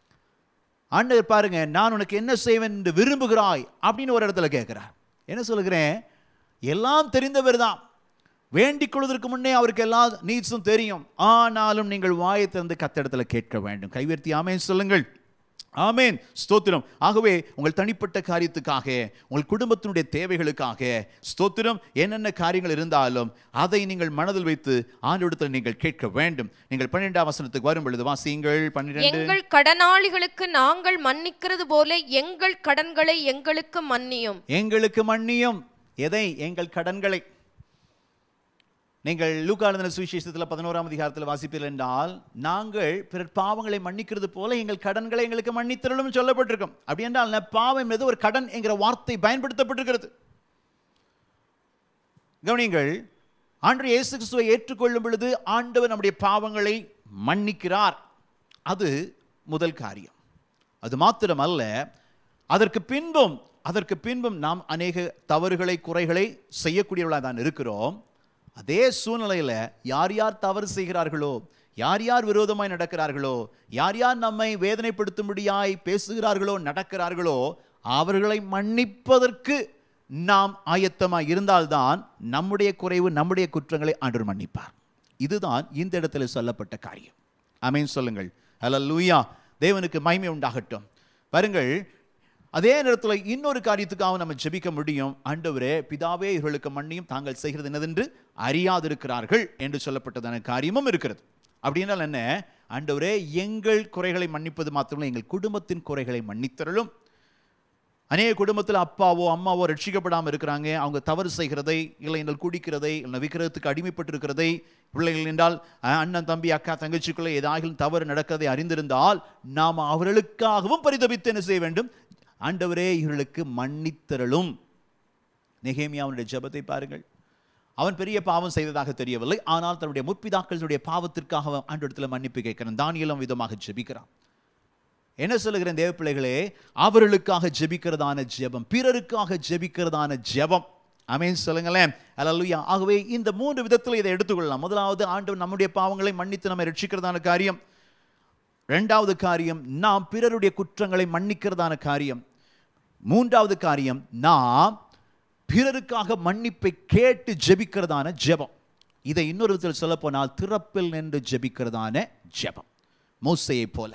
ஆண்டவர் பாருங்க, நான் உனக்கு என்ன செய்வேன் என்று விரும்புகிறாய் அப்படின்னு ஒரு இடத்துல கேட்கிறார். என்ன சொல்லுகிறேன்? எல்லாம் தெரிந்தவர் தான். வேண்டிக் கொள்வதற்கு முன்னே அவருக்கு எல்லா நீட்ஸும் தெரியும். ஆனாலும் நீங்கள் வாயை திறந்து கர்த்தரிடத்துல கேட்க வேண்டும். கைவர்த்தி ஆமேன் சொல்லுங்கள். ஆமேன், ஸ்தோத்திரம். ஆகவே உங்கள் தனிப்பட்ட காரியத்துக்காக, உங்கள் குடும்பத்தினுடைய தேவைகளுக்காக ஸ்தோத்திரம், என்னென்ன காரியங்கள் இருந்தாலும் அதை நீங்கள் மனதில் வைத்து ஆண்டவரிடத்தில் நீங்கள் கேட்க வேண்டும். நீங்கள் பன்னிரெண்டாம் வசனத்துக்கு வரும் பொழுது வாசியுங்கள். பன்னிரண்டு. எங்கள் கடனாளிகளுக்கு நாங்கள் மன்னிக்கிறது போல எங்கள் கடன்களை எங்களுக்கு மன்னியும். எங்களுக்கு மன்னியும். எதை? எங்கள் கடன்களை. நீங்கள் லூக்கா எழுதின சுவிசேஷத்தில் பதினோராம் அதிகாரத்தில் வாசிப்பீர்கள் என்றால், நாங்கள் பிறர் பாவங்களை மன்னிக்கிறது போல எங்கள் கடன்களை எங்களுக்கு மன்னித்தருளும் சொல்லப்பட்டிருக்கும். அப்படி என்றால் பாவம் என்பது ஒரு கடன் என்கிற வார்த்தை பயன்படுத்தப்பட்டிருக்கிறது. கவனிங்கள், ஆண்டவர் இயேசு கிறிஸ்துவை ஏற்றுக்கொள்ளும் பொழுது ஆண்டவர் நம்முடைய பாவங்களை மன்னிக்கிறார். அது முதல் காரியம். அது மாத்திரமல்ல, அதற்கு பின்பும் அதற்கு பின்பும் நாம் அநேக தவறுகளை, குறைகளை செய்யக்கூடியவர்களாக தான் இருக்கிறோம். அதே சூழ்நிலையில் யார் யார் தவறு செய்கிறார்களோ, யார் யார் விரோதமாய் நடக்கிறார்களோ, யார் யார் நம்மை வேதனைப்படுத்தும்படியாய் பேசுகிறார்களோ, நடக்கிறார்களோ, அவர்களை மன்னிப்பதற்கு நாம் ஆயத்தமாக இருந்தால்தான் நம்முடைய குறைவு, நம்முடைய குற்றங்களை ஆண்டவர் மன்னிப்பார். இதுதான் இந்த இடத்துல சொல்லப்பட்ட காரியம். ஆமென் சொல்லுங்கள். ஹல்லேலூயா. தேவனுக்கு மகிமை உண்டாகட்டும். பாருங்கள், அதே நேரத்தில் இன்னொரு காரியத்துக்காக நம்ம ஜெபிக்க முடியும். ஆண்டவரே, பிதாவே, இவர்களுக்கு மன்னியும், தாங்கள் செய்கிறது என்னதென்று அறியாதிருக்கிறார்கள் என்று சொல்லப்பட்டதான காரியமும் இருக்கிறது. அப்படின்னால் என்ன? ஆண்டவரே, எங்கள் குறைகளை மன்னிப்பது மாத்திரமல்ல, எங்கள் குடும்பத்தின் குறைகளை மன்னித்தருளும். அநேக குடும்பத்தில் அப்பாவோ அம்மாவோ ரட்சிக்கப்படாமல் இருக்கிறாங்க. அவங்க தவறு செய்கிறதை, இல்லை எங்கள் குடிக்கிறதை, இல்லை விக்கிரகத்துக்கு அடிமைப்பட்டு இருக்கிறதை, பிள்ளைகள் என்றால் அண்ணன் தம்பி அக்கா தங்கச்சிக்குள்ளே ஏதாகிலும் தவறு நடக்கிறதை அறிந்திருந்தால் நாம் அவர்களுக்காகவும் பரிதபித்து என்ன செய்ய வேண்டும்? ஆண்டவரே இவர்களுக்கு மன்னித்தருளும். நெகேமியாவுடைய ஜெபத்தை பாருங்கள். அவன் பெரிய பாவம் செய்ததாக தெரியவில்லை, ஆனால் தன்னுடைய முற்பிதாக்களுடைய பாவத்திற்காக ஆண்டவரிடத்தில் மன்னிப்பு கேட்கிறான். தானியேலும் விதமாக ஜெபிக்கிறான். என்ன சொல்லுகிறேன் தேவ பிள்ளைகளே, அவர்களுக்காக ஜெபிக்கிறதான ஜெபம், பிறருக்காக ஜெபிக்கிறதான ஜெபம். ஆமென் சொல்லுங்களேன். அல்லேலூயா. ஆகவே இந்த மூன்று விதத்தில் இதை எடுத்துக்கொள்ளலாம். முதலாவது, ஆண்டவர் நம்முடைய பாவங்களை மன்னித்து நம்மை ரட்சிக்கிறதான காரியம். இரண்டாவது காரியம், நாம் பிறருடைய குற்றங்களை மன்னிக்கிறதான காரியம். மூன்றாவது காரியம், நாம் பிறருக்காக மன்னிப்பை கேட்டு ஜெபிக்கிறதான ஜெபம். இதை இன்னொரு விதத்தில் சொல்ல போனால் திறப்பில் நின்று ஜெபிக்கிறதான ஜெபம். மோசேயை போல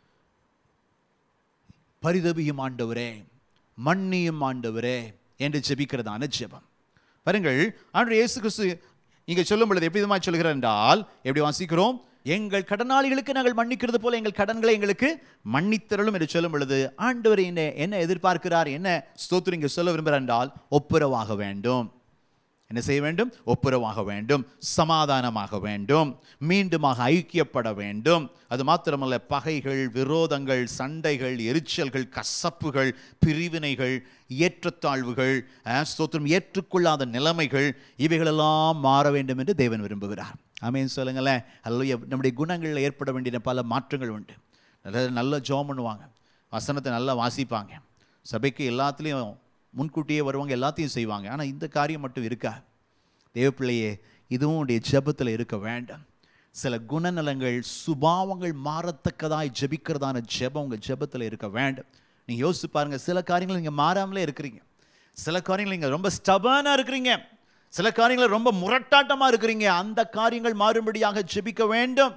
பரிதபியும் ஆண்டவரே, மன்னியும் ஆண்டவரே என்று ஜெபிக்கிறதான ஜெபம். பாருங்கள், ஆண்டவர் இயேசு கிறிஸ்து இங்கே சொல்லும் பொழுது எப்படி விதமாக சொல்கிறார் என்றால், எப்படி வாசிக்கிறோம்? எங்கள் கடனாளிகளுக்கு நாங்கள் மன்னிக்கிறது போல எங்கள் கடன்களை எங்களுக்கு மன்னித்தருளும் என்று சொல்லும் பொழுது ஆண்டவர் என்ன என்ன எதிர்பார்க்கிறார், என்ன ஸ்தோத்திரம் இங்கே சொல்ல விரும்புகிறார் என்றால், ஒப்புரவாக வேண்டும். என்ன செய்ய வேண்டும்? ஒப்புரவாக வேண்டும், சமாதானமாக வேண்டும், மீண்டுமாக ஐக்கியப்பட வேண்டும். அது மாத்திரமல்ல, பகைகள், விரோதங்கள், சண்டைகள், எரிச்சல்கள், கசப்புகள், பிரிவினைகள், ஏற்றத்தாழ்வுகள், ஸ்தோத்திரம் ஏற்றுக்கொள்ளாத நிலைமைகள், இவைகளெல்லாம் மாற வேண்டும் என்று தேவன் விரும்புகிறார். ஆமென் சொல்லுங்களேன். அல்ல, நம்முடைய குணங்களில் ஏற்பட வேண்டிய பல மாற்றங்கள் உண்டு. நல்ல நல்ல ஜெபம் பண்ணுவாங்க, வசனத்தை நல்லா வாசிப்பாங்க, சபைக்கு எல்லாத்துலேயும் முன்கூட்டியே வருவாங்க, எல்லாத்தையும் செய்வாங்க. ஆனால் இந்த காரியம் மட்டும் இருக்கா? தேவப்பிள்ளையே, இதுவும் உடைய ஜெபத்தில் இருக்க வேண்டாம். சில குணநலங்கள், சுபாவங்கள் மாறத்தக்கதாய் ஜெபிக்கிறதான ஜெபம் உங்கள் ஜெபத்தில் இருக்க வேண்டும். நீங்கள் யோசிச்சு பாருங்க, சில காரியங்கள் நீங்கள் மாறாமலே இருக்கிறீங்க, சில காரியங்கள் நீங்கள் ரொம்ப ஸ்டபர்னாக இருக்கிறீங்க, சில காரியங்கள் ரொம்ப முரட்டாட்டமாக இருக்கிறீங்க. அந்த காரியங்கள் மாறும்படியாக ஜெபிக்க வேண்டும்.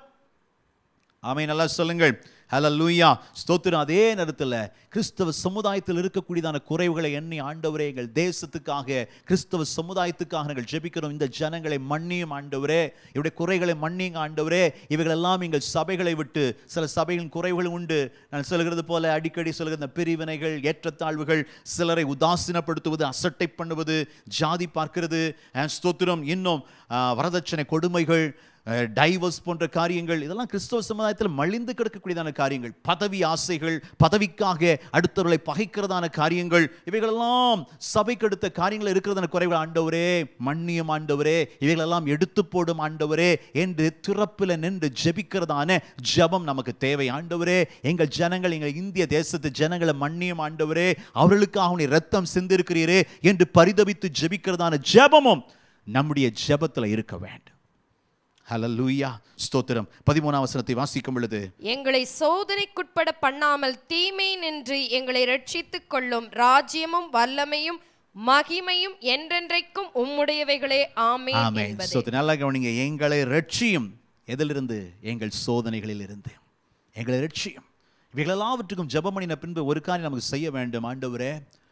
ஆமென். நல்லா சொல்லுங்கள். ஹல்லேலூயா. ஸ்தோத்திரம். அதே நேரத்தில் கிறிஸ்தவ சமுதாயத்தில் இருக்கக்கூடியதான குறைவுகளை எண்ணி, ஆண்டவரே எங்கள் தேசத்துக்காக, கிறிஸ்தவ சமுதாயத்துக்காக நாங்கள் ஜெபிக்கிறோம். இந்த ஜனங்களை மன்னியும் ஆண்டவரே, இவருடைய குறைகளை மன்னிங்க ஆண்டவரே. இவைகளெல்லாம் எங்கள் சபைகளை விட்டு, சில சபைகளின் குறைவுகள் உண்டு. நான் சொல்கிறது போல அடிக்கடி சொல்கிற பிரிவினைகள், ஏற்றத்தாழ்வுகள், சிலரை உதாசீனப்படுத்துவது, அசட்டை பண்ணுவது, ஜாதி பார்க்கிறது, ஸ்தோத்திரம், இன்னும் வரதட்சணை கொடுமைகள், டைவர்ஸ் போன்ற காரியங்கள், இதெல்லாம் கிறிஸ்தவ சமுதாயத்தில் மலிந்து கிடக்கக்கூடியதான காரியங்கள். பதவி ஆசைகள், பதவிக்காக அடுத்தவர்களை பகைக்கிறதான காரியங்கள், இவைகளெல்லாம் சபைக்கு அடுத்த காரியங்கள் இருக்கிறதான குறைகள். ஆண்டவரே மன்னியும் ஆண்டவரே, இவைகளெல்லாம் எடுத்து போடும் ஆண்டவரே என்று திறப்பில் நின்று ஜெபிக்கிறதான ஜெபம் நமக்கு தேவை. ஆண்டவரே எங்கள் ஜனங்கள், எங்கள் இந்திய தேசத்து ஜனங்களை மன்னியும் ஆண்டவரே, அவர்களுக்காக நீ ரத்தம் சிந்திருக்கிறீரே என்று பரிதபித்து ஜெபிக்கிறதான ஜெபமும் நம்முடைய ஜெபத்தில் இருக்க வேண்டும். ஹல்லேலூயா. ஸ்தோத்திரம். பதிமூணாம் வசனத்தை வாசிக்கும் பொழுது, எங்களை சோதனைக்குட்பட பண்ணாமல் தீமை நின்று எங்களை ரட்சித்துக் கொள்ளும் ராஜ்யமும் வல்லமையும் மகிமையும் என்றென்றைக்கும் உம்முடையவைகளே. ஆமென். ஆமென். ஸ்தோத்திரம். நல்லா கவனிங்க. எங்களை ரட்சியும். எதிலிருந்து? எங்கள் சோதனைகளில் இருந்து எங்களை ரட்சியும். இவைகளெல்லாவற்றுக்கும் ஜெபம் பண்ணின பின்பு ஒரு காரியம் நமக்கு செய்ய வேண்டும். ஆண்டவரே,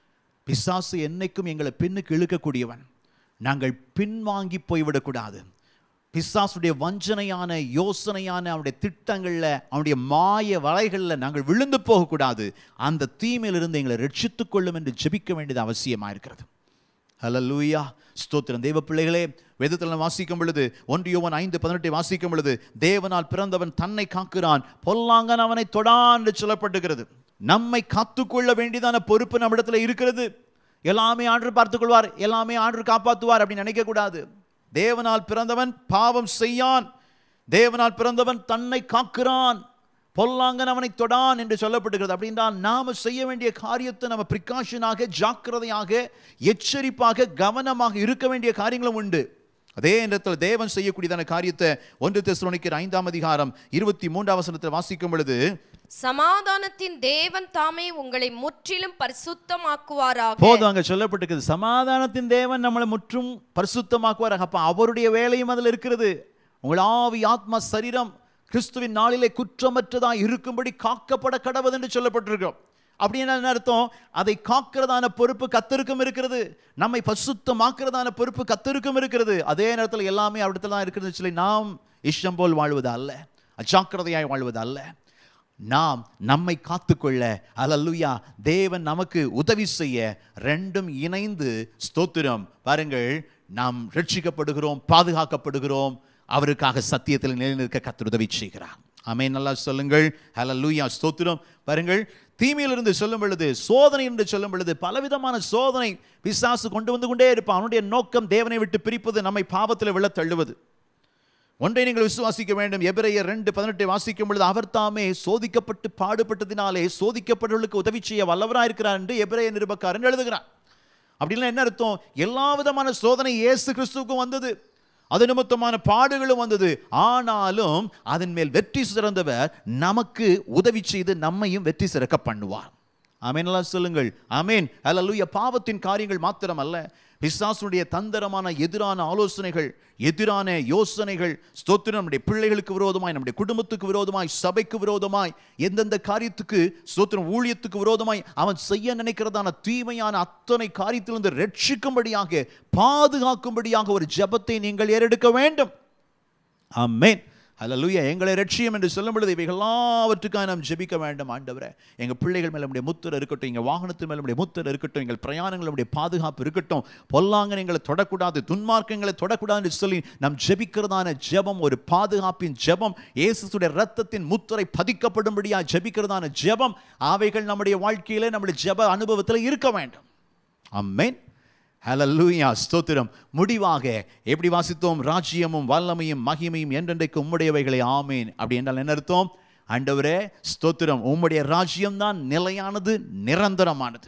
பிசாசு என்னைக்கும் எங்களை பின்னுக்கு இழுக்கக்கூடியவன், நாங்கள் பின்வாங்கி போய்விடக்கூடாது. பிசாசுடைய வஞ்சனையான யோசனையான அவனுடைய திட்டங்களில், அவனுடைய மாய வலைகளில் நாங்கள் விழுந்து போகக்கூடாது. அந்த தீமையிலிருந்து எங்களை ரட்சித்துக் கொள்ளும் என்று ஜெபிக்க வேண்டியது அவசியமாக இருக்கிறது. ஹல்லேலூயா. ஸ்தோத்திரம். தேவ பிள்ளைகளே, வேதத்தில் வாசிக்கும் பொழுது, ஒன்று யோவான் ஐந்து பதினெட்டை வாசிக்கும் பொழுது, தேவனால் பிறந்தவன் தன்னை காக்கிறான், பொல்லாங்கன் அவனை தொடான் என்று சொல்லப்பட்டுகிறது. நம்மை காத்துக்கொள்ள வேண்டியதான பொறுப்பு நம்மிடத்தில் இருக்கிறது. எல்லாமே ஆண்டவர் பார்த்துக் கொள்வார், எல்லாமே ஆண்டவர் காப்பாற்றுவார் அப்படின்னு நினைக்க கூடாது. தேவனால் பிறந்தவன் பாவம் செய்யான், தேவனால் பிறந்தவன் தன்னை காக்கிறான், பொல்லாங்கன் அவனை தொடான் என்று சொல்லப்பட்டிருக்கிறது. அப்படின்னா நாம செய்ய வேண்டிய காரியத்தை நம்ம பிரிகாஷனாக, ஜாக்கிரதையாக, எச்சரிப்பாக, கவனமாக இருக்க வேண்டிய காரியங்களும் உண்டு. அதே நேரத்தில் தேவன் செய்யக்கூடியதான காரியத்தை ஒன்று தெசலோனிக்கர் ஐந்தாம் அதிகாரம் இருபத்தி மூன்றாம் வசனத்தில் வாசிக்கும் பொழுது, சமாதானத்தின் தேவன் தாமே உங்களை முற்றிலும் பரிசுத்தமாக்குவாராக. போதும், அங்க சொல்லப்பட்டிருக்கிறது. சமாதானத்தின் தேவன் நம்மளை முற்றும் பரிசுத்தமாக்குவாராக. அப்ப அவருடைய வேலையும் அதில் இருக்கிறது. உங்கள் ஆவி, ஆத்மா, சரீரம் கிறிஸ்துவின் நாளிலே குற்றமற்றதாக இருக்கும்படி காக்கப்பட கடவுது என்று சொல்லப்பட்டிருக்கிறோம். அப்படின்னு என்ன அர்த்தம்? அதை காக்கிறதான பொறுப்பு கர்த்தருக்கும் இருக்கிறது, நம்மை பரிசுத்தமாக்குறதான பொறுப்பு கர்த்தருக்கும் இருக்கிறது. அதே நேரத்தில் எல்லாமே அவரிடத்துல தான் இருக்கிறது சொல்லி நாம் இஷ்டம் போல் வாழ்வது அல்ல, அஜாக்கிரதையாய் வாழ்வது அல்ல. நாம் நம்மை காத்துக்கொள்ள, அல்லேலூயா, தேவன் நமக்கு உதவி செய்ய, ரெண்டும் இணைந்து, ஸ்தோத்திரம், பாருங்கள், நாம் ரட்சிக்கப்படுகிறோம், பாதுகாக்கப்படுகிறோம். அவருக்காக சத்தியத்தில் நிலைநிற்க கர்த்தர் உதவி செய்கிறார். ஆமென். நல்லா சொல்லுங்கள். ஹல்லேலூயா, ஸ்தோத்திரம். பாருங்கள், தீமையிலிருந்து சொல்லும் பொழுது, சோதனை என்று சொல்லும் பொழுது, பலவிதமான சோதனை பிசாசு கொண்டு வந்து கொண்டே இருப்பான். அவனுடைய நோக்கம் தேவனை விட்டு பிரிப்பது, நம்மை பாவத்தில் விழ தள்ளுவது. ஒன்றை நீங்கள் விசுவாசிக்க வேண்டும். எபிரேயர் ரெண்டு பதினெட்டை வாசிக்கும் பொழுது, அவர் தாமே சோதிக்கப்பட்டு பாடுபட்டதினாலே சோதிக்கப்பட்டவர்களுக்கு உதவி செய்ய வல்லவராயிருக்கிறார் என்று எபிரேய நிருபக்காரன் எழுதுகிறார். அப்படின்னா என்ன அர்த்தம்? எல்லா விதமான சோதனை இயேசு கிறிஸ்துவுக்கும் வந்தது, அது நிமித்தமான பாடுகளும் வந்தது. ஆனாலும் அதன் மேல் வெற்றி சிறந்தவர் நமக்கு உதவி செய்து நம்மையும் வெற்றி சிறக்க பண்ணுவார். ஆமென். எல்லாம் சொல்லுங்கள். ஆமென். ஹல்லேலூயா. பாவத்தின் காரியங்கள் மாத்திரம் அல்ல, பிசாசுடைய தந்திரமான எதிரான ஆலோசனைகள், எதிரான யோசனைகள், ஸ்தோத்திரம், நம்முடைய பிள்ளைகளுக்கு விரோதமாய், நம்முடைய குடும்பத்துக்கு விரோதமாய், சபைக்கு விரோதமாய், எந்தெந்த காரியத்துக்கு, ஸ்தோத்திரம், ஊழியத்துக்கு விரோதமாய் அவன் செய்ய நினைக்கிறதான தீமையான அத்தனை காரியத்திலிருந்து ரட்சிக்கும்படியாக, பாதுகாக்கும்படியாக ஒரு ஜெபத்தை நீங்கள் ஏறெடுக்க வேண்டும். ஆமென். ஹல்லேலூயா. எங்களை ரட்சியம் என்று சொல்லும் பொழுது இவைகள் எல்லாவற்றுக்காக நாம் ஜெபிக்க வேண்டும். ஆண்டவரே, எங்கள் பிள்ளைகள் மேலே நம்முடைய முத்திரை இருக்கட்டும், எங்கள் வாகனத்தின் மேலே நம்முடைய முத்திரை இருக்கட்டும், எங்கள் பிரயாணங்கள் நம்முடைய பாதுகாப்பு இருக்கட்டும், பொல்லாங்கன் எங்களை தொடக்கூடாது, துன்மார்க்கங்களை தொடக்கூடாது என்று சொல்லி நாம் ஜெபிக்கிறதான ஜெபம் ஒரு பாதுகாப்பின் ஜெபம், இயேசுவுடைய இரத்தத்தின் முத்திரை பதிக்கப்படும்படியாக ஜெபிக்கிறதான ஜெபம், அவைகள் நம்முடைய வாழ்க்கையிலே, நம்முடைய ஜெப அனுபவத்தில் இருக்க வேண்டும். ஆமென். ஹல்லேலூயா, ஸ்தோத்திரம். முடிவாக எப்படி வாசித்தோம்? ராஜ்யமும் வல்லமையும் மகிமையும் என்றென்றைக்கு உம்முடையவைகளே. ஆமேன். அப்படி என்றால் என்ன அர்த்தம்? ஆண்டவரே, ஸ்தோத்திரம், உம்முடைய ராஜ்யம் தான் நிலையானது, நிரந்தரமானது.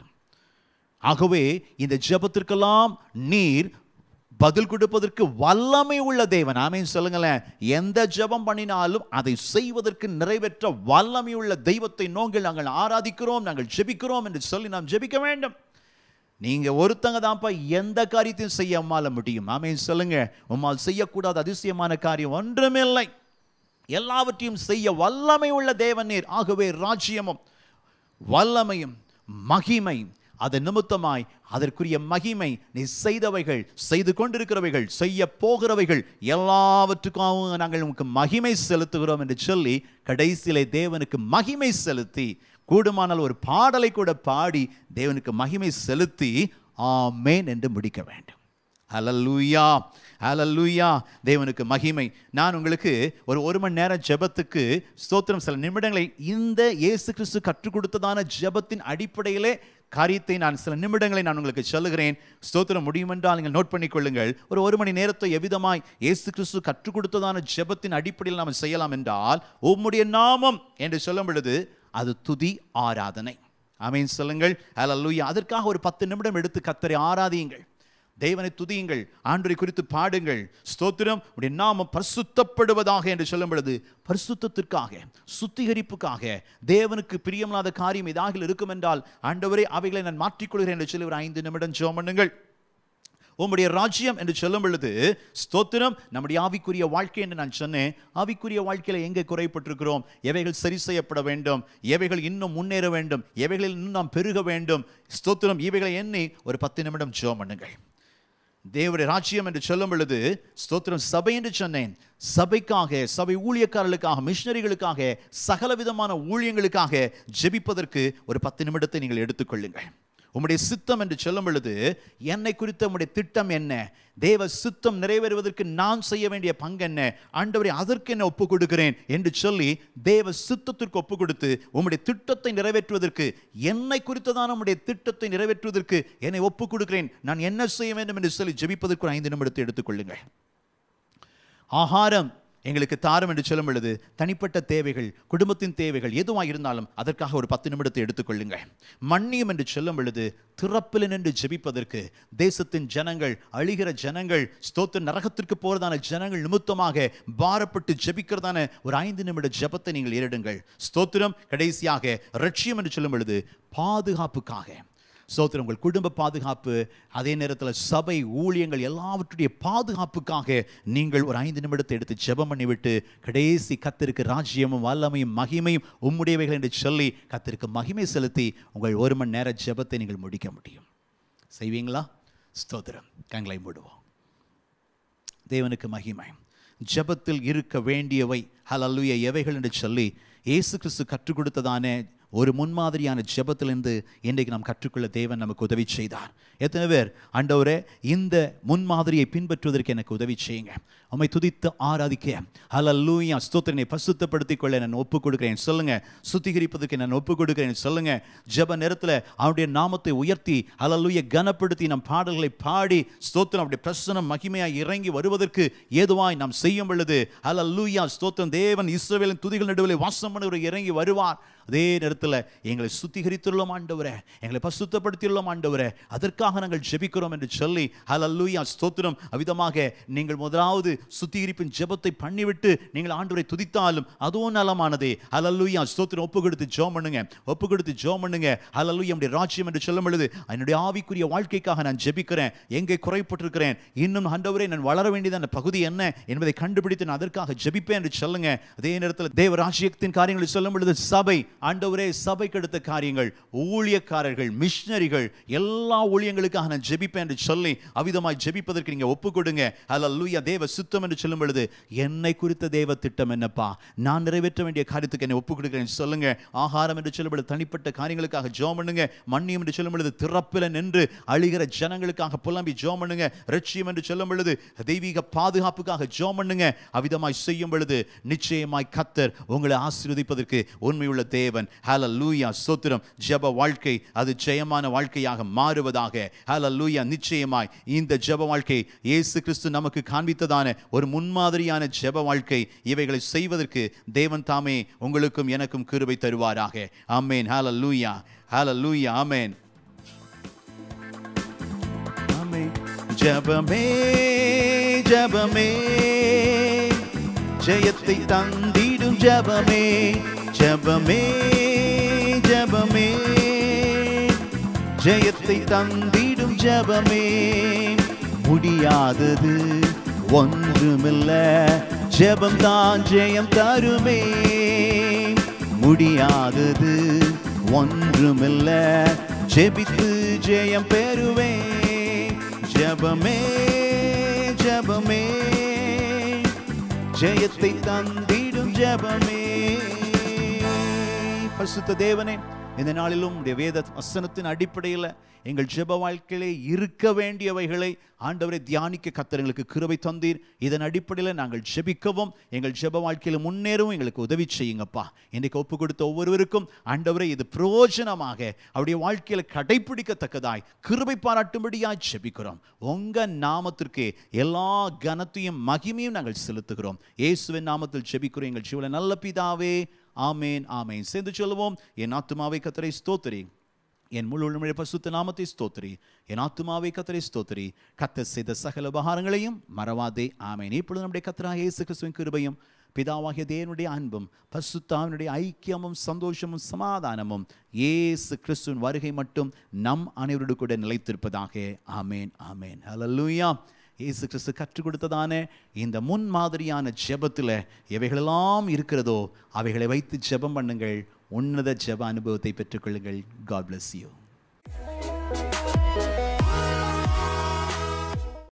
ஆகவே இந்த ஜெபத்திற்கெல்லாம் நீர் பதில் கொடுப்பதற்கு வல்லமை உள்ள தேவன். ஆமேன் சொல்லுங்களேன். எந்த ஜெபம் பண்ணினாலும் அதை செய்வதற்கு நிறைவேற்ற வல்லமை உள்ள தெய்வத்தை நோக்கி நாங்கள் ஆராதிக்கிறோம், நாங்கள் ஜெபிக்கிறோம் என்று சொல்லி நாம் ஜெபிக்க வேண்டும். நீங்க ஒருத்தங்க தான்ப்பா எந்த காரியத்தையும் செய்ய உம்மால முடியும். ஆமென் சொல்லுங்க. உம்மால் செய்யக்கூடாத அதிசயமான காரியம் ஒன்றுமில்லை. எல்லாவற்றையும் செய்ய வல்லமை உள்ள தேவன் நீர். ஆகவே ராஜ்யமும் வல்லமையும் மகிமை, அதன் நிமித்தமாய் அதற்குரிய மகிமை, நீ செய்தவைகள், செய்து கொண்டிருக்கிறவைகள், செய்ய போகிறவைகள் எல்லாவற்றுக்காகவும் நாங்கள் உனக்கு மகிமை செலுத்துகிறோம் என்று சொல்லி கடைசியிலே தேவனுக்கு மகிமை செலுத்தி, கூடுமானால் ஒரு பாடலை கூட பாடி தேவனுக்கு மகிமை செலுத்தி ஆமேன் என்று முடிக்க வேண்டும். ஹல்லேலூயா, ஹல்லேலூயா. தேவனுக்கு மகிமை. நான் உங்களுக்கு ஒரு ஒரு மணி நேரம் ஜெபத்துக்கு, ஸ்தோத்திரம், சில நிமிடங்களை இந்த இயேசு கிறிஸ்து கற்றுக் கொடுத்ததான ஜெபத்தின் அடிப்படையிலே காரியத்தை நான் சில நிமிடங்களை நான் உங்களுக்கு சொல்லுகிறேன். ஸ்தோத்திரம், முடியுமென்றால் நீங்கள் நோட் பண்ணிக்கொள்ளுங்கள். ஒரு ஒரு மணி நேரத்தை எவ்விதமாய் இயேசு கிறிஸ்து கற்றுக் கொடுத்ததான ஜெபத்தின் அடிப்படையில் நாம் செய்யலாம் என்றால், உம்முடைய நாமம் என்று சொல்லும் பொழுது அது துதி, ஆராதனை. ஆமென் சொல்லுங்கள். ஹல்லேலூயா. அதற்காக ஒரு பத்து நிமிடம் எடுத்து கர்த்தரை ஆராதியுங்கள், தேவனை துதியுங்கள், ஆண்டவரை குறித்து பாடுங்கள். ஸ்தோத்திரம், உடைய நாமம் பரிசுத்தப்படுவதாக என்று சொல்லும் பொழுது பரிசுத்தத்திற்காக, சுத்திகரிப்புக்காக, தேவனுக்கு பிரியமில்லாத காரியம் ஏதாக இருக்கும் என்றால், ஆண்டவரே அவைகளை நான் மாற்றிக்கொள்கிறேன் என்று சொல்லி ஒரு ஐந்து நிமிடம் ஜெபம் பண்ணுங்கள். உம்முடைய ராஜ்யம் என்று சொல்லும் பொழுது, ஸ்தோத்திரம், நம்முடைய ஆவிக்குரிய வாழ்க்கை என்று நான் சொன்னேன். ஆவிக்குரிய வாழ்க்கையில எங்கே குறைப்பட்டிருக்கிறோம், எவைகள் சரி செய்யப்பட வேண்டும், எவைகள் இன்னும் முன்னேற வேண்டும், எவைகளில் இன்னும் நாம் பெருக வேண்டும். ஸ்தோத்திரம், இவைகளை எண்ணி ஒரு பத்து நிமிடம் ஜெபம் பண்ணுங்கள். தேவனுடைய ராஜ்யம் என்று சொல்லும் பொழுது, ஸ்தோத்திரம், சபை என்று சொன்னேன். சபைக்காக, சபை ஊழியக்காரர்களுக்காக, மிஷனரிகளுக்காக, சகல விதமான ஊழியங்களுக்காக ஜெபிப்பதற்கு ஒரு பத்து நிமிடத்தை நீங்கள் எடுத்துக்கொள்ளுங்கள். உம்முடைய சித்தம் என்று சொல்லும் பொழுது, என்னை குறித்த உம்முடைய திட்டம் என்ன, தேவ சித்தம் நிறைவேறுவதற்கு நான் செய்ய வேண்டிய பங்கு என்ன, ஆண்டவரே அதற்கு என்ன ஒப்பு கொடுக்கிறேன் என்று சொல்லி தேவ சித்தத்திற்கு ஒப்பு கொடுத்து, உம்முடைய திட்டத்தை நிறைவேற்றுவதற்கு, என்னை குறித்ததான உம்முடைய திட்டத்தை நிறைவேற்றுவதற்கு என்னை ஒப்பு கொடுக்கிறேன், நான் என்ன செய்ய வேண்டும் என்று சொல்லி ஜெபிப்பதற்கு ஒரு ஐந்து நிமிடத்தை எடுத்துக்கொள்ளுங்கள். ஆகாரம் எங்களுக்கு தாரும் என்று சொல்லும் பொழுது, தனிப்பட்ட தேவைகள், குடும்பத்தின் தேவைகள் எதுவாக இருந்தாலும் அதற்காக ஒரு பத்து நிமிடத்தை எடுத்துக்கொள்ளுங்கள். மன்னியும் என்று சொல்லும் பொழுது, திறப்பில் நின்று ஜெபிப்பதற்கு, தேசத்தின் ஜனங்கள், அழிகிற ஜனங்கள், ஸ்தோத்திர நரகத்திற்கு போறதான ஜனங்கள் நிமித்தமாக பாரப்பட்டு ஜெபிக்கிறதான ஒரு ஐந்து நிமிட ஜெபத்தை நீங்கள் ஏறிடுங்கள். ஸ்தோத்திரம். கடைசியாக ரட்சியம் என்று சொல்லும் பொழுது, பாதுகாப்புக்காக, ஸ்தோத்திரம், உங்கள் குடும்ப பாதுகாப்பு, அதே நேரத்தில் சபை ஊழியங்கள் எல்லாவற்றுடைய பாதுகாப்புக்காக நீங்கள் ஒரு ஐந்து நிமிடத்தை எடுத்து ஜெபம் பண்ணிவிட்டு, கடைசி கர்த்தருக்கு ராஜ்யமும் வல்லமையும் மகிமையும் உம்முடையவைகள் என்று சொல்லி கர்த்தருக்கு மகிமை செலுத்தி உங்கள் ஒரு மணி நேர ஜெபத்தை நீங்கள் முடிக்க முடியும். செய்வீங்களா? ஸ்தோத்திரம். கண்களை மூடுவோம். தேவனுக்கு மகிமை. ஜெபத்தில் இருக்க வேண்டியவை ஹல்லேலூயா எவைகள் என்று சொல்லி இயேசு கிறிஸ்து கற்றுக் கொடுத்ததான ஒரு முன்மாதிரியான ஜெபத்திலிருந்து இன்றைக்கு நாம் கற்றுக்கொள்ள தேவன் நமக்கு உதவி செய்தார். எத்தனை பேர் ஆண்டவரே இந்த முன்மாதிரியை பின்பற்றுவதற்கு எனக்கு உதவி செய்யுங்க, உம்மை துதித்து ஆராதிக்க ஹல்லேலூயா ஸ்தோத்திரனை பரிசுத்தப்படுத்திக் கொள்ள நான் ஒப்புக் கொடுக்கிறேன் சொல்லுங்க. சுத்திகரிப்பதற்கு நான் ஒப்புக் கொடுக்கிறேன் சொல்லுங்க. ஜெப நேரத்தில் அவருடைய நாமத்தை உயர்த்தி ஹல்லேலூயா கனப்படுத்தி நம் பாடல்களை பாடி ஸ்தோத்திரம் அவருடைய பிரசன்னம் மகிமையாய் இறங்கி வருவதற்கு ஏதுவாய் நாம் செய்யும் பொழுது ஹல்லேலூயா ஸ்தோத்திரம் தேவன் இஸ்ரவேலின் துதிகள் நடுவில் வாசம் பண்ணுகிற இறங்கி வருவார். அதே நேரத்தில் எங்களை சுத்திகரித்துள்ளோம் ஆண்டவரே, எங்களை பரிசுத்தப்படுத்தியுள்ளோம் ஆண்டவரே, அதற்காக நாங்கள் ஜெபிக்கிறோம் என்று சொல்லி ஹல்லேலூயா ஸ்தோத்திரம் அவ்விதமாக நீங்கள் முதலாவது சுத்திகரிப்பின் ஜெபத்தை பண்ணிவிட்டு நீங்கள் ஆண்டவரை துதித்தாலும் அதுவும் நலமானதே. ஹல்லேலூயா ஸ்தோத்திரம் ஒப்பு கொடுத்து ஜெபம் பண்ணுங்க, ஒப்பு கொடுத்து ஜெபம் பண்ணுங்க. ஹல்லேலூயா நம்முடைய ராஜ்யம் என்று சொல்லும் பொழுது என்னுடைய ஆவிக்குரிய வாழ்க்கைக்காக நான் ஜெபிக்கிறேன், எங்கே குறைப்பட்டிருக்கிறேன், இன்னும் ஆண்டவரே நான் வளர வேண்டியதான பகுதி என்ன என்பதை கண்டுபிடித்து நான் அதற்காக ஜெபிப்பேன் என்று சொல்லுங்க. அதே நேரத்தில் தேவ ராஜ்யத்தின் காரியங்களை சொல்லும் பொழுது சபை ஆண்டவரே சபைக்கு அடுத்த காரியங்கள், ஊழியக்காரர்கள், மிஷனரிகள் எல்லா ஊழியங்களுக்காக நான் ஜெபிப்பேன் என்று சொல்லி அவிதமாய் ஜெபிப்பதற்கு நீங்க ஒப்பு கொடுங்க. ஹல்லேலூயா தேவ சித்தம் என்று சொல்லும் பொழுது என்னை குறித்த தேவ திட்டம் என்னப்பா, நான் நிறைவேற்ற வேண்டிய காரியத்துக்கு என்னை ஒப்பு கொடுக்கிறேன் சொல்லுங்க. ஆகாரம் என்று சொல்லும் பொழுது தனிப்பட்ட காரியங்களுக்காக ஜெபம் பண்ணுங்க. மன்னியம் என்று சொல்லும் பொழுது திறப்பில நின்று அழுகிற ஜனங்களுக்காக புலம்பி ஜெபம் பண்ணுங்க. ரட்சியம் என்று சொல்லும் பொழுது தெய்வீக பாதுகாப்புக்காக ஜெபம் பண்ணுங்க. அவிதமாய் செய்யும் பொழுது நிச்சயமாய் கர்த்தர் உங்களை ஆசீர்வதிப்பதற்கு உண்மையுள்ள தேவன். ஹல்லேலூயா ஸ்தோத்திரம். ஜெப வாழ்க்கை அது ஜெயமான வாழ்க்கையாக மாறுவதாக. ஹல்லேலூயா நிச்சயமாய் இந்த ஜெப வாழ்க்கை இயேசு கிறிஸ்து நமக்கு காண்பித்ததான ஒரு முன்மாதிரியான ஜெப வாழ்க்கை. இவைகளை செய்வதற்கு தேவன் தாமே உங்களுக்கும் எனக்கும் கிருபை தருவாராக. ஆமென். ஹல்லேலூயா ஹல்லேலூயா ஆமென். ஆமென். ஜெபமே ஜெபமே ஜெயத்தை தந்திடும் ஜெபமே, ஜெபமே ஜெபமே ஜெயத்தை தந்திடும் ஜெபமே. முடியாதது ஒன்றுமில்ல, ஜெபம் தான் ஜெயம் தருமே. முடியாதது ஒன்றுமில்ல, ஜெபித்து ஜெயம் பெறுவே. ஜெபமே ஜெபமே ஜெயத்தை தந்திடும் ஜெபமே. பரிசுத்த தேவனே, இந்த நாளிலும் உடைய வேத வசனத்தின் அடிப்படையில் எங்கள் ஜெப வாழ்க்கையிலே இருக்க வேண்டியவைகளை ஆண்டவரை தியானிக்க கர்த்தர் எங்களுக்கு கிருபை தந்தீர். இதன் அடிப்படையில் நாங்கள் ஜெபிக்கவும் எங்கள் ஜெப வாழ்க்கையில் முன்னேறவும் எங்களுக்கு உதவி செய்யுங்கப்பா. இன்றைக்கு ஒப்பு கொடுத்த ஒவ்வொருவருக்கும் ஆண்டவரை இது பிரயோஜனமாக அவருடைய வாழ்க்கையில் கடைபிடிக்கத்தக்கதாய் கிருபை பாராட்டும்படியாய் ஜெபிக்கிறோம். உங்க நாமத்திற்கு எல்லா கனத்தையும் மகிமையும் நாங்கள் செலுத்துகிறோம். இயேசுவின் நாமத்தில் ஜெபிக்கிறோம் எங்கள் ஜீவனில் நல்ல பிதாவே. ஆமேன் ஆமேன். சேர்ந்து சொல்லுவோம். என் ஆத்துமாவை கர்த்தரை ஸ்தோத்திரி, என் முழு உள்ளமுடைய பரிசுத்த நாமத்தை ஸ்தோத்திரி. என் ஆத்துமாவை கர்த்தரை ஸ்தோத்திரி, கர்த்தர் செய்த சகல உபகாரங்களையும் மறவாதே. ஆமேன். இப்பொழுது நம்முடைய கர்த்தராகிய இயேசு கிறிஸ்துவின் கிருபையும் பிதாவாகிய தேவனுடைய அன்பும் பரிசுத்தாவினுடைய ஐக்கியமும் சந்தோஷமும் சமாதானமும் இயேசு கிறிஸ்துவின் வருகை மட்டும் நம் அனைவரோடு கூட நிலைத்திருப்பதாக. ஆமேன் ஆமேன். ஹல்லேலூயா. இயேசு கிறிஸ்து கற்றுக் கொடுத்ததான இந்த முன் மாதிரியான ஜெபத்தில் எவைகளெல்லாம் இருக்கிறதோ அவைகளை வைத்து ஜெபம் பண்ணுங்கள். உன்னத ஜெப அனுபவத்தை பெற்றுக்கொள்ளுங்கள். God bless you.